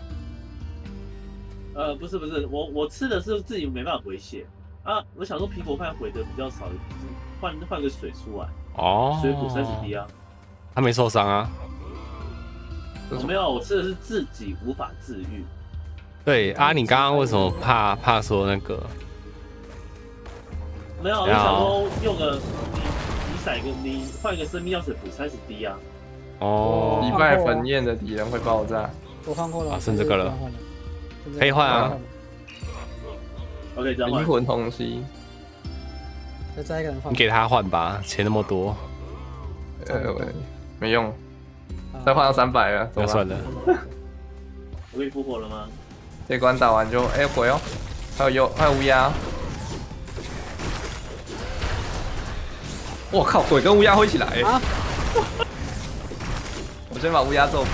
不是，我吃的是自己没办法回血啊。我想说苹果派回的比较少，换个水出来， 哦， 水补30滴啊。 他没受伤啊。 我没有，我吃的是自己无法治愈。 对啊，你刚刚为什么怕说那个？ 没有，我想说用个你换一个生命药水补30滴啊。 哦， 击败焚焰的敌人会爆炸。 我换过了， 剩这个了，可以换啊。 OK， 这样换。 灵魂同息。 再加一个人换。 你给他换吧，钱那么多。 没用，再换到300了， 那算了。 我可以复活了吗？ 这关打完就鬼哦，还有乌鸦。我靠，鬼跟乌鸦会一起来啊！我先把乌鸦揍扁。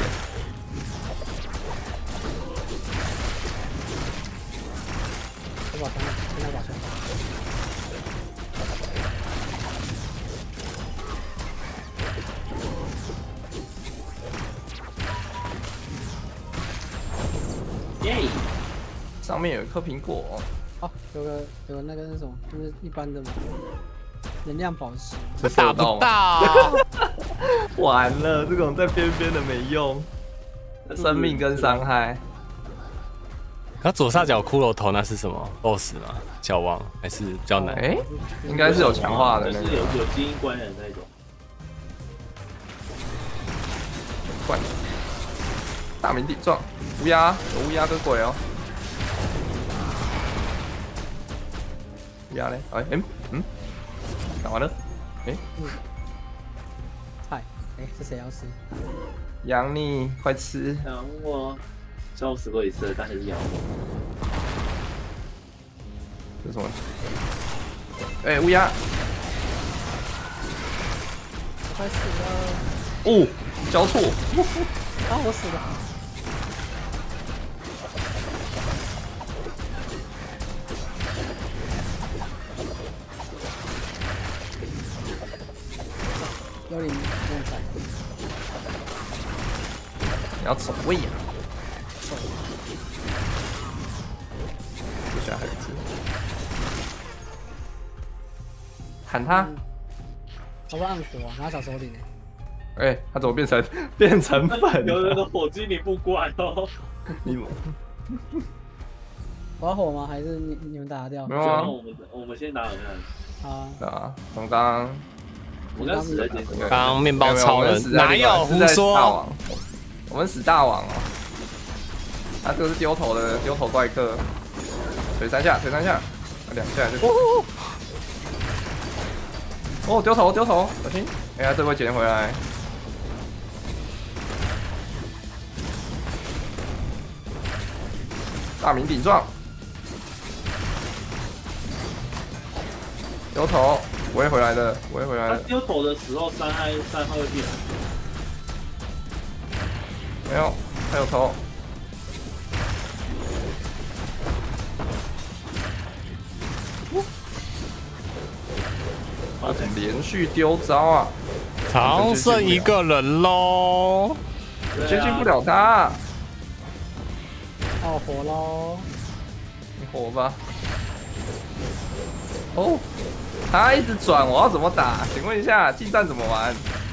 先把枪， 耶！ 上面有一颗苹果。 哦，有那个那种，就是一般的嘛，能量宝石。 这打不到。 完了，这种在边边的没用，生命跟伤害。 他左上角骷髅头那是什么 ？BOSS 吗？小王还是比较难？ 哎，应该是有强化的那就是个。 有基因关联的那种。 怪大鸣鼎撞，乌鸦有乌鸦跟鬼哦。乌鸦嘞？打完了。 菜，这谁要吃？ 养你，快吃！ 养我，虽然我死过一次，但还是养我。 这是什么？乌鸦！ 快死了！ 哦，交错！ 啊，我死了！幽灵梦闪， 你要走位呀！这下还是砍他！ 我不按火，拿小手柄。 哎，他怎么变成粉？ 有人的火鸡你不管哦。 你我要火吗？还是你们打得掉？ 没有啊？ 我们先打打看。 啊， 啊，从刚我刚死在前面。 刚面包超人哪有胡说？ 我们死大王哦。他这个是丢头的丢头怪客，锤3下，锤3下，2下就。哦，丢头，小心！哎呀，这会捡回来。大名顶撞，丢头，不会回来的，不会回来的。 丢头的时候3害会变。 没有，还有头。连续丢招啊！ 常剩一个人喽， 接近不了他。 那我火喽！ 你火吧。哦，他一直转，我要怎么打？请问一下，近战怎么玩？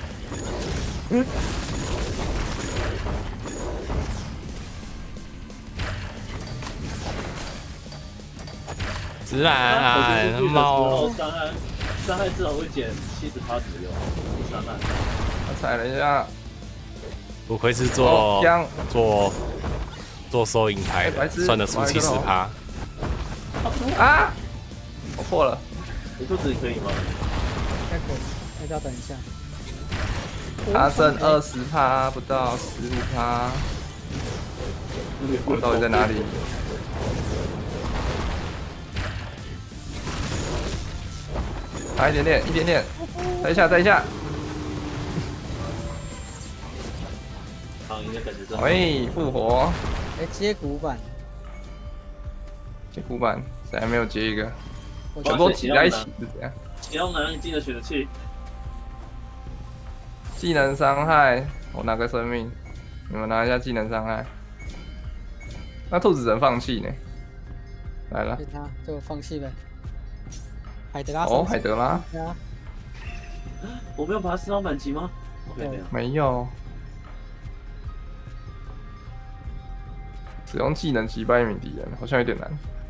直男猫。 伤害至少会减70%左右，伤害。 他踩了一下， 不愧是做收银台的，算得出70%。 啊！我破了。 你肚子可以吗？ 应该可以，那就要等一下。 他剩20%，不到15%。我到底在哪里？打一点点，再一下。 应该感觉真好。 喂，复活。 哎，接骨板。 接骨板，谁还没有接一个？ 我都挤在一起是怎样？ 启动男技能选择器。 技能伤害，我拿个生命，你们拿一下技能伤害。那兔子人放弃呢？来了。 他就放弃呗。海德拉哦，海德拉。 对啊。 我没有把它升到满级吗？ 没有。使用技能击败一名敌人，好像有点难。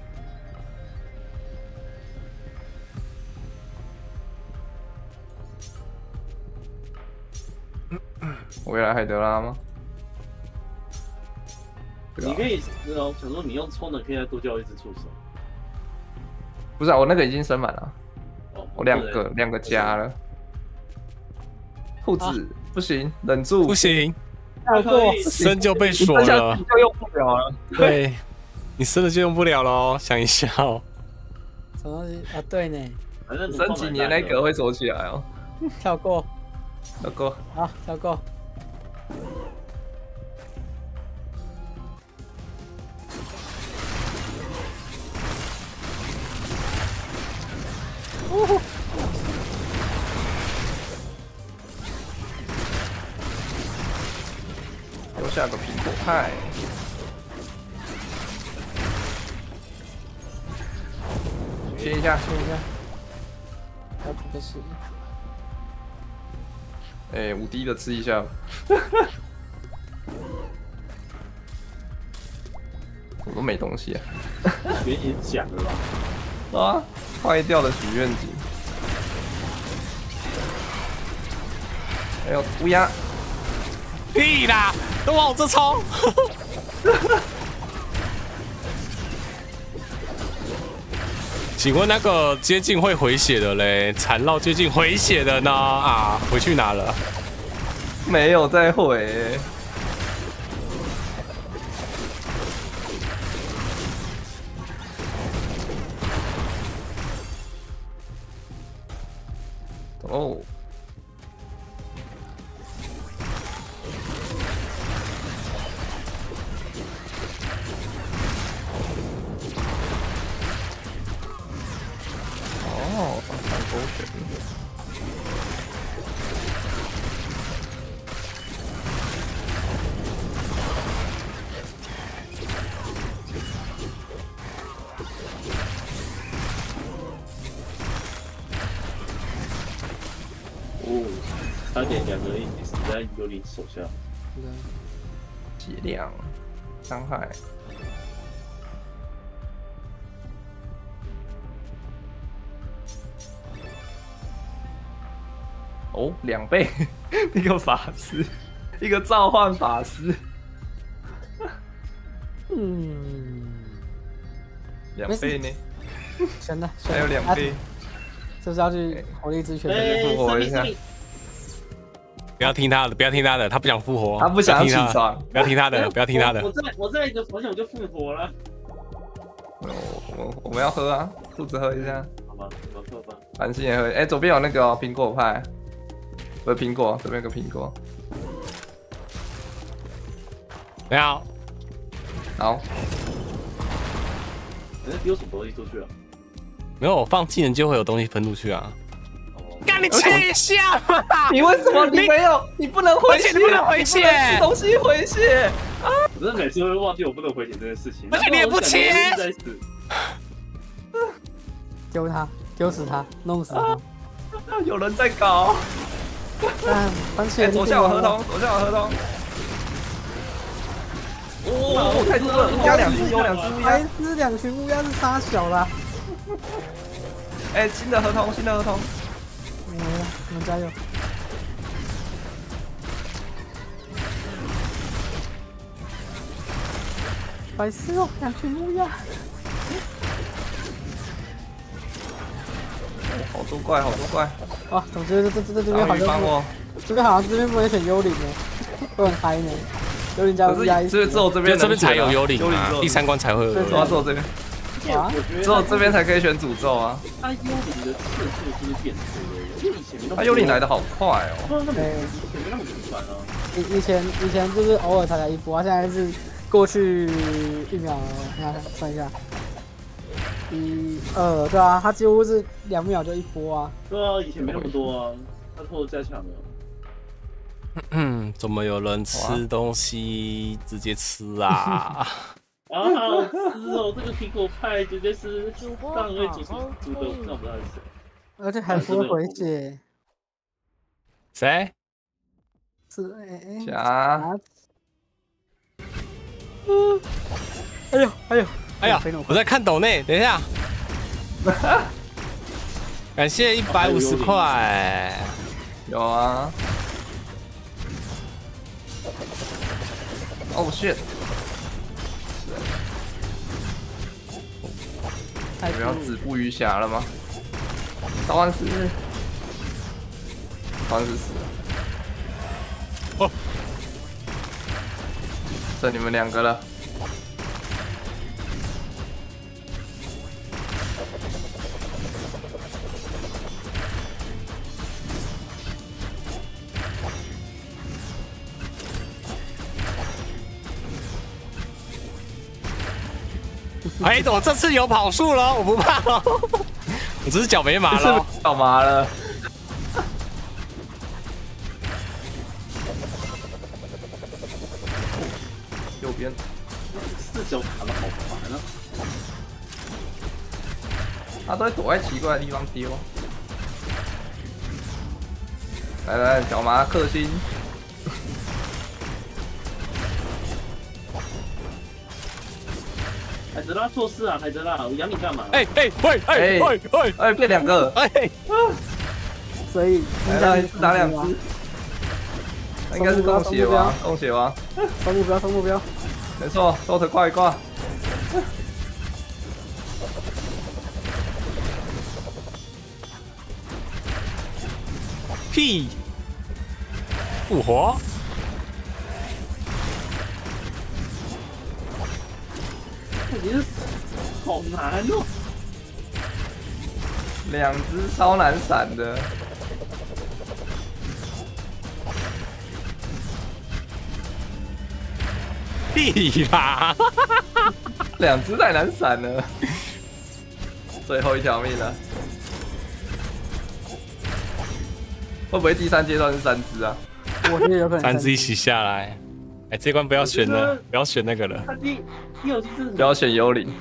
我要来海德拉吗？ 你可以，想说你用充的可以再多叫一只触手。 不是啊，我那个已经升满了。我两个加了。兔子不行，忍住。 不行，升就被锁了， 就用不了了。 对，你升了就用不了喽。想一下哦。 什么东西啊？对呢。 升几年那格会锁起来哦。 跳过。好，跳过。 留下个苹果派。切一下。 要补个血。 5滴的吃一下。我都没东西啊。 别已经讲了吧？ 啊，坏掉的许愿井。还有乌鸦。 屁啦，都往我这冲！请问那个接近会回血的嘞？缠绕接近回血的呢？啊，回去哪了？ 没有再回。哦。 差点2个一起死在幽灵手下。 血量、伤害。哦，2倍，一个法师，一个召唤法师。2倍呢？ 真的， 还有2倍， 是不是要去火力之泉复活一下？ 不要听他的，不要听他的，他不想复活， 他不想起床， 不要听他的，不要听他的。 我在一个方向我就复活了。 我们要喝啊，肚子喝一下。 好吧，我们喝吧。 繁星也喝，哎，左边有那个苹果派，不是苹果，这边有个苹果。 你好， 好。 丢什么东西出去啊？ 没有，我放技能就会有东西喷出去啊。干你切一下嘛！ 你为什么你没有？你不能回血， 你不能回血， 吃东西回血啊！ 我真的每次会忘记我不能回血这件事情， 而且你也不切。 丢他，丢死他，弄死他！ 有人在搞。 番茄， 左下有合同，左下有合同。哦，太多了，乌鸦2只，有2只乌鸦。 还是2群乌鸦是杀小啦。 哎，新的合同，新的合同。 我们加油！白痴哦，2群乌鸦。 好多怪，好多怪。 哇，总觉得这边好像这边好像这边不能选幽灵呢，都很嗨呢。幽灵加乌鸦一起。 只有这边才有幽灵啊，第3关才会有幽灵。 只有这边。只有这边才可以选诅咒啊。 他幽灵的次数是不是变多了？ 他幽灵来的好快哦。 以前没那么频繁啊。 以前就是偶尔才来一波，现在是过去1秒，看算一下，1、2，对啊，他几乎是2秒就一波啊。 对啊，以前没那么多啊，他偷加强了。 怎么有人吃东西直接吃啊？ 啊，好吃哦！这个苹果派直接是当然会煮的，看不到是谁。 而且还不会回血。 谁？ 是侠。 哎呀！我在看抖内，等一下。感谢150块。 有啊。Oh shit！ 你们要止步于侠了吗？召唤师，召唤师死了。 哦， 剩你们2个了。 哎，我这次有跑速了，我不怕了，我只是脚没麻了， 脚麻了。右边 4脚卡的好烦啊！ 他都会躲在奇怪的地方丢。来，脚麻克星。 海德拉做事啊，海德拉，我养你干嘛？ 喂，变 2个， 所以来打2只，应该是供血王，供血王， 收目标， 没错，收的快挂。 屁，复活。 你是好难哦 ！2只超难闪的， 屁啦 ！2只太难闪了，最后1条命了。会不会第3阶段是3只啊？ 我觉得有可能 3只一起下来。哎，这关不要选了，不要选那个了。 不要选幽灵，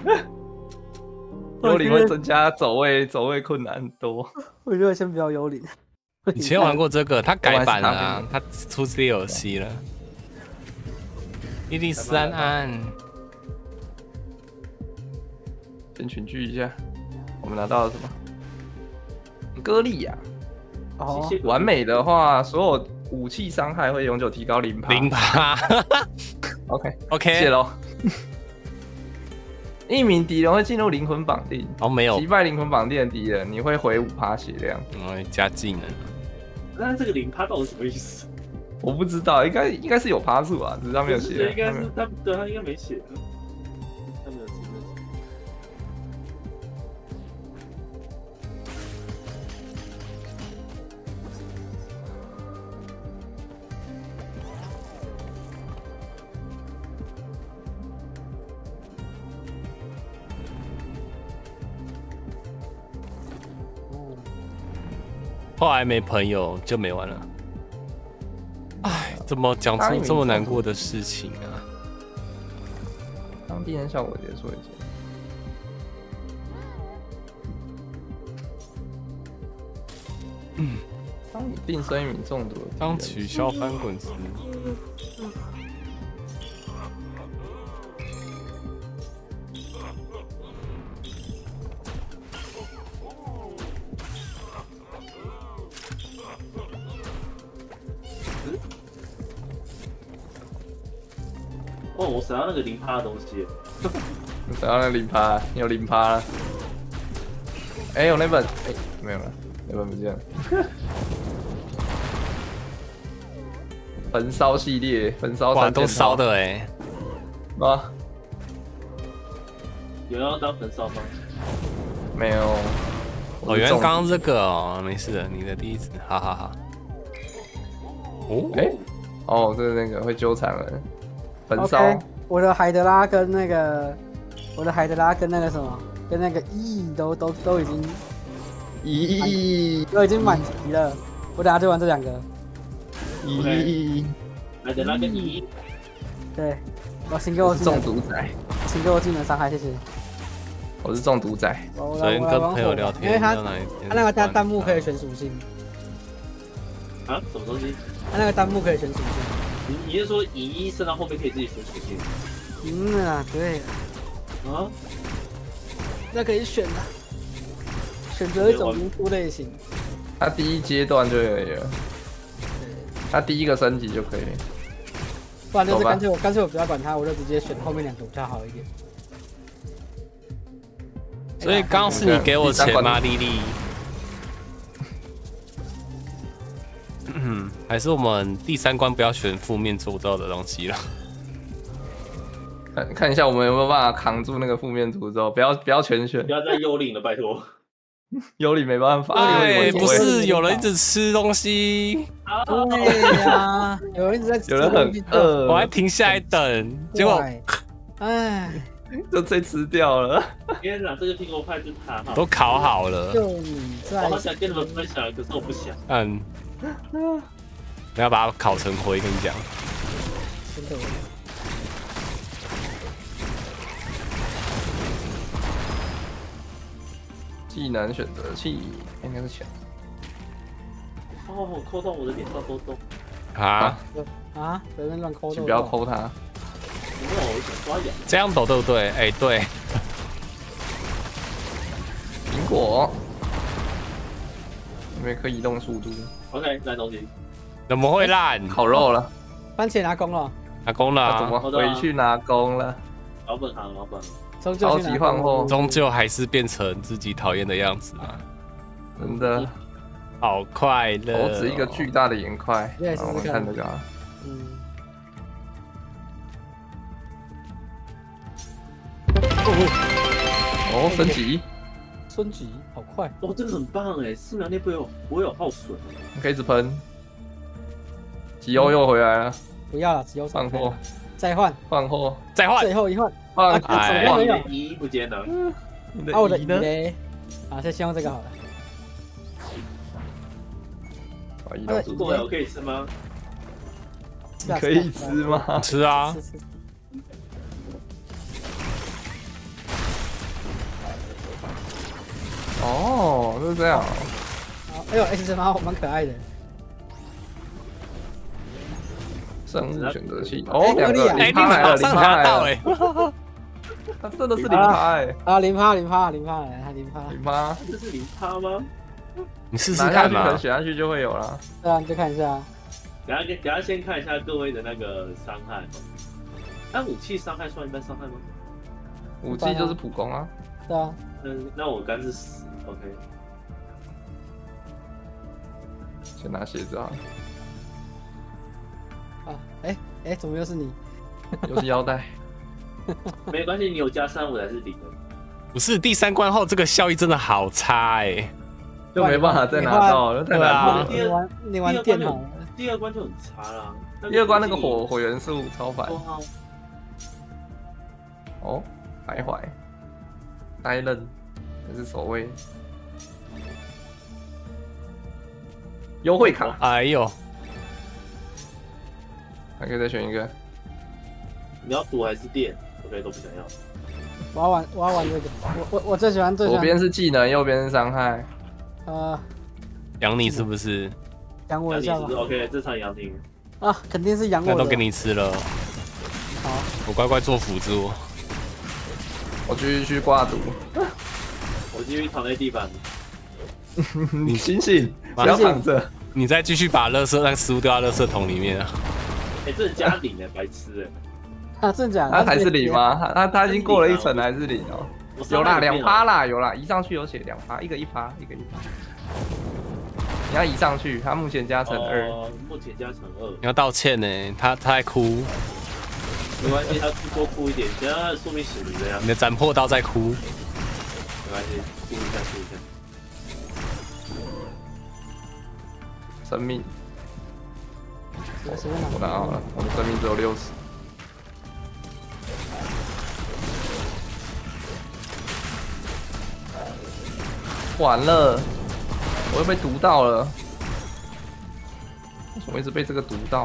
幽灵会增加走位困难很多。 我觉得先不要幽灵。 以前玩过这个，它改版了啊，它出 DLC 了。103安， 先群聚一下，我们拿到了什么？歌利亚。 哦， 完美的话，所有武器伤害会永久提高0%。OK， 谢喽。一名敌人会进入灵魂绑定。 哦，没有。 击败灵魂绑定的敌人，你会回5%血量。 加技能。 那这个0%到底什么意思？ 我不知道，应该是有趴数啊，只是他没有写。 应该是他对他应该没写，他没有记得。 后来没朋友就没玩了。哎，怎么讲出这么难过的事情啊？ 当敌人效果结束一件。当你病生一名中毒， 当取消翻滚时。 哦，我想要那个0%的东西。 你想要那0%，你有0%了。哎，有那本，哎，没有了，那本不见了。焚烧系列，焚烧哇，都烧的哎。 啊？ 有人要当焚烧吗？ 没有。 哦，原来刚刚这个哦，没事的，你的第一次，哈哈哈。 哦，哎，哦，这是那个会纠缠人。焚烧。 Okay, 我的海德拉跟那个什么，跟那个都已经满级了。我等下就玩这2个。 海德拉跟1。 对，我请给我中毒仔， 请给我技能伤害，谢谢。 我是中毒仔。 昨天跟朋友聊天， 因为他那个弹幕可以选属性。 啊？什么东西？ 他那个弹幕可以选属性。 你是说1升到后面可以自己选属性？ 对。 啊？ 那可以选的，选择一种民族类型。 他第1阶段就可以了，他第1个升级就可以。 不然就是干脆我不要管他，我就直接选后面2个比较好一点。 所以刚是你给我钱吗，莉莉？还是我们第3关不要选负面诅咒的东西了？ 看一下我们有没有办法扛住那个负面诅咒，不要全选， 不要再幽灵了，拜托。 幽灵没办法， 哎，不是有人一直吃东西？ 对呀，有人一直在吃， 有人很饿， 我还停下来等，结果， 哎， 就被吃掉了。 天哪，这个苹果派真卡好， 都烤好了。 就你在， 我好想跟你们分享，可是我不想。 你要把它烤成灰，跟你讲。 真的。 技能选择器应该是强。 哦，扣到我的脸上都动。 啊？ 随便乱抠。 请不要抠它。 没有，我想抓痒。 这样抖对不对？哎，对。 苹果，因为可以移动速度。 OK， 烂东西。 怎么会烂？ 烤肉了。 番茄拿弓了。 拿弓了。 怎么回去拿弓了？ 老本行，老本。 超级换货， 终究还是变成自己讨厌的样子啊！ 真的， 好快乐！ 我指一个巨大的眼块，我们看这个。哦，升级， 好快！ 哦，这个很棒哎，4秒内不会有耗损。 可以一直喷。吉欧又回来了。 不要了，吉欧换货。 再换。 换货。 再换。 最后一换。 哎，我的1不见了。 我的1呢？先用这个好了。 如果我可以吃吗？ 可以吃吗？ 吃啊。 哦，就是这样。 哎呦 ，S 猫蛮可爱的。 生物选择器哦，2个哎你马上拿到哎， 他真的是0%哎， 啊0%，他0%，他0%， 0%， 这是0%吗？ 你试试拿下去可看嘛能。选下去就会有了。 对啊，你就看一下。 等下先看一下各位的那个伤害。那武器伤害算一般伤害吗？ 武器就是普攻啊。 对啊， 那我刚是10 ，OK。 先拿鞋子啊， 啊，哎，怎么又是你？ 又是腰带。 没关系，你有加3我才是0的。 不是第3关后这个效益真的好差哎， 就没办法再拿到了，太难过了。 你玩电脑。 第2关就很差啦。 第2关那个火元素超烦。哦，徘徊，呆愣，还是守卫？优惠卡， 哎呦， 还可以再选一个。 你要赌还是电 ？OK， 都不想要。 我要玩这个，我最喜欢左边是技能，右边是伤害。 养你是不是？ 养我一下吧。 OK， 这场养你。 啊，肯定是养我的。 那都给你吃了。 好， 我乖乖做辅助。 我继续挂毒。 我继续躺在地板。 你醒醒，不要躺着。 你再继续把那个食物丢到垃圾桶里面啊！ 哎，这是加0的，白痴哎！啊，真的假的？ 他还是0吗？他已经过了1层，还是0哦？有啦，2%啦，有啦，移上去有写2%，一个1%，一个1%。你要移上去，他目前加成2。 目前加成2。 你要道歉呢，他在哭。 没关系，他多哭一点，等下说明死你这样。 你的斩破刀在哭。 没关系，哭一下，哭一下。 生命，我拿好了，我的生命只有60。完了，我又被毒到了，为什么一直被这个毒到？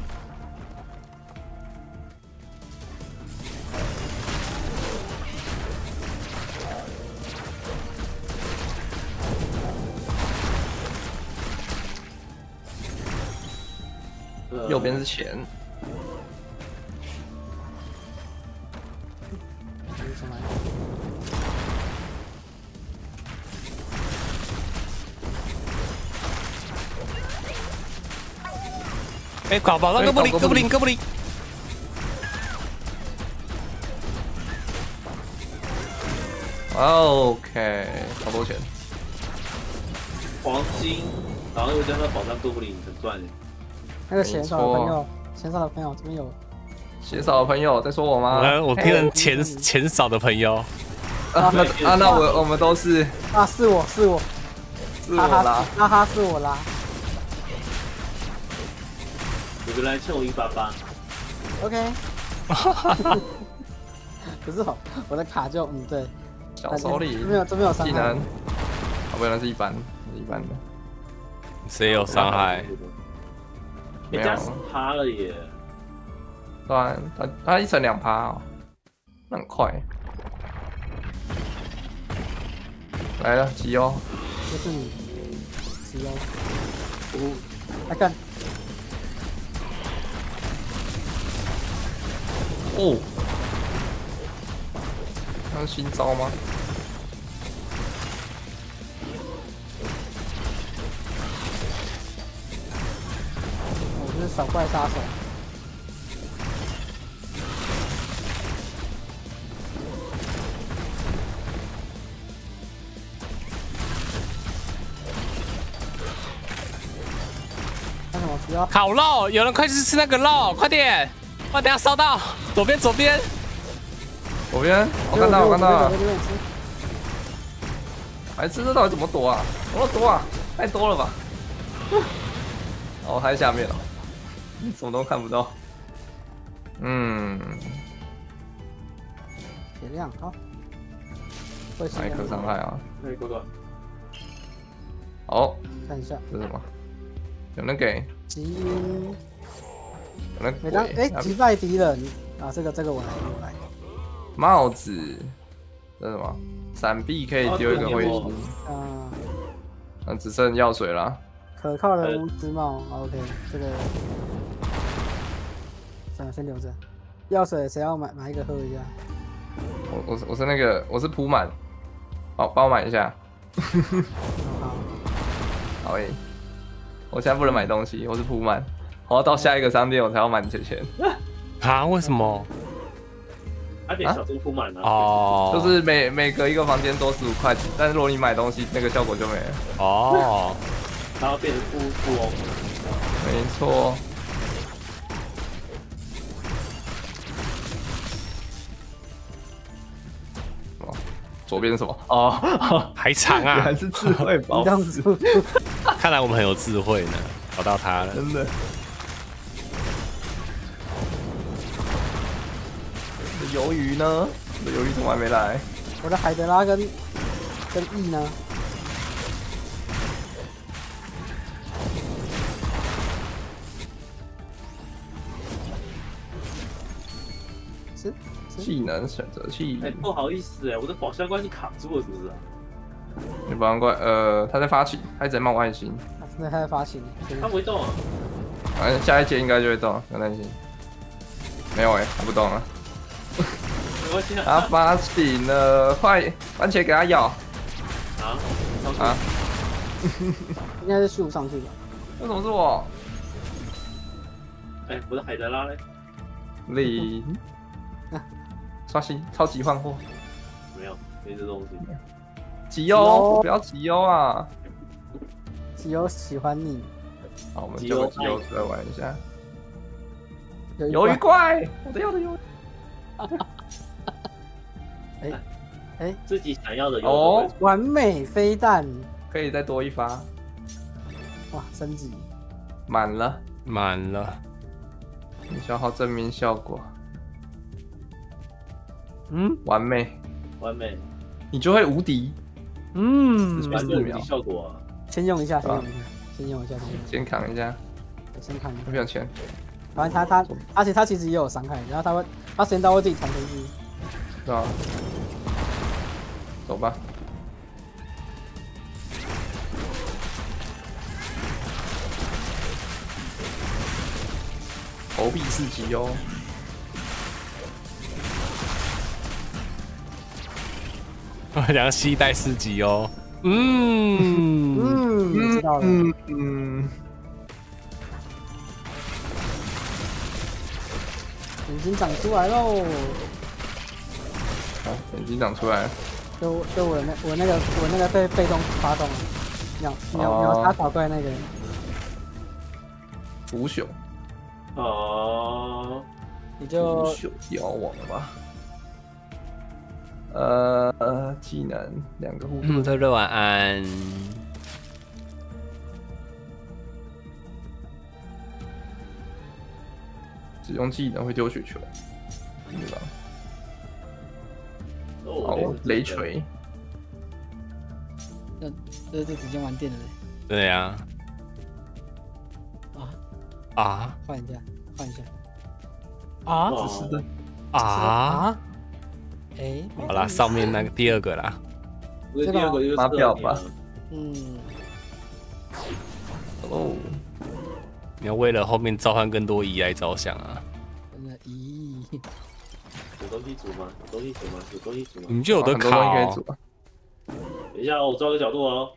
右边是钱。 哎，搞宝，哥布林。 OK， 好多钱。 黄金，然后又加上宝藏哥布林，很赚耶。 那个钱少的朋友，钱少的朋友这边有。 血少的朋友在说我吗？ 我听成钱少的朋友。 那我们都是。 啊，是我啦，哈哈，是我啦。 有个来欠我188。 OK。可是我的卡就对。 小手里这没有伤害。 技能，原来是一般的。 谁有伤害？ 没加10%了耶。 对啊，他1层2%哦，那很快。来了，急哦！ 这是你，急哦！来看。 哦，那是新招吗？ 我这是扫怪杀手。 烤肉，有人快去吃那个肉，快点！我等下烧到，左边， 我看到了。白痴，这到底怎么躲啊？怎么躲啊？太多了吧？哦，还在下面了，什么都看不到。 血量好。 哪一颗伤害啊？ 那哥哥。 好， 看一下。 这是什么？有人给。 基因。 每当击败敌人啊，这个我来。 帽子，这是什么？闪避可以丢一个回击。 只剩药水了。 可靠的巫之帽 ，OK， 这个算了，先留着。药水谁要买一个喝一下？ 我是那个我是铺满，帮我买一下。 好， 好诶，我现在不能买东西，我是铺满，我要到下一个商店我才要满钱。 啊？为什么？ 他给小猪铺满了。 哦， 就是每隔一个房间多15块，但是如果你买东西，那个效果就没了。 哦， 他要变成富翁。 没错。左边是什么？哦， 还长啊！ 原来是智慧宝石。 看来我们很有智慧呢，找到它了。 真的。鱿鱼呢？我的鱿鱼怎么还没来？ 我的海德拉跟 E 呢？是技能选择器。 哎，不好意思哎，我的宝箱关系卡住了，是不是啊？ 你宝箱怪，他在发起，他一直在冒爱心。 他在发起， 他不会动啊。 反正下一阶应该就会动，不用担心。没有哎，他不动了。 没关系啊。 他发起了，快，番茄给他咬。啊！ 应该是秀上去吧？ 为什么是我？ 哎，我的海德拉嘞？ 零。刷新，超级换货。 没这东西。 急优，不要急优啊！ 急优喜欢你。 好，我们就急优出来玩一下。 鱿鱿鱼怪，我的要的鱿鱼。 哎， 自己想要的哦， 完美飞弹， 可以再多一发。 哇，升级满了， 满了。 你消耗正面效果。完美，你就会无敌。 4秒效果啊！ 先用一下，先扛一下。 先扛一下。 不要钱。 反正他，而且他其实也有伤害，然后他时间到会自己弹回去。 对啊。走吧。投币4级哦。 梁希带4级哦。 知道了。眼睛长出来喽！ 好，眼睛长出来了。 就我那个被动发动了，秒杀草怪那个。 腐朽。 哦。 你就腐朽妖王吧。技能2个互动。 特热晚安。 使用技能会丢雪球，对吧？哦，雷锤。 这直接玩电了嘞。 对呀。 换一下。 只是的。 哎， 好啦，上面那个第2个啦。 第2个就是发表吧。 哦。你要为了后面召唤更多乙来着想啊！ 咦， 有东西煮吗？ 你们就有的烤。 等一下，我抓个角度哦。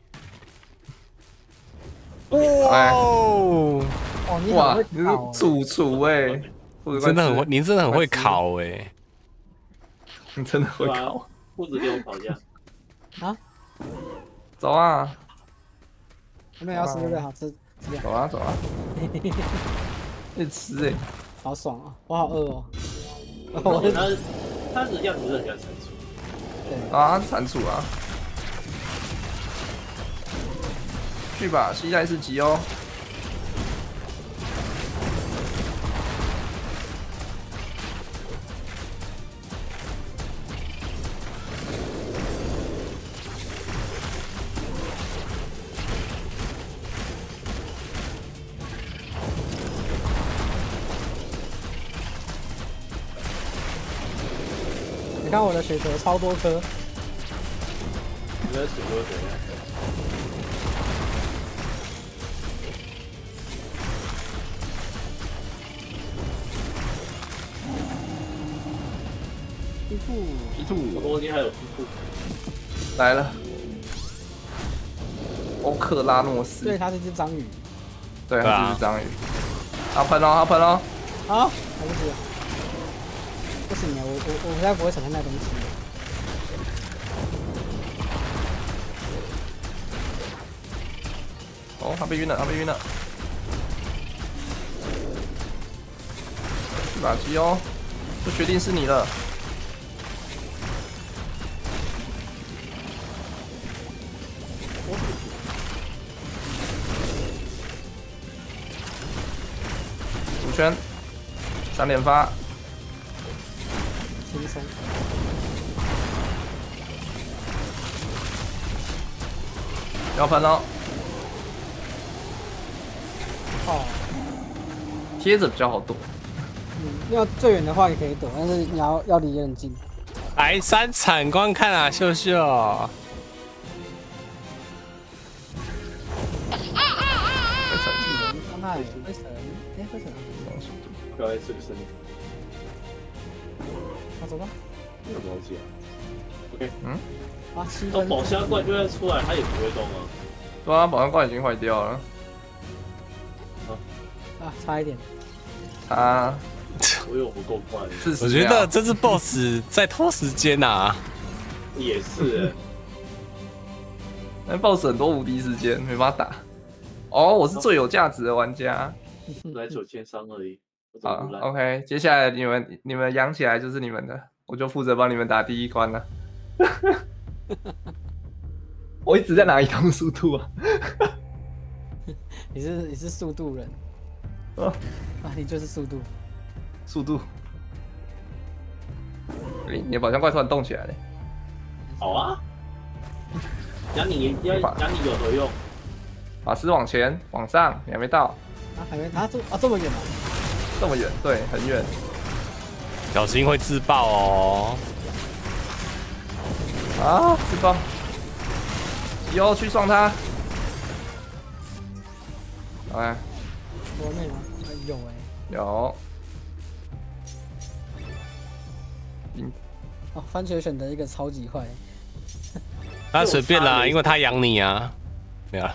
哇！你是主厨哎， 真的很会，你真的很会烤哎。 你真的会烤。 不止给我烤一下。 走啊！ 没有要吃对不对？好吃。 走啊！你吃哎， 好爽啊！我好饿哦。 它的样子是很像蟾蜍。 对啊，蟾蜍啊！去吧，期待4级哦。 你看我的血球超多颗。 你的血球怎样？ 皮兔， 皮兔我今天还有皮兔， 来了，欧克拉诺斯， 对，它是一只章鱼。 对，它是一只章鱼。他喷哦，他喷哦。 好，来不及了。不行啊，我现在不会产生那东西。 哦，他被晕了，他被晕了。一把机哦，就决定是你了。主圈，3连发， 轻松。 要喷哦。 哦， 贴着比较好躲。 要最远的话也可以躲，但是你要离得很近。 来3场观看啊，秀秀。 伤害灰尘，哎，灰尘。 不要来这个声音， 好，走吧。 有什么东西啊 ？OK， 啊，7 到分。 宝箱罐就算出来，它也不会动啊。 对啊，保安罐已经坏掉了。 啊，差一点。 他我以为我不够快， 我觉得这只 BOSS 在拖时间呐。 也是。 那 BOSS 很多无敌时间，没办法打。哦，我是最有价值的玩家。 来9000伤而已。 好 ，OK， 接下来你们养起来就是你们的，我就负责帮你们打第1关了。我一直在拿移动速度啊。 你是速度人。啊，你就是速度。 速度。你的宝箱怪突然动起来了。 好啊。养你有何用？ 法师往前，往上，你还没到。 啊，还没，这么远吗？ 这么远，对，很远。 小心会自爆哦。 啊，自爆！有去撞他。哎， 国内吗？有哎。 有。 哦，番茄选择一个超级快。 那随便啦，因为他养你啊。没有了。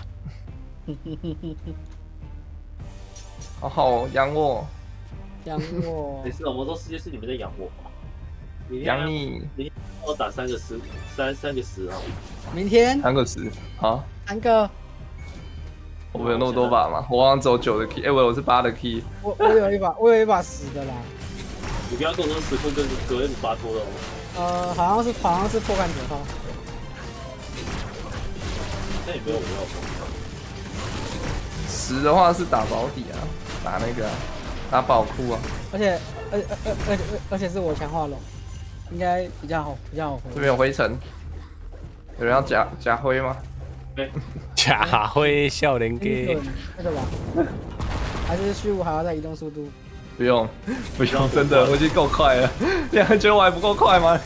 好好养我。 养我。 没事，魔兽世界是你们在养我吧？ 养你。 你要打3个10啊！ 明天 3个10，好。 3个。 我们有那么多把吗？我好像只有9的 key， 哎，我是8的 key。 我有一把10的啦。 你不要跟我说10库跟格雷姆巴托了哦。 好像是破罐9号。 那也没有我要。 10的话是打保底啊，打那个打宝库啊。 而且是我强化龙，应该比较好回。 这边有灰尘，有人要假灰吗？ 对， 假灰笑脸给那个吧，还是虚无还要再移动速度？ 不用，真的，我已经够快了。你还觉得我还不够快吗？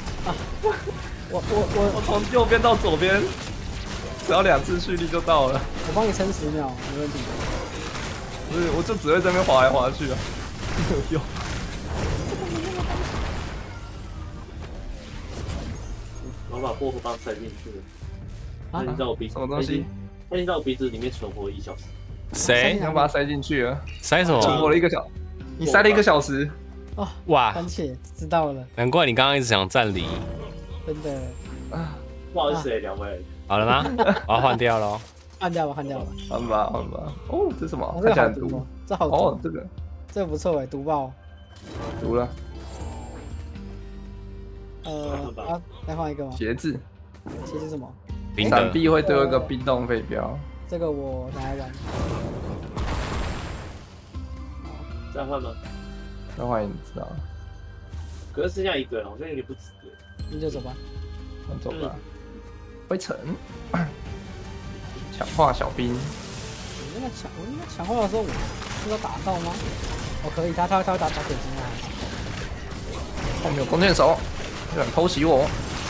我从右边到左边，只要2次蓄力就到了。 我帮你撑10秒，没问题。 不是，我就只会在那边滑来滑去啊，没有用。 我把薄荷棒塞进去了。他已经在我鼻子， 什么东西？ 他已经在我鼻子里面存活1小时。 谁？ 想把它塞进去了？ 塞什么？ 存活了1个小时。你塞了1个小时。 哦， 哇！ 番茄知道了。 难怪你刚刚一直想站离。 真的。 不好意思2位。 好了吗？我要换掉喽。 换掉吧。 换吧。哦，这是什么？看起来很毒。 这好毒。 哦， 这不错哎，毒爆。 毒了。 再换一个吗？ 鞋子什么？ 闪避会丢一个冰冻飞镖。 这个我拿来玩。 再换吗？ 再换你知道。 可是剩下1个，好像有点不值得。 那就走吧。 走吧。灰尘。强化小兵。 我那强化的时候，我是要打到吗？我可以，他会打铁精啊。 后面有弓箭手，有人偷袭我。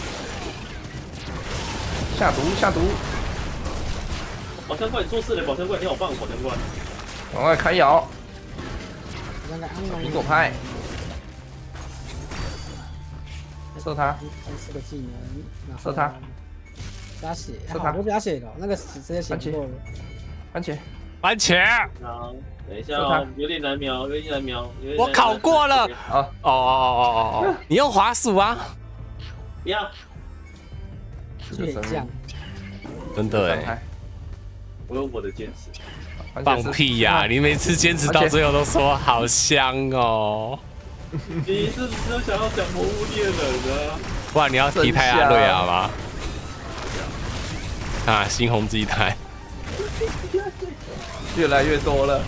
下毒！ 宝箱怪，你做事了！宝箱怪，你好棒！宝箱怪， 赶快开咬！苹果派， 射他， 是个技能，然后射他， 加血， 射他好多加血的，那个直接血不够了。 番茄， 番茄， 好，等一下哦，有点难瞄，有点难瞄。 我考过了。 啊， 哦，你用滑鼠啊？ 不要， 血酱， 真的哎， 我有我的坚持。 放屁呀！你每次坚持到最后都说好香哦。 你是不是想要讲魔物猎人呢？ 不然你要提泰阿瑞亚吗？啊，猩红鸡泰， 越来越多了。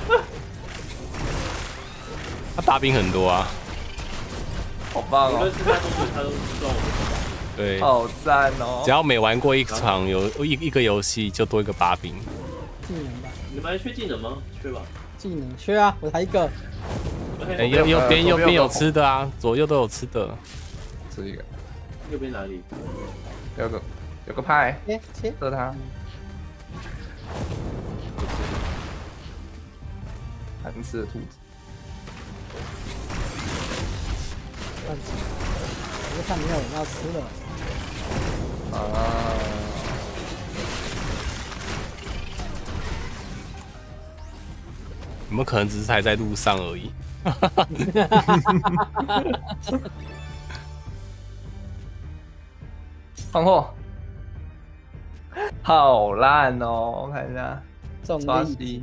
他把柄很多啊。 好棒哦！ 无论是他都是他都赚我的。 对， 好赞哦！ 只要每玩过一场一个游戏，就多一个把柄。 技能吧， 你们还缺技能吗？缺吧。 技能缺啊，我才一个。 哎，右边有吃的啊，左右都有吃的。 吃一个， 右边哪里？ 有个派， 切， 射他。贪吃的兔子。 我就看没有人要吃了。 啊！ 有没有可能只是还在路上而已？ 放货，好烂哦！我看一下， 重力，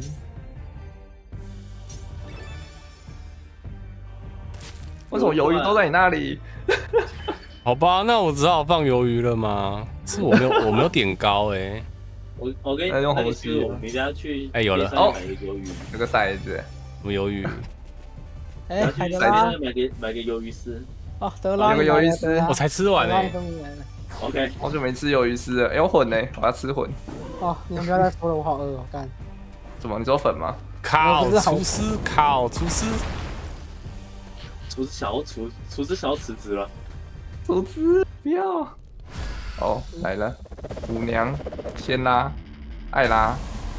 为什么鱿鱼都在你那里？ 好吧，那我只好放鱿鱼了吗？是我没有点高哎。 我跟你用红须， 你等下去哎有了哦，买个鱿鱼， 有个骰子， 什么鱿鱼？ 哎，海德买拉， 个鱿鱼丝。 哦，德拉， 有个鱿鱼丝， 我才吃完哎。 OK， 好久没吃鱿鱼丝了，有混呢，我要吃混。 哦，你们不要再说了，我好饿哦，干。 怎么？你说粉吗？ 烤厨师，烤厨师， 厨师想要辞职了。 厨师不要。哦，来了，舞娘，先拉，艾拉，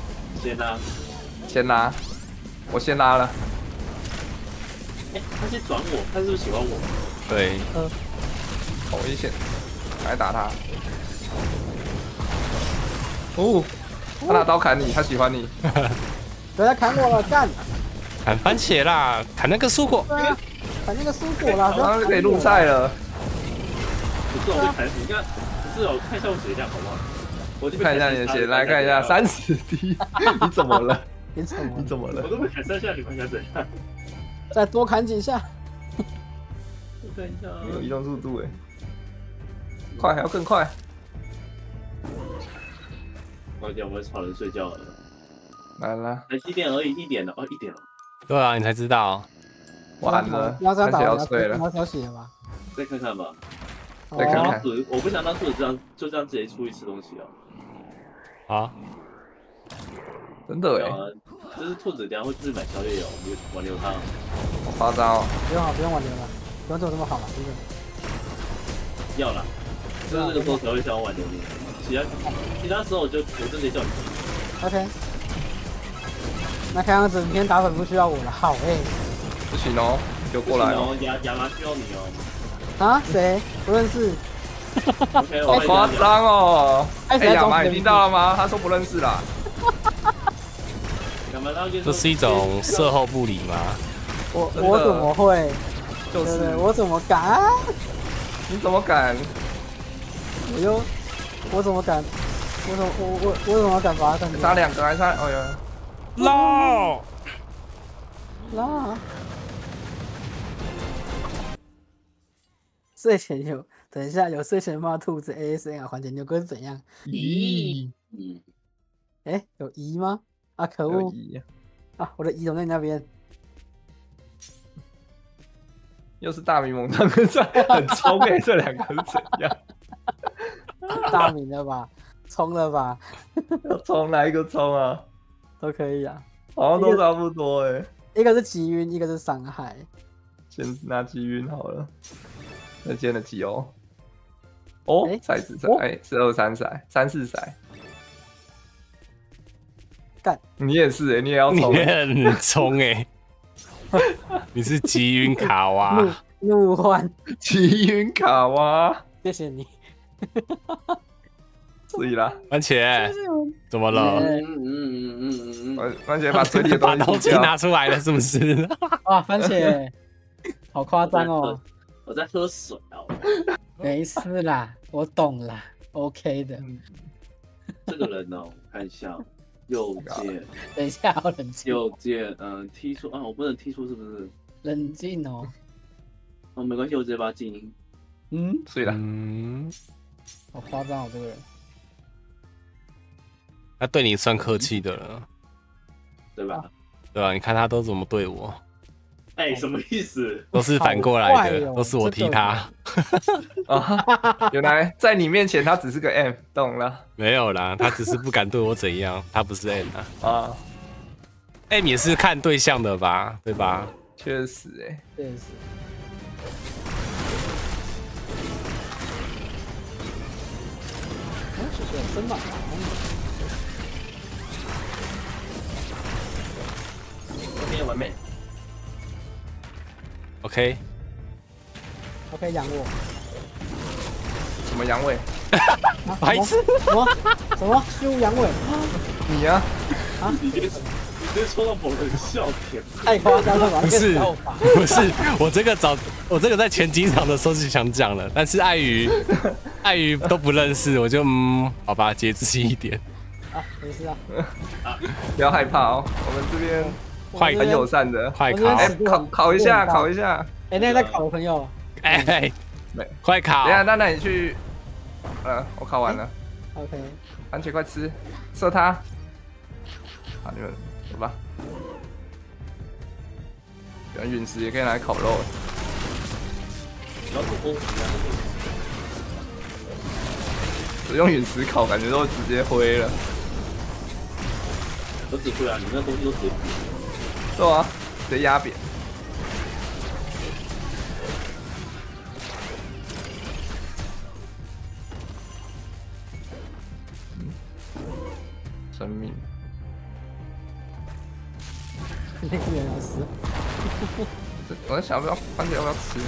先拉，我先拉了。 哎，他先转我，他是不是喜欢我？ 对， 好危险，来打他。哦，他拿刀砍你，他喜欢你。 不要砍我了，干！ 砍番茄啦，砍那个蔬果。 对啊，砍那个蔬果啦， 刚刚就可以入菜了。 不是我会砍，你看，不是我看一下我血量好不好？我看一下你的血，来看一下30滴，你怎么了？ 你怎么了？ 我都被砍3下，你们想怎样？ 再多砍几下。 我看一下， 有移动速度哎，快还要更快。 快点，我们吵人睡觉了。 来了， 才几点而已，1点了哦，1点了。 对啊，你才知道。 完了， 要这样打， 要睡了， 要调血了吧？ 再看看吧。 再看看。 我不想当兔子就这样直接出去吃东西啊。啊？ 真的哎， 这是兔子，等下会去买宵夜哦，挽留它。 好夸张哦！ 不用挽留了，不用做这么好了，真的。 要了，就是这个时候才会想要挽留你，其他时候我真的叫你。 OK。那看样子明天打粉不需要我了，好哎。 不行哦，就过来哦。 亚麻需要你哦。 啊？谁？不认识。 OK， 好夸张哦！哎，亚麻，你听到了吗？他说不认识啦。 这是一种售后不理吗？ 我怎么会？ 就是我怎么敢？ 你怎么敢？ 我怎么敢？我怎么敢把他干掉？ 杀2个还杀？哎呀！ 拉！睡前等一下有睡前骂兔子 ASMR 环节，牛哥是怎样？ 咦？ 哎，有疑吗？啊，可恶！啊，我的疑怎么在你那边？ 又是大明猛当跟在很冲哎，这2个是怎样？ 大明了吧？冲了吧？ 要冲哪一个冲啊？ 都可以啊， 好像都差不多哎。 一个是击晕，一个是伤害。 先拿击晕好了，那今天的击哦。哦，骰子哎，12、3骰，3、4骰。 干， 你也是哎，你也要冲， 你很冲哎。你是击晕卡哇？ 怒换， 齐云卡哇， 谢谢你。 所以啦， 番茄怎么了？ 番茄把嘴里的把东西东西拿出来了是不是？ 哇，番茄，好夸张哦！ 我在喝水啊。 没事啦，我懂啦，OK 的。 这个人呢，我看一下，右键， 等一下，要冷静。 右键，踢出啊，我不能踢出是不是？ 冷静哦。 哦，没关系，我直接把它静音。 所以啦， 好夸张哦，这个人。 他对你算客气的了， 对吧？ 对吧？你看他都怎么对我， 哎，什么意思？ 都是反过来的， 哦都是我踢他。 啊，原来在你面前他只是个 M， 懂了？ 没有啦，他只是不敢对我怎样，他不是 M 啊。M 也是看对象的吧，对吧？ 确实确实。水水很深嘛。 完美。 OK， 养我。 什么阳痿？ 白痴！ 什么虚无阳痿？ 你呀？ 你直接戳到某人笑点， 太夸张了吧？ 不是，我这个在前几场的时候是想讲了，但是碍于都不认识，我就好吧，节制一点。 没事啊。 不要害怕哦，我们这边快很友善的， 快烤， 烤一下，烤一下。 那个在烤的朋友， 快烤！ 等一下，那你去，我烤完了。 OK， 番茄快吃，射他。好，你们走吧。陨石也可以拿来烤肉。只用陨石烤，感觉都直接灰了。 我只会啊，你那东西都直接。 对啊，直接压扁。生命。 那个人要死。 我在想，番茄要不要吃？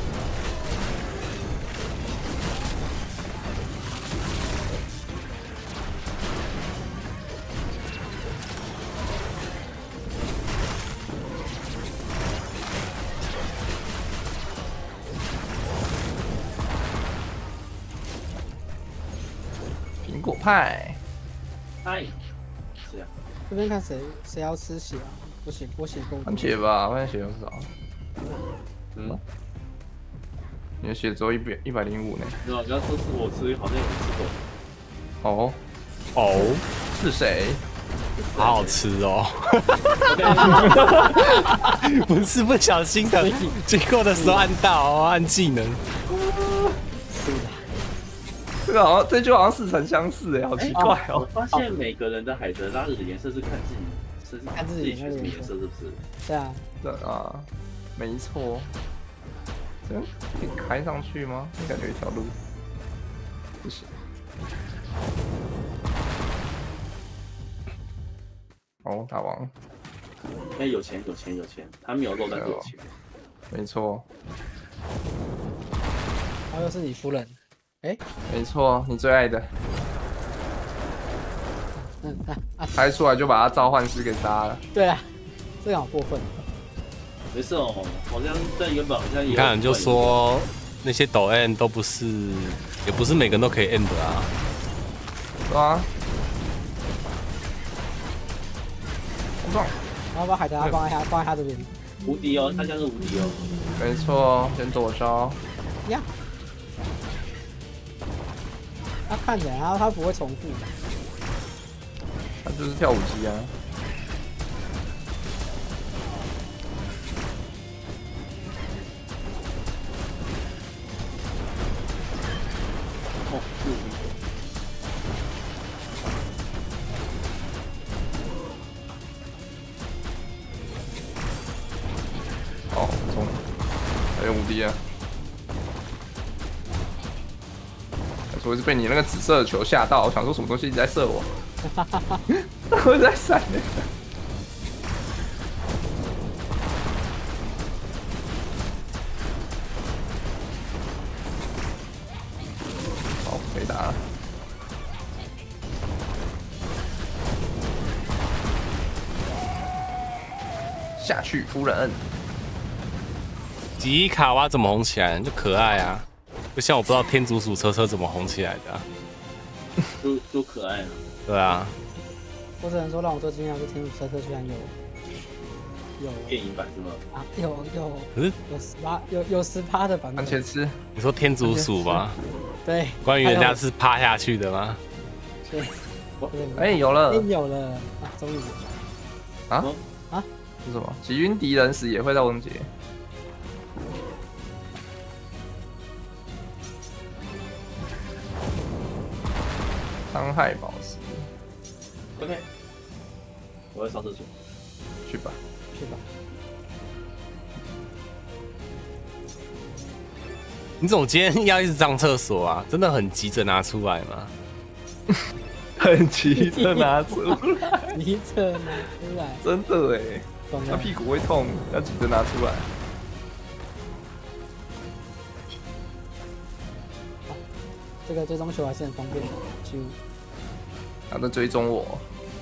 苹果派。 嗨，是啊。 这边看谁要吃血啊？我血够。 番茄吧，番茄有少。你的血只有105呢。 没有，人家说是我吃，好像有人吃过。是谁？ 好好吃哦！不是不小心的，经过的时候按到按技能。 是的。 这句好像似曾相识好奇怪哦。 我发现每个人的海德拉日的颜色是看自己选什么颜色，是不是？ 对啊。 对啊，没错。这样可以开上去吗？感觉一条路。不行。大王。 有钱，他没有肉但有钱。 没错。 又是你夫人。 没错，你最爱的。开出来就把他召唤师给杀了。 对啊，这样好过分。 没事哦，好像在原本好像也。 你看，就说那些抖 N 都不是，也不是每个人都可以 N 的啊。 对啊。好棒！ 然后把海德拉放在他这边。 无敌哦，他家是无敌哦。 没错，先躲招。 呀。他看起来，然后他不会重复。 他就是跳舞机啊。中了，还有无敌啊！我是被你那个紫色的球吓到，我想说什么东西一直在射我，我在闪。 打了。下去，夫人。 吉卡哇怎么红起来？就可爱啊，就像我不知道天竺鼠车车怎么红起来的、啊， 就可爱啊。 对啊， 我只能说让我做惊讶是天竺车车居然有电影版是吗？ 啊可是有18的版本。 番茄吃， 你说天竺鼠吗？ 对， 关于人家是趴下去的吗？ 对， 哎，有了， 有了啊，终于啊啊， 是什么？击晕敌人时也会冻结。伤害宝石 OK， 我要上厕所。 去吧。 去吧。 你怎么今天要一直上厕所啊？真的很急着拿出来吗？ 很急着拿出来， 急着拿出来， 真的哎， 懂了。 他屁股会痛，要急着拿出来。 这个追踪球还是很方便的，就他在追踪我。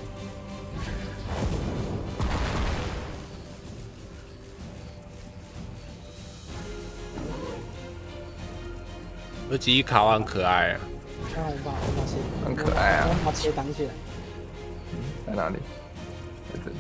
而吉卡哇很可爱啊， 让我把切， 很可爱啊， 我把切挡起来。 在哪里？在这里。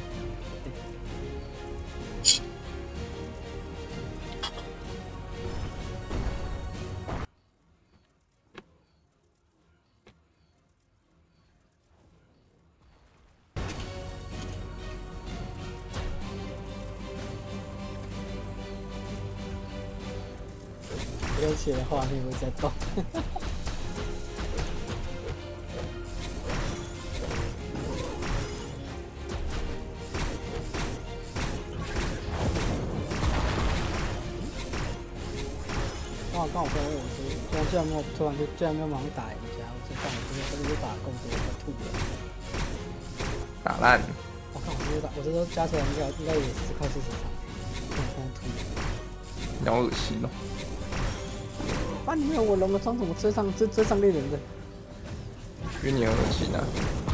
流血的画面会在动。哇！刚好跟我说，居然没有马上打人家，我真干，我真的打够多，快吐了。 打烂。 我看我这都加起来应该也是快40场，看吐了。 你好恶心哦！ 啊！你没有我龙的装怎么追上猎人的？ 因为你很恶心啊！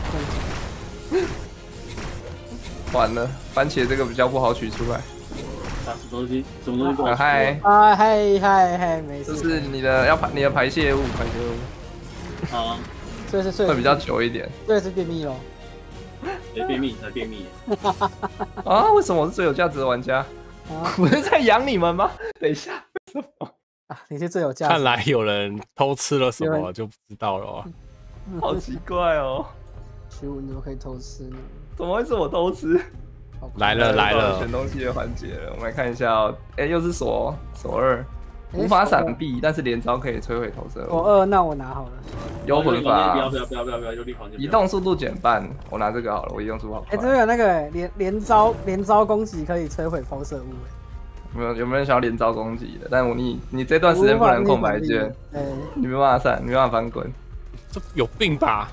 完了，番茄这个比较不好取出来。 什么东西不好说？ 嗨！ 啊嗨，没事。 这是你的排泄物， 啊， 所以会比较久一点。 对，是便秘咯。 谁便秘才便秘？ 啊？为什么我是最有价值的玩家？ 啊， 我是在养你们吗？等一下，为什么？ 啊，你是最有价值。 看来有人偷吃了什么就不知道了、哦。 好奇怪哦！ 奇物你怎么可以偷吃呢？ 怎么会是我偷吃？ 来了， 选东西的环节了。我们来看一下哦。哎，又是锁2，无法闪避，但是连招可以摧毁投射物。 锁2，那我拿好了。 幽魂法。 不要！幽灵房间。 移动速度减半，我拿这个好了。我移动速度好快。 哎，这边有那个连招攻击可以摧毁投射物。 有没有人想要连招攻击的？但你这段时间不能空白键，你没办法闪，没办法翻滚。 这有病吧？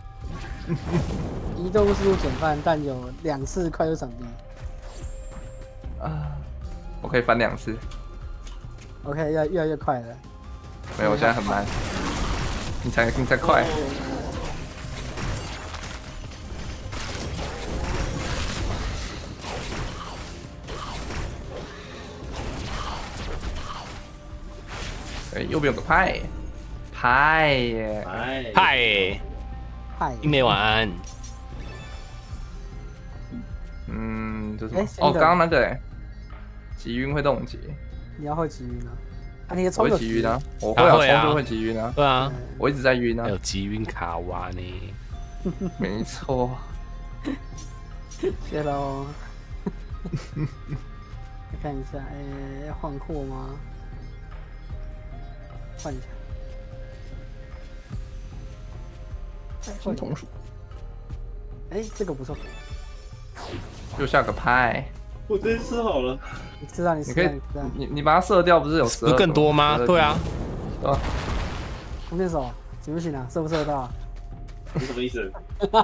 移动速度减半，但有2次快速闪避。 啊，我可以翻2次。 OK， 越来越快了。 没有，我现在很慢。你才快。哎，右边有个派耶！ 嗨，英美晚安。 这是哦，刚刚那个击晕会冻结。 你要会击晕啊？啊，你的冲会击晕啊！我会冲就会击晕啊！ 对啊， 我一直在晕啊！ 还有击晕卡哇呢？ 没错。 谢喽。看一下，要换货吗？换一下。 新松鼠。 这个不错。 右下个派。 我直接吃好了。 你知道，你可以，你把它射掉，不是有12？ 不是更多吗？对啊。 弓箭手行不行啊？射不射得到啊？ 你什么意思？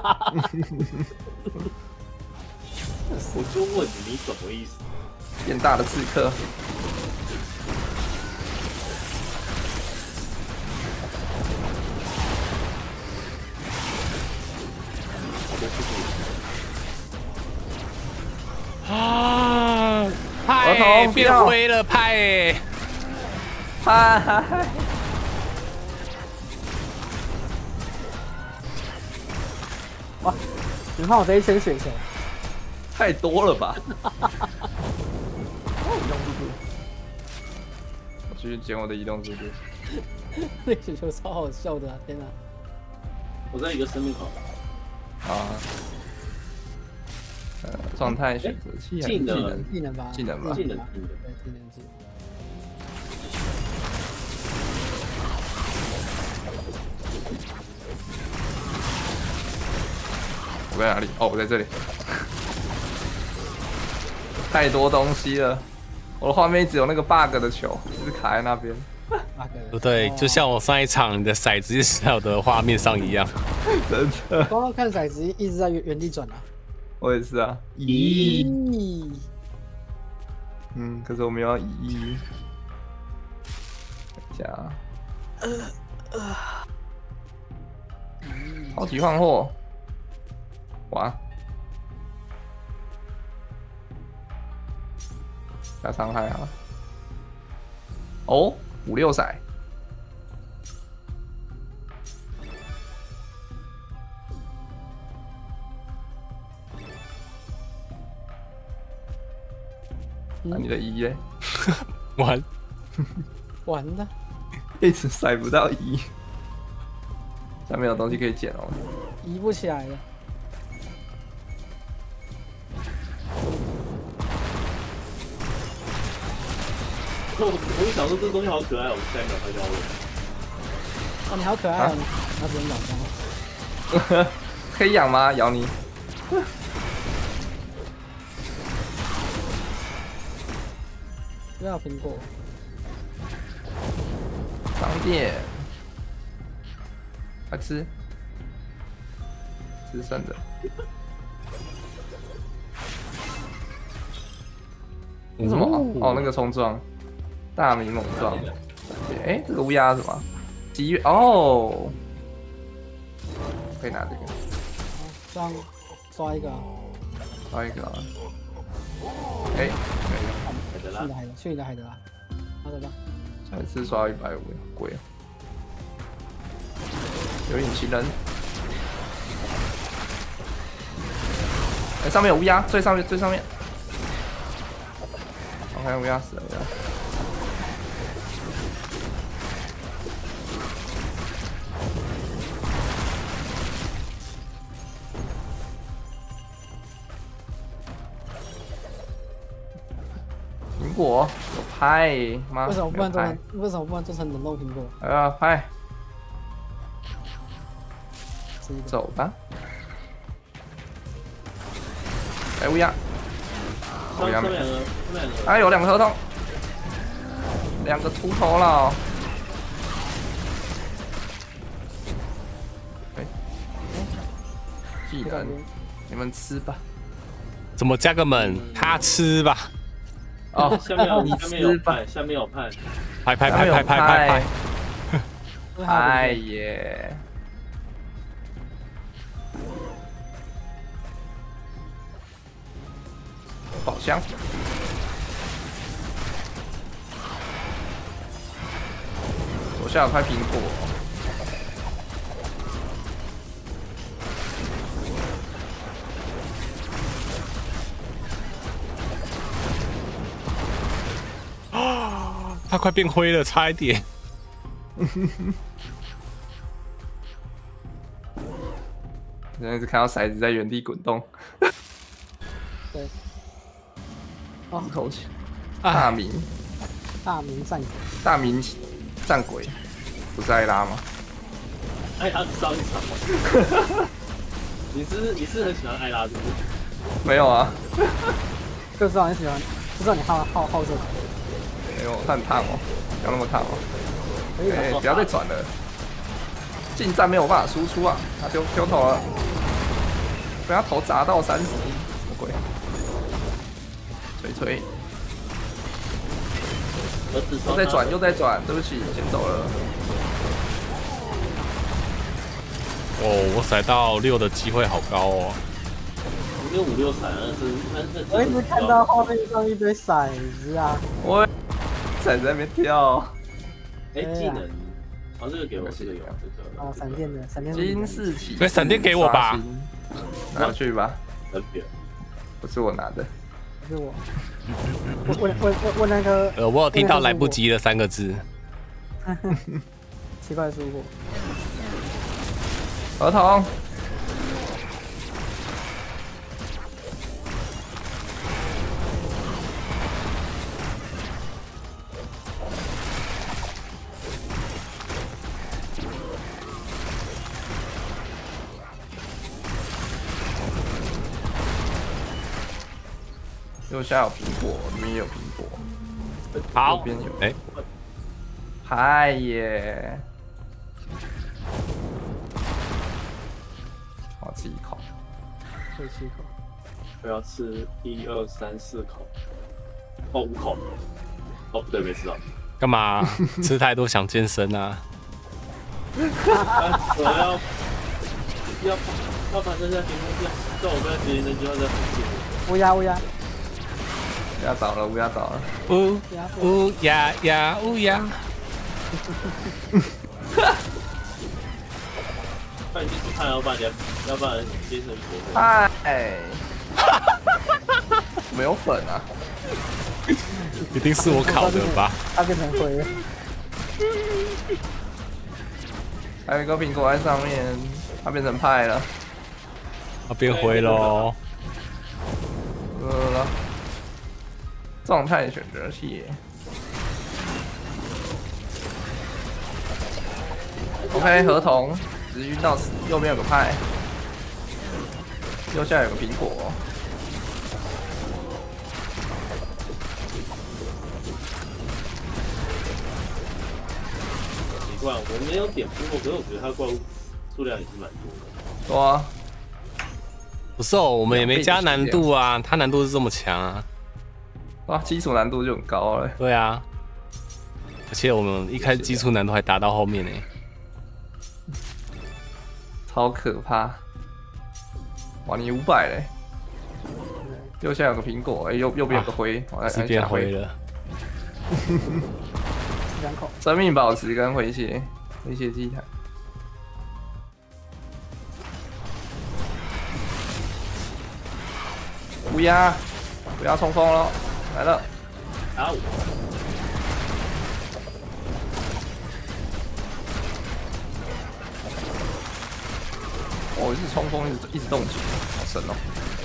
我就问你，你什么意思？ 变大的刺客。 头， 变灰了，派派。 哇！你看我这一圈血球， 太多了吧？移动速度，我去捡我的移动速度。 那血球超好笑的、啊，天哪！ 我在一个生命好。 啊。状态选择器， 技能吧， 技能吧， 对，技能技。 我在哪里？哦，我在这里。太多东西了，我的画面只有那个 bug 的球，一直卡在那边。 不对，就像我上一场你的骰子在我的画面上一样。 真的。 刚刚看骰子一直在原地转啊。 我也是啊。咦。可是我们要移。等一下啊。超级换货。哇！加伤害啊！哦，5、6骰。那你的1嘞？ 完了， 一直甩不到1。下面有东西可以捡哦。 移不起来了。 我就想说这东西好可爱，我下一秒它就要了。 哦，你好可爱哦！那不用咬它。 可以养吗？咬你。 不要苹果。 商店。快吃。吃剩的。什么？哦，那个冲撞。大明猛撞，哎，这个乌鸦什么？7月哦，可以拿这个。 这样刷一个、啊。 刷一个、啊。哎， 去你的海德啊！好的吧。 下一次刷150，贵啊。有隐形人。哎，上面有乌鸦，最上面。OK， 乌鸦死了，乌鸦。苹果有拍吗？ 为什么不能做成冷冻苹果？ 拍。走吧。哎，乌鸦。乌鸦没。哎，有2个合同，2个秃头了。哎，技能，你们吃吧。 怎么加个门？他吃吧。 哦，下面有派，下面有派， 拍， 哎耶！宝箱，左下有拍苹果。 它快变灰了，差一点。 现在是看到骰子在原地滚动。 对。哦， 一口气。大明战鬼，不是艾拉吗？ 艾拉上一场吗？你是很喜欢艾拉是不是？ 没有啊。 就知道你喜欢，就知道你好这个。 没有，他很烫哦，不要那么烫哦。哎，不要再转了，近战没有办法输出啊！他丢头了，被他头砸到30，什么鬼？锤！又在转，对不起，先走了。 哦，我甩到6的机会好高哦。 没有5、6闪啊， 我一直看到后面上一堆骰子啊。 我在那边跳。 哎，技能，好，这个给我，这个有，这个。 哦，闪电的，闪电。 金士体。 那闪电给我吧， 拿去吧。不是我拿的， 不是我。问那个。 我有听到来不及了3个字。 奇怪的蔬果。 合同。右下有苹果，里面也有苹果。 好， 右边有。 哎， 嗨耶！我吃1口。 可以吃1口。 我要吃1、2、3、4口。哦，5口。哦，不对，没吃到。 干嘛？吃太多想健身啊？ 我要把这下停住，叫我不要急，那就要在附近。 乌鸦。 乌鸦倒了，乌鸦倒了。 乌鸦呀乌鸦。 快点去看，要不然变成活的。 嗨，没有粉啊！ 一定是我烤的吧？ 它变成灰了。 还有一个苹果在上面，它变成派了。 它变灰喽。 了。状态选择器。OK， 合同，直晕到死。右边有个派，右下有个苹果。 奇怪，我没有点苹果，可是我觉得它怪物数量也是蛮多的。 对啊。 不是哦，我们也没加难度啊，它难度是这么强啊。 哇，基础难度就很高了。 对啊，而且我们一开始基础难度还打到后面呢， 超可怕！哇，你500嘞！右下有个苹果，右边有个灰， 是变灰了。 2口。 生命宝石跟回血祭坛。乌鸦冲锋了，来了！ 啊！ 哦，一直冲锋，一直动起，好神哦！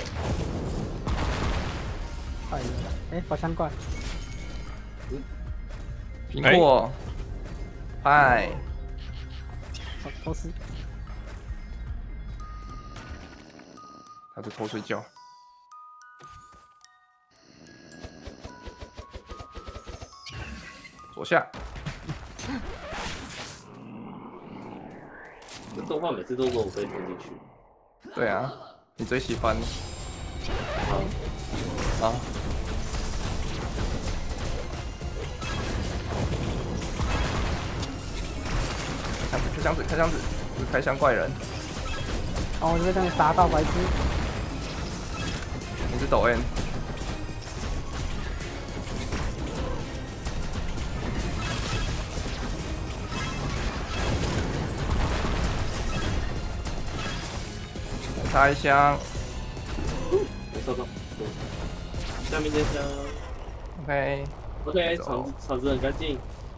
哎，宝箱怪。 苹果，嗨， 偷吃。 他在偷睡觉。左下。 这动画每次都是我被推进去。 对啊，你最喜欢。好。开箱子，是开箱怪人。 哦，我就被这样打到白痴。 你是抖 N。开箱。 没收到。下面这箱。OK， 肠子很干净。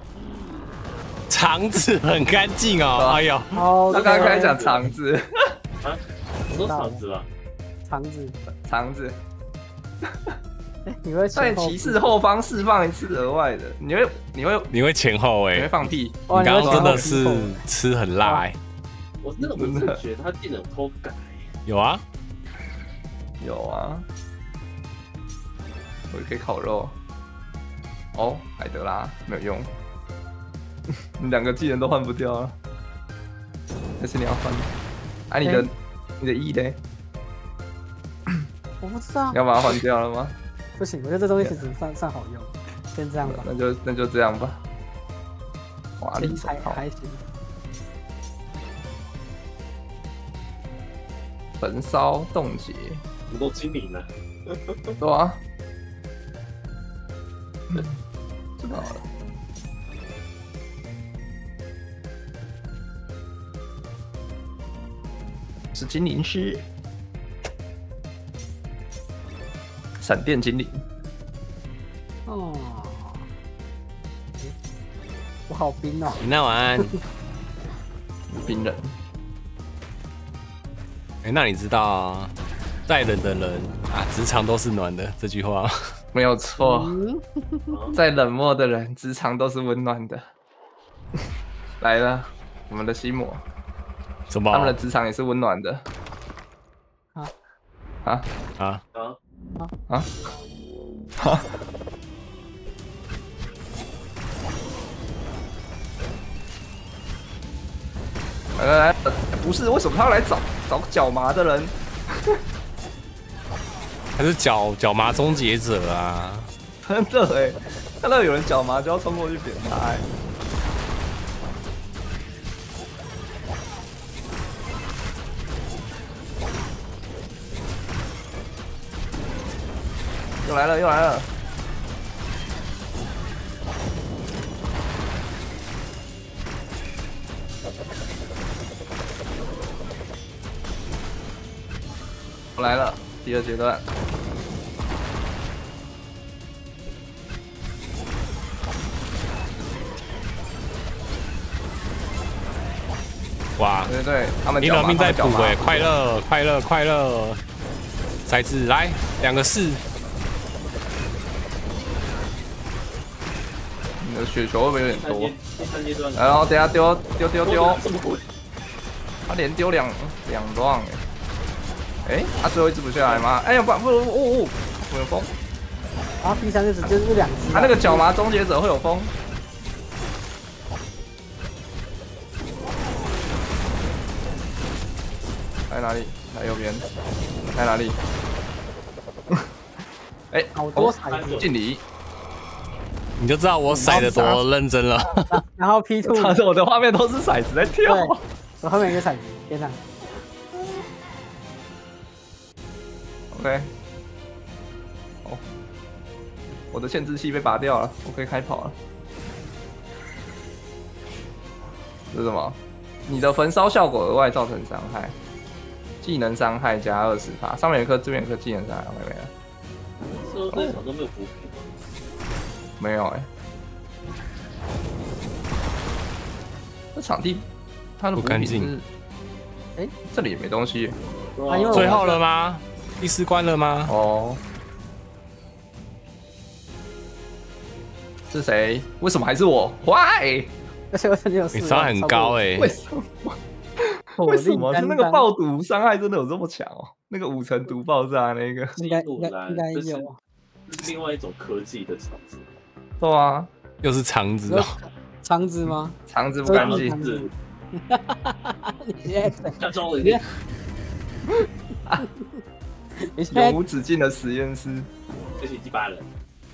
肠子很干净哦，哎呦！ 他刚刚开始讲肠子。 啊？我说肠子吧。 肠子。 你会在骑士后方释放一次额外的，你会前后哎， 你会放屁。 你刚刚真的是吃很辣哎。 我真的不是觉得他技能偷改。 有啊。 我也可以烤肉。哦，海德拉没有用。你2个技能都换不掉啊。还是你要换？啊，你的 E 呢？ 我不知道。 你要把它换掉了吗？ 不行，我觉得这东西只算好用，先这样吧。 那就这样吧。华丽手套还行。 焚烧冻结， 我都精灵了。 对啊，这个好了。是精灵师，闪电精灵。 哦，我好冰哦。 你那晚安。 冰人。 哎，那你知道再冷的人啊，职场都是暖的这句话？ 没有错， 嗯， 再冷漠的人，职场都是温暖的。来了，我们的心魔， 什么？ 他们的职场也是温暖的。 啊啊啊！ 啊！哈！来，不是，为什么他要来找脚麻的人？ 还是脚麻终结者啊！ 真的哎，看到有人脚麻就要冲过去扁他哎。又来了，又来了！我来了，第二阶段。 哇！ 对对，他们你老命在补哎， 快乐快乐快乐！骰子来2个4。 你的雪球会不会有点多？ 第三阶段。 然后等下丢，他连丢两 round 哎，他最后一只不下来吗？哎呀不，我有风。 然后第三只就是2只。 他那个脚麻终结者会有风。在哪里？在右边。在哪里？哎， 好多骰子， 敬礼。 你就知道我骰的多认真了。 然后 P2， 我的画面都是骰子在跳。 对，我后面有一个骰子，天哪！ OK， 哦，我的限制器被拔掉了，我可以开跑了。这是什么？你的焚烧效果额外造成伤害，技能伤害加20%。上面有一颗，这边有一颗技能伤害，没了。 这场都没有补品吗？ 没有哎、这场地它的补品是，哎，这里也没东西。 啊因为最后了吗？第4关了吗？ 哦，是谁？为什么还是我 ？Why？ 而且我曾经有4， 你伤害很高哎、 为什么？为什么？是那个爆毒伤害真的有这么强哦？那个5层毒爆炸那个， 应该有。 是另外一种科技的肠子。 对啊， 又是肠子哦。 肠子吗？ 肠子不干净。 你现在像中文一永无止境的实验室。 这是第8人。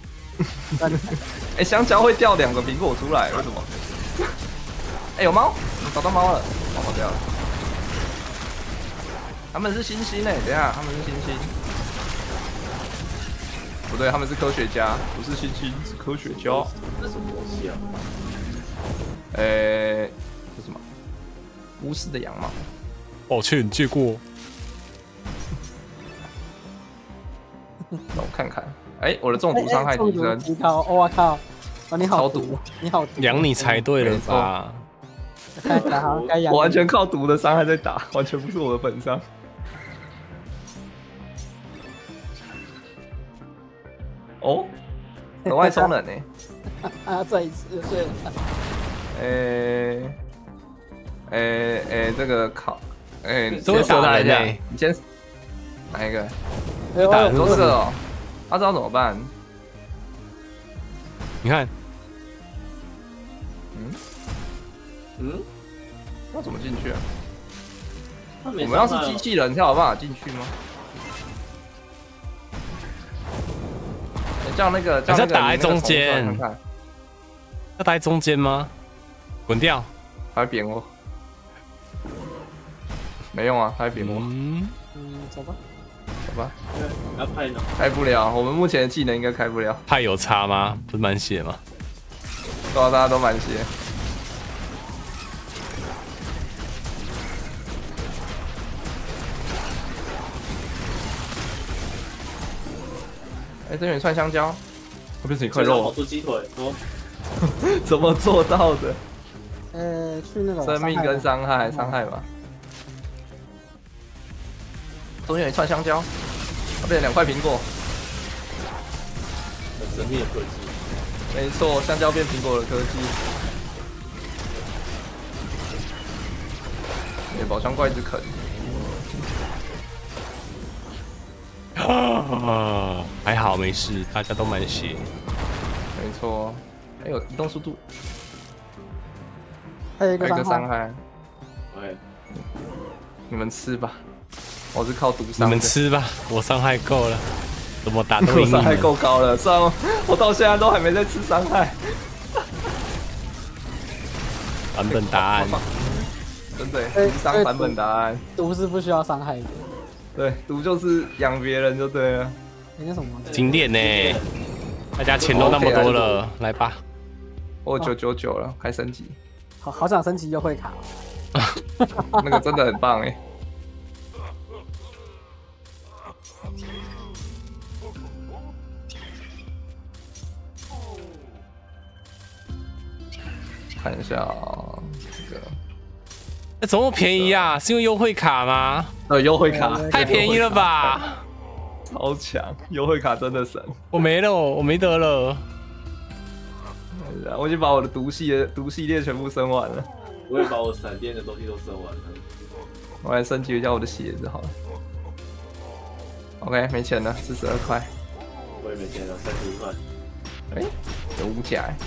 哎，香蕉会掉2个苹果出来，为什么？哎，有猫，找到猫了，猫跑掉了。他们是猩猩哎，等一下，他们是猩猩。不对，他们是科学家，不是猩猩，是科学家。 这什么东西啊？ 这什么？巫师的羊毛。 抱歉，借过。 让我看看。哎，我的中毒伤害提升。 提高，我靠！哦，你好毒， 你好毒。 养你才对了吧？ 该养。 我完全靠毒的伤害在打，完全不是我的本伤。哦，额外充能呢？ 啊，这一次对了。这个考， 都会打人呢。你先哪一个？ 打说这个哦，他知道怎么办？ 你看， 那怎么进去啊？ 我们要是机器人才有办法进去吗？叫那个， 还是要打在中间？要打在中间吗？滚掉！ 他会扁我。没用啊，他会扁我。 走吧。 好吧， 要派呢？ 开不了，我们目前的技能应该开不了。 派有差吗？不是满血吗？ 对啊，大家都满血。哎，这边串香蕉，会变成一块肉跑。出鸡腿哦。 怎么做到的？ 去那个生命跟伤害吧。中间有一串香蕉，它变成2块苹果。 很神秘的科技。 没错，香蕉变苹果的科技。宝箱怪一直啃。 还好没事，大家都满血。 没错，还有移动速度， 还有一个伤害。 对， 你们吃吧，我是靠毒伤。 你们吃吧，我伤害够了，怎么打都赢你们。 我伤害够高了，虽然我到现在都还没在吃伤害。 版本答案， 真的，毒伤版本答案。 毒是不需要伤害的。 对，毒就是养别人就对了。 那什么？ 经典呢？大家钱都那么多了，来吧。 我999了，开升级。 好想升级优惠卡。 那个真的很棒哎。看一下这个。 怎么便宜啊？是因为优惠卡吗？ 优惠卡太便宜了吧！ 超强，优惠卡真的神。 我没了，我没得了。 我已经把我的毒系列全部升完了。 我也把我闪电的东西都升完了。 我来升级一下我的鞋子好了。OK， 没钱了，42块。 我也没钱了，31块。 哎，有5甲哎。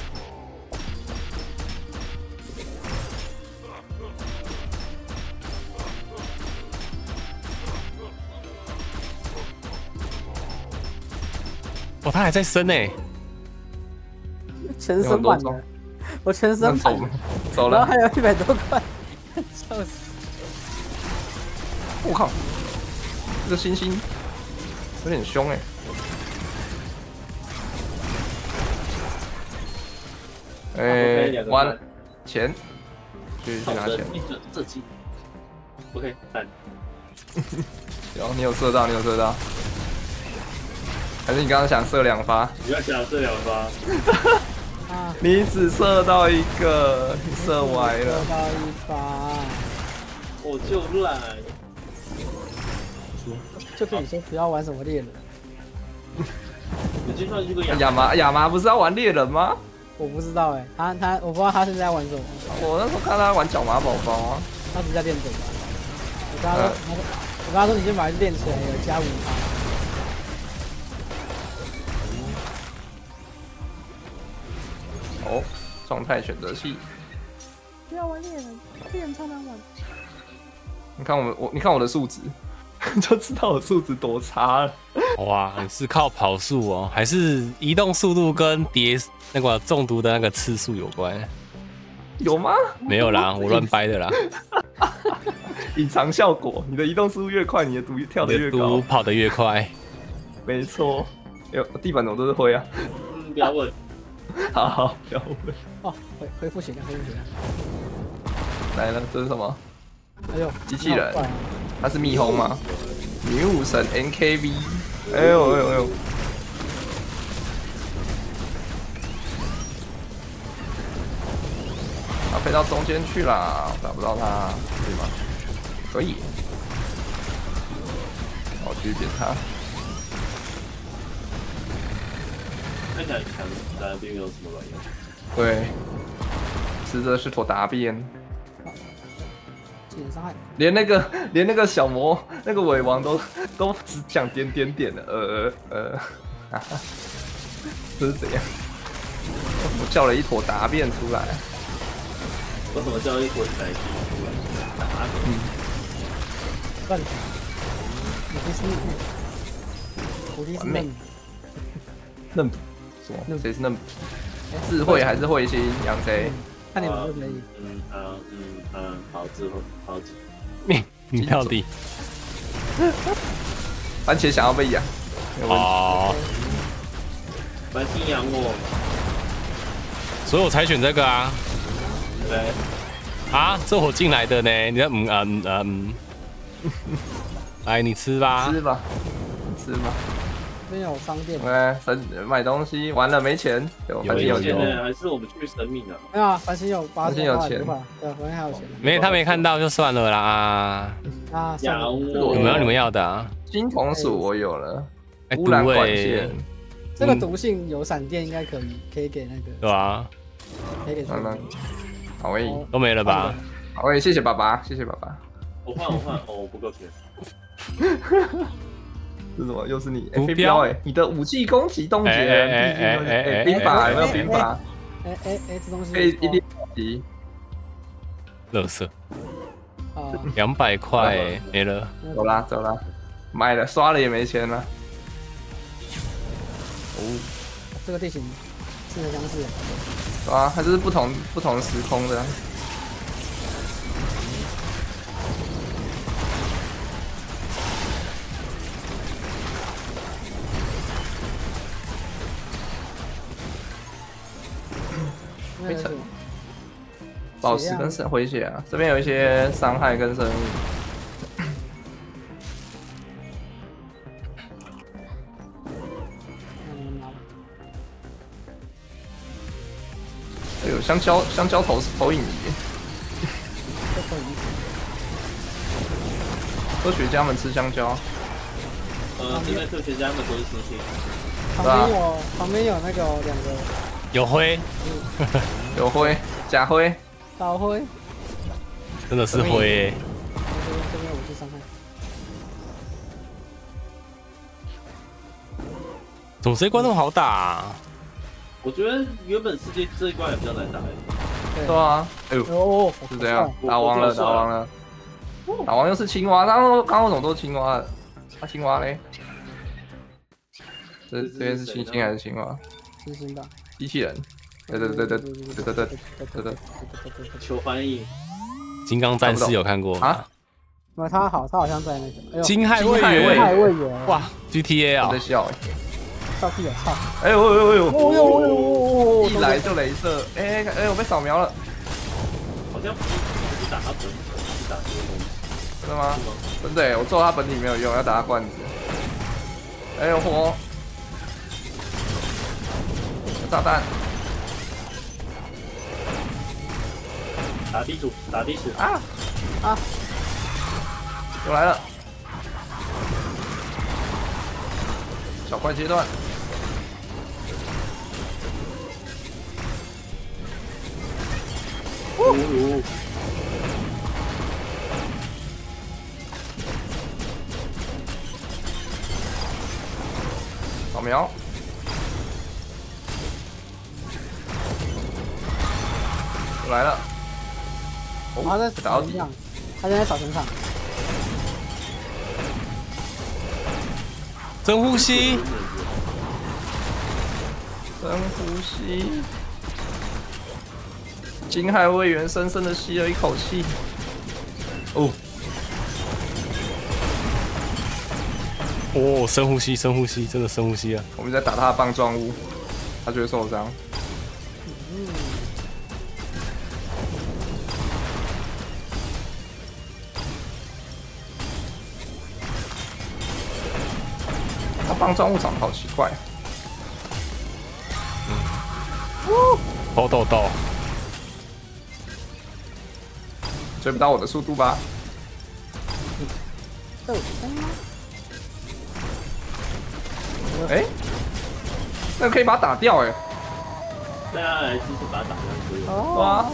哦，他还在升呢， 全升满了，我全升满了， 走了， 然后还有100多块，笑死！ 我靠，这个星星有点凶哎。完钱，去拿钱。 这鸡 ，OK， 看。 有，你有射到，还是你刚刚想射2发？ 你要想射2发， 你只射到1个，你射歪了。 射到1发， 我就烂。 就跟你说不要玩什么猎人。 你就算这个亚麻不是要玩猎人吗？ 我不知道哎，我不知道他现在在玩什么。 我那时候看他玩角麻宝宝啊， 他只在练整吧。我跟他说你先把它练起来，有加5%。 哦，状态选择器。 不要玩猎人，猎人超难玩。 你看我的数值，就知道我数值多差了。 哇，你是靠跑速哦，还是移动速度跟叠那个中毒的那个次数有关？ 有吗？ 没有啦，我乱掰的啦。 隐藏效果，你的移动速度越快，你的毒跳得越高， 毒跑得越快。 没错。地板怎么都是灰啊？ 不要问。 好，不要问。 哦，恢复血量，恢复血量。 来了，这是什么？ 哎呦， 机器人，它是蜜蜂吗？女武神 NKV。哎呦！他飞到中间去啦，打不到他，可以吗？可以。好，继续点他。 看起来强，但并没有什么卵用。 对，吃的是坨大便。 技能伤害。 连那个小魔那个尾王都只讲点的，这是怎样？我叫了一坨大便出来。 我怎么叫一坨奶鸡出来？大便。 笨。你不是我是嫩。 嫩补。什么？谁是嫩补？智慧还是彗星？养谁？ 看你们就可以。 好，智慧，好。 你到底？ 番茄想要被养，没有问题。 哦， 蛮信仰我。 所以我才选这个啊。 对， 啊，这我进来的呢，你在来，你吃吧。 吃吧，吃吧。 这边有商店。 哎，买东西完了没钱，反正有钱呢，还是我们去神明啊？ 没有啊，繁星有8 有钱， 对，反正还有钱。 没，他没看到就算了啦。 啊， 有没有你们要的啊？ 金铜鼠我有了， 哎， 污染管线。 这个毒性有闪电，应该可以给那个。 对啊。 可以给。 好诶， 都没了吧？ 好诶，谢谢爸爸，谢谢爸爸。 我换，哦，不够钱。 是什么？又是你？飞镖哎！你的武器攻击冻结，兵法有没有兵法？ 这东西可以一定级。 垃圾。200块没了。 走啦，买了刷了也没钱了。 哦，这个地形似曾相识。 啊，它就是不同时空的。灰尘、宝石跟回血啊，这边有一些伤害跟生物。哎呦，香蕉投影仪。科学家们吃香蕉。 这边科学家们都是星星。 旁边有那个2个。 有灰， 有灰，假灰， 倒灰， 真的是灰。 这边武器伤害。 怎么这一关那么好打啊？ 我觉得原本世界这一关也比较难打。 对啊，哎呦，是这样，打王了，打王又是青蛙，刚刚为什么都是青蛙的？啊，青蛙嘞？这边是星星还是青蛙？ 星星吧。 机器人，对， 求翻译。 金刚战士有看过吗？ 那他好像在那个金亥卫员，哇 ，GTA 啊！ 在笑照屁啊！操！ 哎呦！一来就雷射，哎，我被扫描了。 好像不是打他本体，是打这个东西。 真的吗？真的，我揍他本体没有用，要打他罐子。哎呦火！炸弹！ 打地鼠！ 啊！又来了！小怪阶段。扫描。来了， 他在打到底，他现在扫全场。 深呼吸， 金亥卫员深深的吸了一口气。 深呼吸，真的深呼吸啊！ 我们在打他的棒状物，他就会受伤。棒状物长得好奇怪。 头豆豆， 追不到我的速度吧？哎，那个可以把它打掉哎。 大家来继续把它打掉可以。 哇！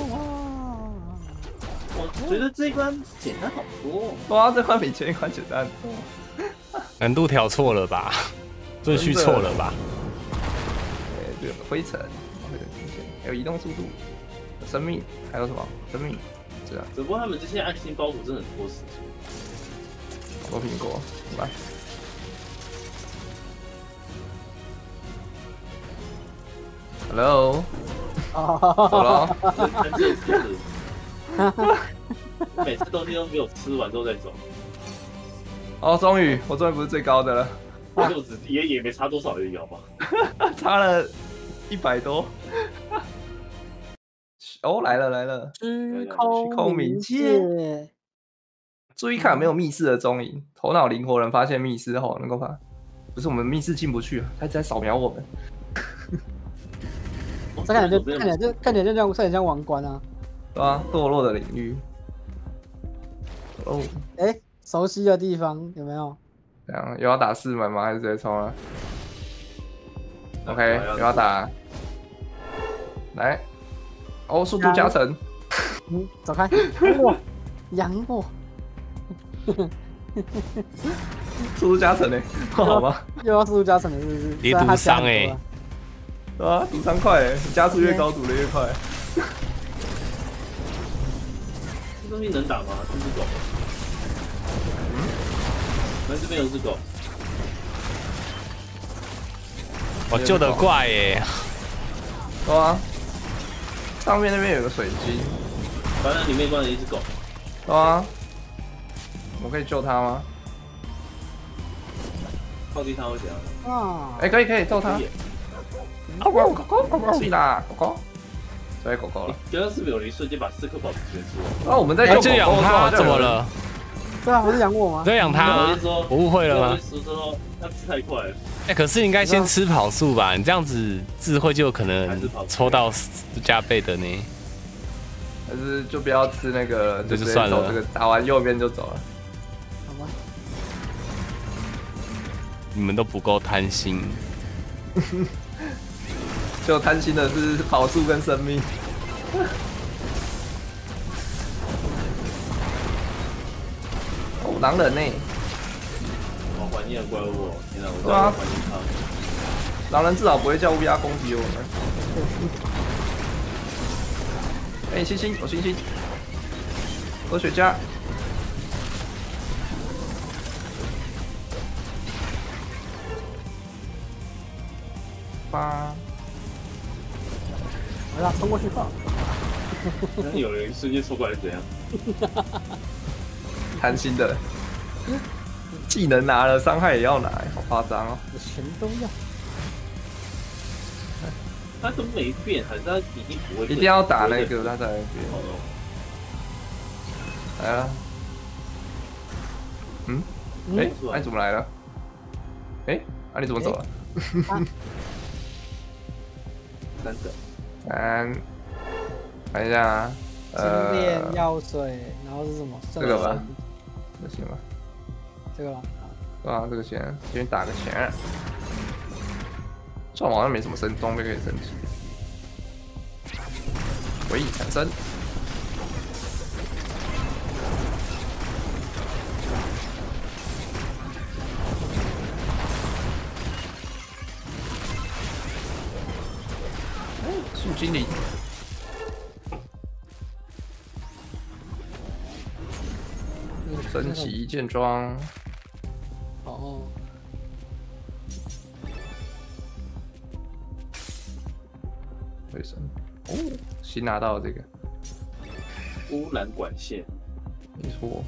我觉得这一关简单好多。 哇，这关比前一关简单。 难度调错了吧？顺序错了吧？ 对，有灰尘，还有移动速度，生命，还有什么生命？是啊。 只不过他们这些爱心包袱真的很拖时间。 好多苹果，来。Hello。走了。 每次东西都没有吃完都在走。 哦，终于不是最高的了， 就只也没差多少而已，好吧？ 差了100多。哦，来了， 虚空空冥冥界界。 注意看有没有密室的踪影。头脑灵活人发现密室后能够把，不是我们密室进不去啊，他在扫描我们。 这看起来就像王冠啊。 对啊，堕落的领域。哦， 熟悉的地方有没有？ 这样又要打4门吗？还是直接冲了 ？OK， 又要打。来，哦，速度加成。 走开！养我！ 速度加成呢？好吧。 又要速度加成了，是不是？ 叠毒伤对啊，毒伤快哎，你加速越高，毒的越快。 这东西能打吗？这只狗。这边有只狗。 我救得怪耶！ 对啊，上面那边有个水晶， 反正里面关了一只狗。 对啊，我可以救他吗？ 靠近它会怎样？ 啊！ 可以揍他。狗狗，睡啦，狗狗，追狗狗了。 刚刚是不是有一瞬间把4颗宝石全吃了？ 啊，我们在救就养它，怎么了？ 对啊，不是养我吗？ 在养它吗？我误会了吗？ 说它吃太快了。 可是你应该先吃跑速吧？你这样子智慧就有可能抽到加倍的呢。 还是就不要吃那个， 就算了。 这个打完右边就走了。 好吧。 你们都不够贪心。 就贪心的是跑速跟生命。哦，狼人呢？ 好怀念怪物，天哪！我对啊， 怀念他。 狼人至少不会叫乌鸦攻击我们。星星，有星星，科学家。8。 好了，冲过去吧。 那有人瞬间冲过来怎样？ 贪心的，技能拿了，伤害也要拿，好夸张哦！ 我全都要。 他都没变，还是他已经不会？ 一定要打那个，他才会变。来了。你怎么来了？你怎么走了 ？3个。 看一下啊。 精炼药水，然后是什么？ 这个吧，这行吧？ 这个吧。 对啊，这个先打个钱。这好像没什么装备可以升级。回忆产生。树精灵。神奇一件装。 哦。 回神。新拿到这个。 污染管线。 没错。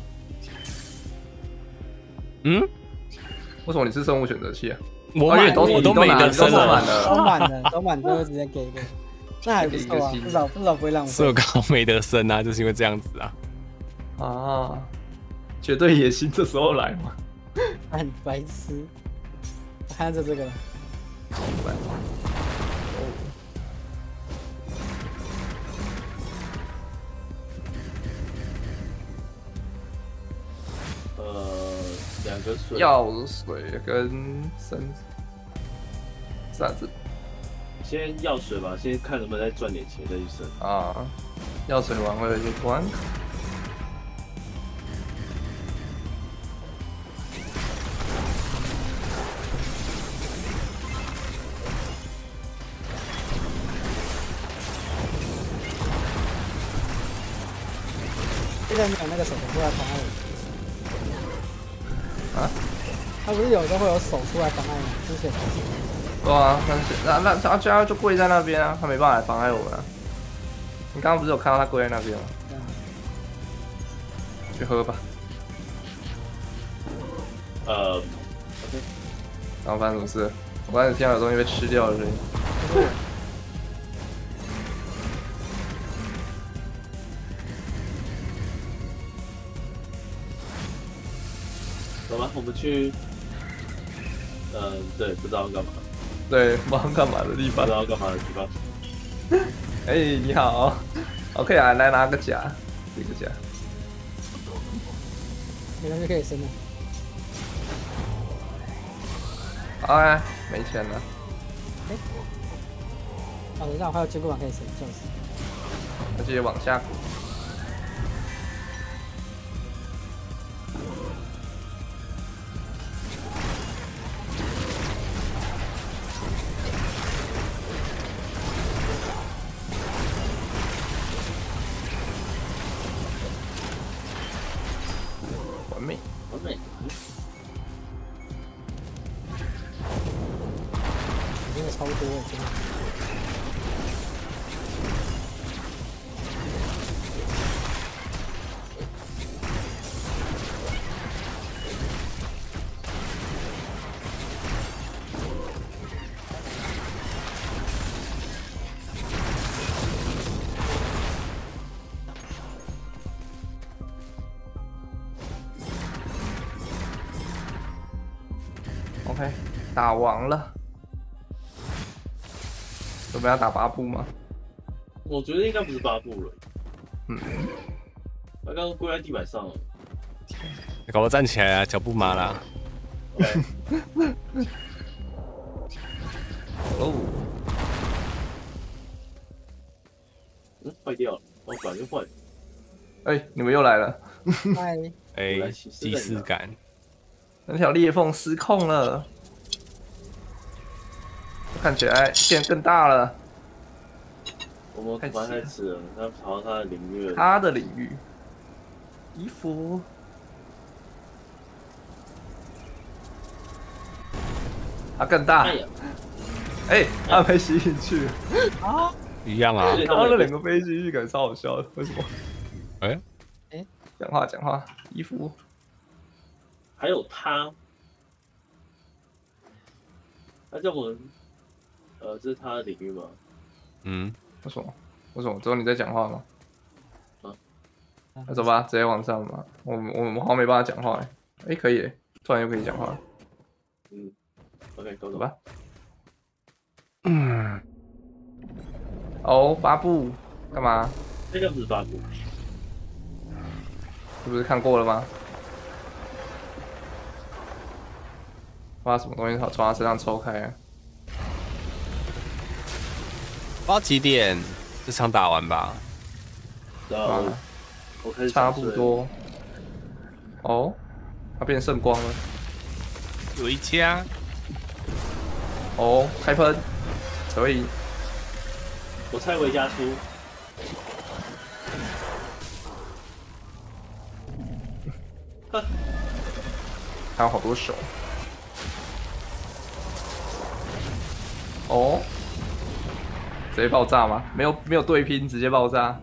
为什么你是生物选择器啊？ 我都没得升了， 都满就直接给一个，那还不错啊，至少不会浪费。 所以我刚好没得升啊，就是因为这样子啊。 啊，绝对野心这时候来嘛？ 很白痴，我看着这个了。 2个水， 药水跟啥子？ 先药水吧，先看能不能再赚点钱再去升。 啊，药水完会有一些关。 现在没有那个手出来妨碍我。啊？他不是有时候会有手出来妨碍你？之前。 对啊，那他就跪在那边啊，他没办法来妨碍我们啊。你刚刚不是有看到他跪在那边吗？去喝吧。 OK， 然后发生什么事？我刚才听到有东西被吃掉的声音。 走吧，我们去。对，不知道干嘛， 对，不知道干嘛的地方不知。道干嘛的地方。 哎、你好，OK 啊，来拿个甲，这个甲。 没东西可以升了。 好啊，没钱了。 等一下，我还有坚固板可以升，笑死。 那继续往下。完美。 完美。 真的超多，真的。 OK， 打完了。准备要打8步吗？ 我觉得应该不是8步了。 嗯， 他刚刚跪在地板上了。 搞我站起来啊，脚步麻啦。 哦， 坏掉了，我本来就坏。 哎，你们又来了。 嗨， 哎，既视感。 那条裂缝失控了，看起来变更大了。 我们不太吃了，他跑到他的领域了。 他的领域，衣服。它更大。哎，它被吸进去啊！ 一样啊。 刚刚那两个被吸进去，感觉超好笑的，为什么？ 哎， 讲话，衣服。 还有他，叫我们，这是他的领域吗？ 嗯， 为什么？只有你在讲话吗？ 啊， 那走吧，直接往上吧。我好像没办法讲话哎，可以，突然又可以讲话。 嗯 ，OK， 走吧。哦，8步，干嘛？ 那个不是8步， 是不是看过了吗？把什么东西从他身上抽开啊？ 不知道几点这场打完吧？ 我开始差不多。哦，他变圣光了。 有一家。 哦，开喷，可以。 我猜维加输。 还有好多手。哦，直接爆炸吗？没有对拼，直接爆炸。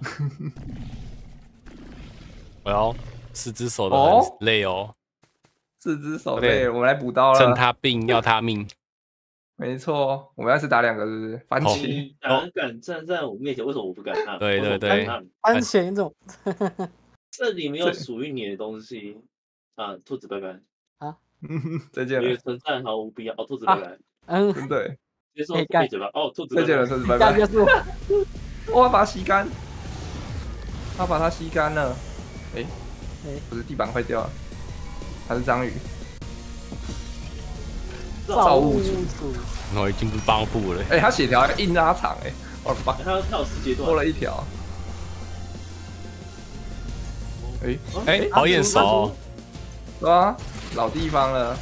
哎呦，4只手都很累哦。 4只手累，我们来补刀了。 趁他病，要他命。 没错，我们要是打2个，是不是？番茄， 你敢站在我面前，为什么我不敢看？ 对， 番茄这种， 这里没有属于你的东西啊！兔子拜拜啊！ 再见了。 你的存在毫无必要哦，兔子拜拜。 真的。 接受闭嘴吧。哦，兔子拜拜。 再见了，兔子拜拜。我要把它吸干。他把它吸干了。哎，不是地板坏掉了，它是章鱼。造物主， 我已经不8步了。 哎，他血条硬拉长哎，我的妈！ 他要跳10阶段， 多了1条。 哎，好眼熟， 是吧？老地方了。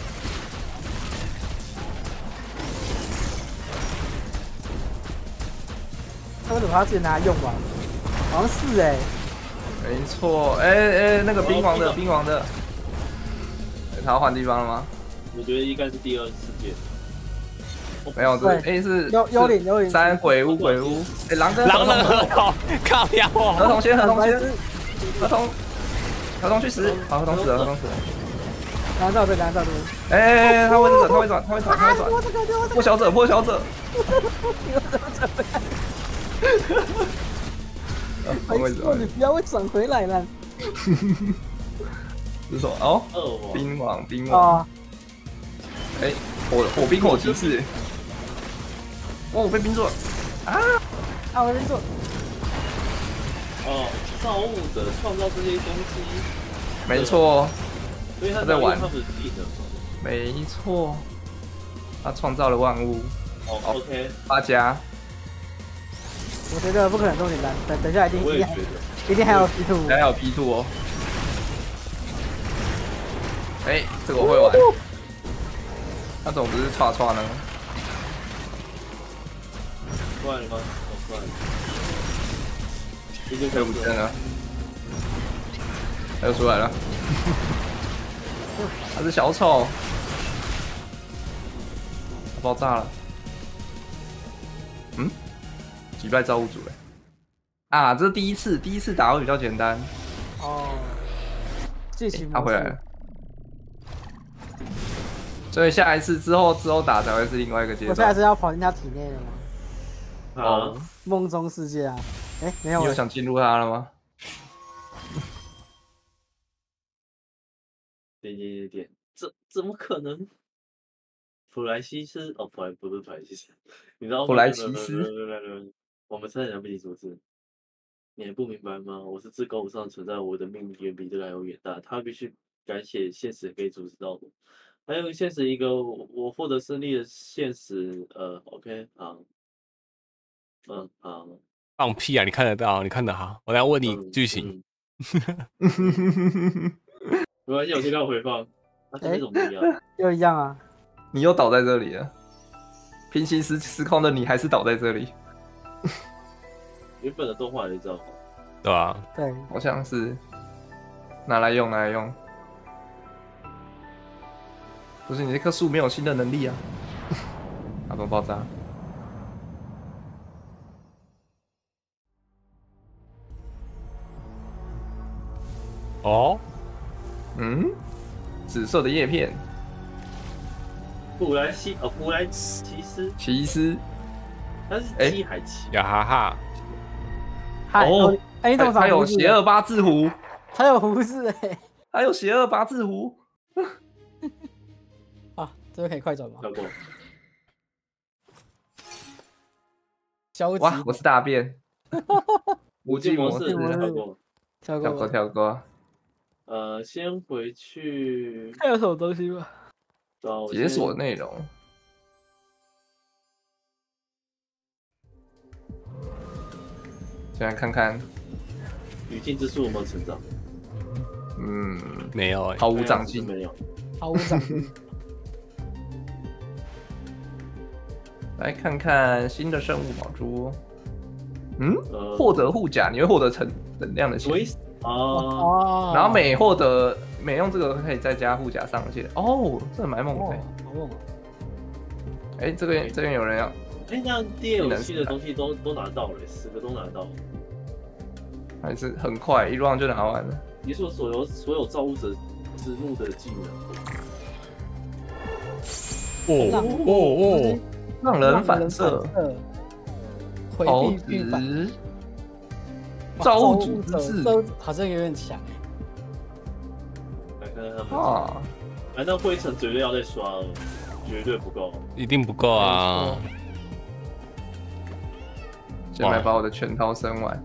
他为什么要自己拿来用吧？好像是哎。 没错，那个冰王的，他要换地方了吗？ 我觉得应该是第2世界。 没有，是幽灵 3鬼屋，狼人靠呀！ 合同先，合同去死，好，合同死了。 蓝照对，蓝照对。 哎，他会这个，他会转，他会转，他会转。破小者，破小者。 没错，你不要会转回来了。 这是什么？哦，冰王，冰王。哎，火冰火骑士。哦，我被冰住了。啊！ 啊，我被冰住。 哦，造物者创造这些东西。 没错。 所以他在玩。 没错。他创造了万物。 哦 ，OK。 8加。 我觉得不可能这么简单，等一下一定还有 P2， 还有 P2 哦。哎，这个我会玩。那怎么不是刷刷呢？ 出来了吗？出来了。 又不见了。他又出来了。他是小丑。他爆炸了。嗯？击败造物主嘞！啊，这是第一次打会比较简单。 哦。剧情他回来了。所以下一次之后打才会是另外一个阶段。 我下一次要跑进他体内了吗？ 哦， 梦中世界啊！哎，没有。 你有想进入他了吗？ 点，这怎么可能？普莱西斯哦，不是普莱西斯，你知道普莱西斯？ 我们差点被你阻止，你还不明白吗？我是至高无上的存在，我的命运远比这个还要远大，他必须改写现实可以阻止到我。还有现实一个我获得胜利的现实，OK 好，好。 放屁啊！你看得到，你看得好。我来问你剧情。 没关系，我先看回放。这种不一样， 又一样啊！ 你又倒在这里了。平行时空的你还是倒在这里。 原本的动画你知道吗？ 对吧？ 对， 好像是。拿来用。不是你这棵树没有新的能力啊！阿东爆炸。 哦。 紫色的叶片。 普莱骑士。他是鸡还骑？ 呀哈哈。 哦， 哎，你怎么他有邪恶八字胡。 他有胡子哎。 还有邪恶八字胡。 啊，这个可以快转吗？ 跳过。 哇，我是大便。无尽模式跳过。 先回去。 还有什么东西吗？ 解锁内容。现在看看。 语境之树有没有成长？ 没有毫无长进， 没有， 毫无长进。 来看看新的生物宝珠。获得护甲，你会获得等量的钱。 哦。 然后每用这个可以再加护甲上限。哦，这蛮猛的。 好猛啊！ 哎，这边有人要。 哎，那样 DLC 的东西都拿到了，10个都拿到了。 还是很快，1 round 就拿完了。 你说所有造物者之怒的技能。让人反射。 回避并反。 造物主之治好像有点强。 来看看他们。反正灰尘绝对要再刷了，绝对不够。 一定不够啊！ 先来把我的全套升完。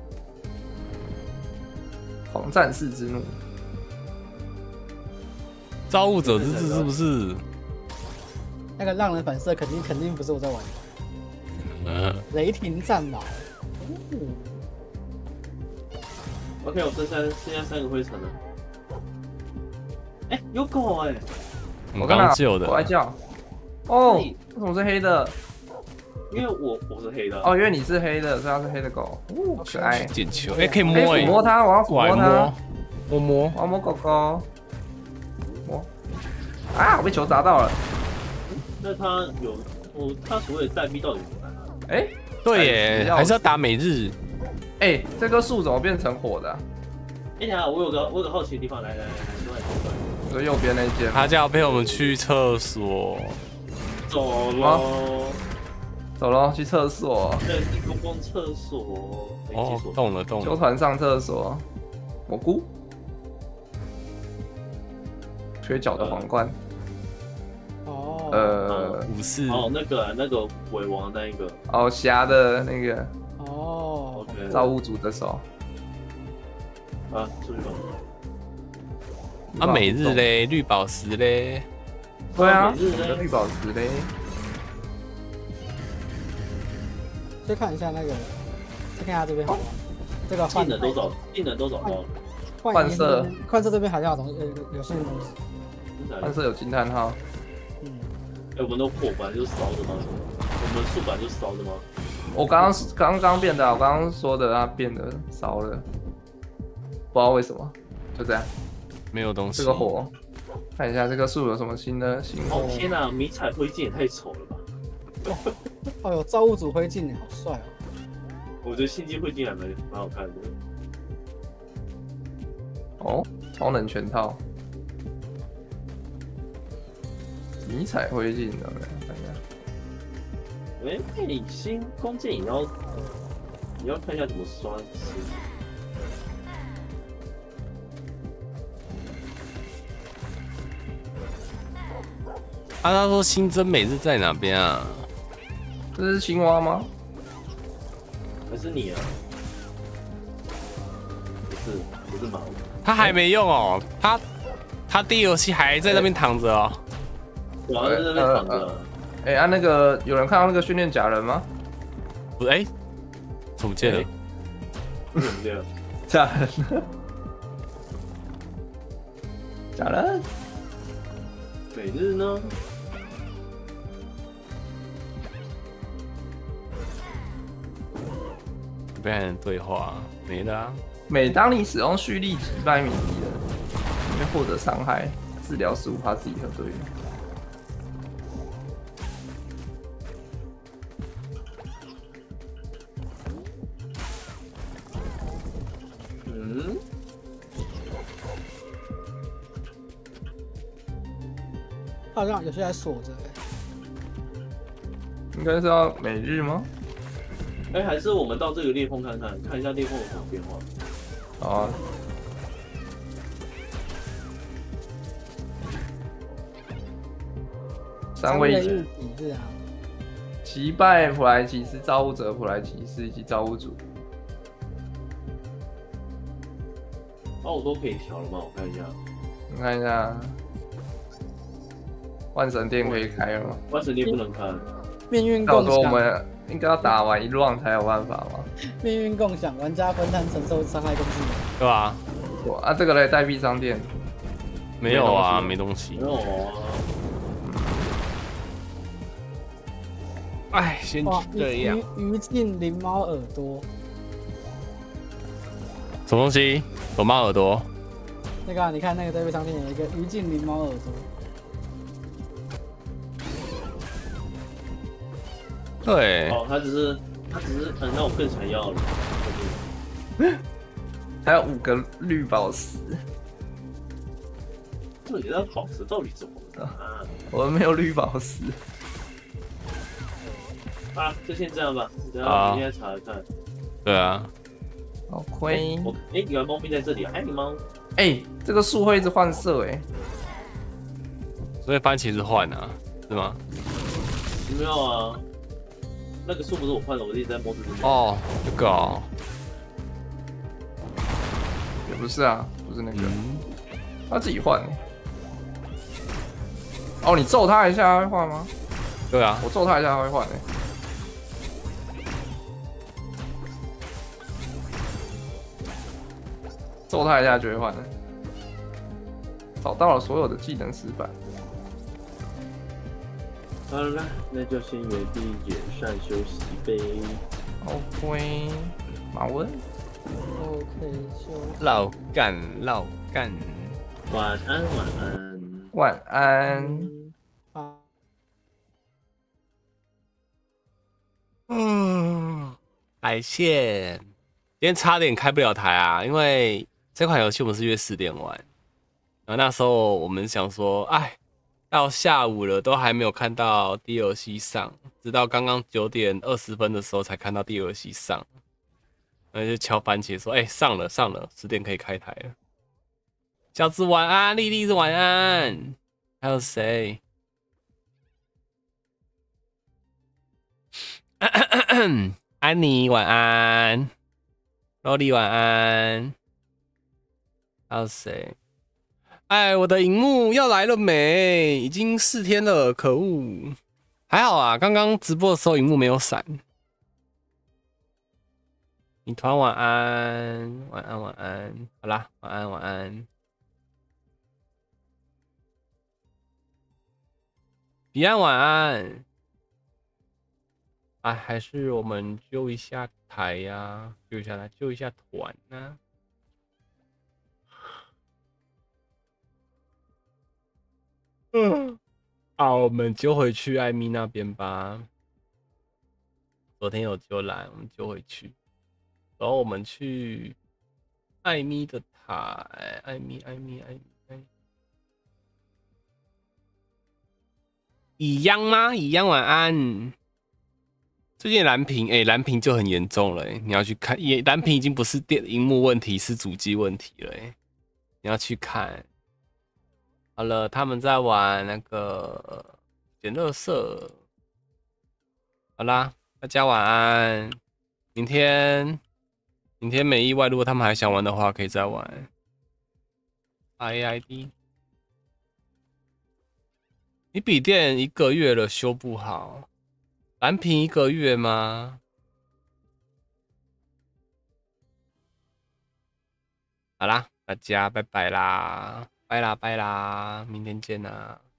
狂战士之怒。 造物者之治是不是？ 那个让人反射肯定不是我在玩的。雷霆战矛。 OK， 我剩下3个灰尘了。哎，有狗哎！ 我刚刚救的。 我爱叫。哦，为什么是黑的？ 因为我是黑的。 哦，因为你是黑的，所以它是黑的狗。哦，可爱。 捡球，哎，可以摸哎。 抚摸它，我要抚摸它。 摸。 我要摸狗狗。摸。啊！我被球砸到了。 那他他所谓的代币到底怎么来？ 哎， 对耶，还是要打每日。 哎，这棵树怎么变成火的？ 哎呀，我有个好奇的地方，来， 就右边那间。 他叫陪我们去厕所。 走喽， 走喽，去厕所。 这是公共厕所。 哦，动了动了。 纠团上厕所。蘑菇。缺角的皇冠。 武士。 哦，那个鬼王那一个。 哦，侠的那个。 哦。 造物主的手。 啊，出去吧。 啊，每日嘞，绿宝石嘞。 对啊，绿宝石嘞。 先看一下那个，先看一下这边好了。这个技能都找到了。 换色这边好像有新的东西。 换色有惊叹号。 我们都火本来就是烧的吗？我们素本来就是烧的吗？ 我刚变的，我刚刚说的它变得烧了，不知道为什么，就这样。 没有东西。 这个火，看一下这个树有什么新的新火。 哦天哪，迷彩灰烬也太丑了吧！ 哦哟，造物主灰烬好帅哦！ 我觉得星际灰烬还蛮好看的。 哦，超能全套。迷彩灰烬的，看一下。 新弓箭也要，你要看一下怎么刷。 他说新增每日在哪边啊？ 这是青蛙吗？ 还是你啊？不是马。 他还没用哦，他第一游戏还在那边躺着哦。 我还在那边躺着。 那个有人看到那个训练假人吗？ 不，怎么见了？ 怎么见了？ 假人。假人。 每日呢？ 被人对话没了啊。 每当你使用蓄力击败敌人，你会获得伤害，治疗15%自己和队友。 好像有些还锁着应该是要每日吗？ 还是我们到这个裂缝看一下裂缝有什么变化。 好啊。3位一体啊。 击败普莱奇斯、造物者普莱奇斯以及造物主。 我都可以调了吗？我看一下。 你看一下。万神殿可以开了吗？ 万神殿不能开。 命运共享。 我们应该要打完1 round 才有办法吗？ 命运共享，玩家分摊承受伤害攻击。 对吧？ 啊，这个嘞，代币商店。 没有啊，没东西。 没有啊。 先这样。 余烬灵猫耳朵。 什么东西？有猫耳朵？ 那个，你看那个代币商店有一个余烬灵猫耳朵。 对。 他只是，那我更想要了。 还有5个绿宝石。 这里的宝石到底怎么了？ 我们没有绿宝石。 就先这样吧。等下明天查来看。 对啊。 好亏。 原来猫咪在这里啊！你猫。 这个树会一直换色所以番茄是换啊，是吗？ 没有啊。那个树不是我换的，我一直在摸这边。 这个哦。 也不是啊，不是那个，他自己换。你揍他一下他会换吗？ 对啊， 我揍他一下他会换揍他一下就会换了。找到了所有的技能石板。 好了，那就先原地解散休息呗。 OK， 马文。 OK， 休息。 老干。 晚安，晚安。 晚安。 海线，今天差点开不了台啊，因为这款游戏我们是约4点玩。 然后那时候我们想说，哎，到下午了都还没有看到 DLC 上，直到刚刚9:20的时候才看到 DLC 上，然后就敲番茄说，哎，上了，10点可以开台了。小子晚安，丽丽是晚安，还有谁？安妮晚安，萝莉晚安，还有谁？哎，我的荧幕要来了没？已经4天了，可恶！还好啊，刚刚直播的时候荧幕没有闪。女团晚安，晚安，晚安。好啦，晚安，晚安。彼岸晚安。哎，还是我们揪一下台呀，揪一下来，揪一下团呢。好，我们揪回去艾米那边吧。昨天有揪来，我们揪回去。然后我们去艾米的台，艾米。以央吗？以央晚安。最近蓝屏，蓝屏就很严重了，你要去看，蓝屏已经不是荧幕问题，是主机问题了，你要去看。好了，他们在玩那个捡垃圾。好啦，大家晚安。明天没意外，如果他们还想玩的话，可以再玩。IID， 你笔电1个月了修不好，蓝屏1个月吗？好啦，大家拜拜啦，拜啦，明天见啦。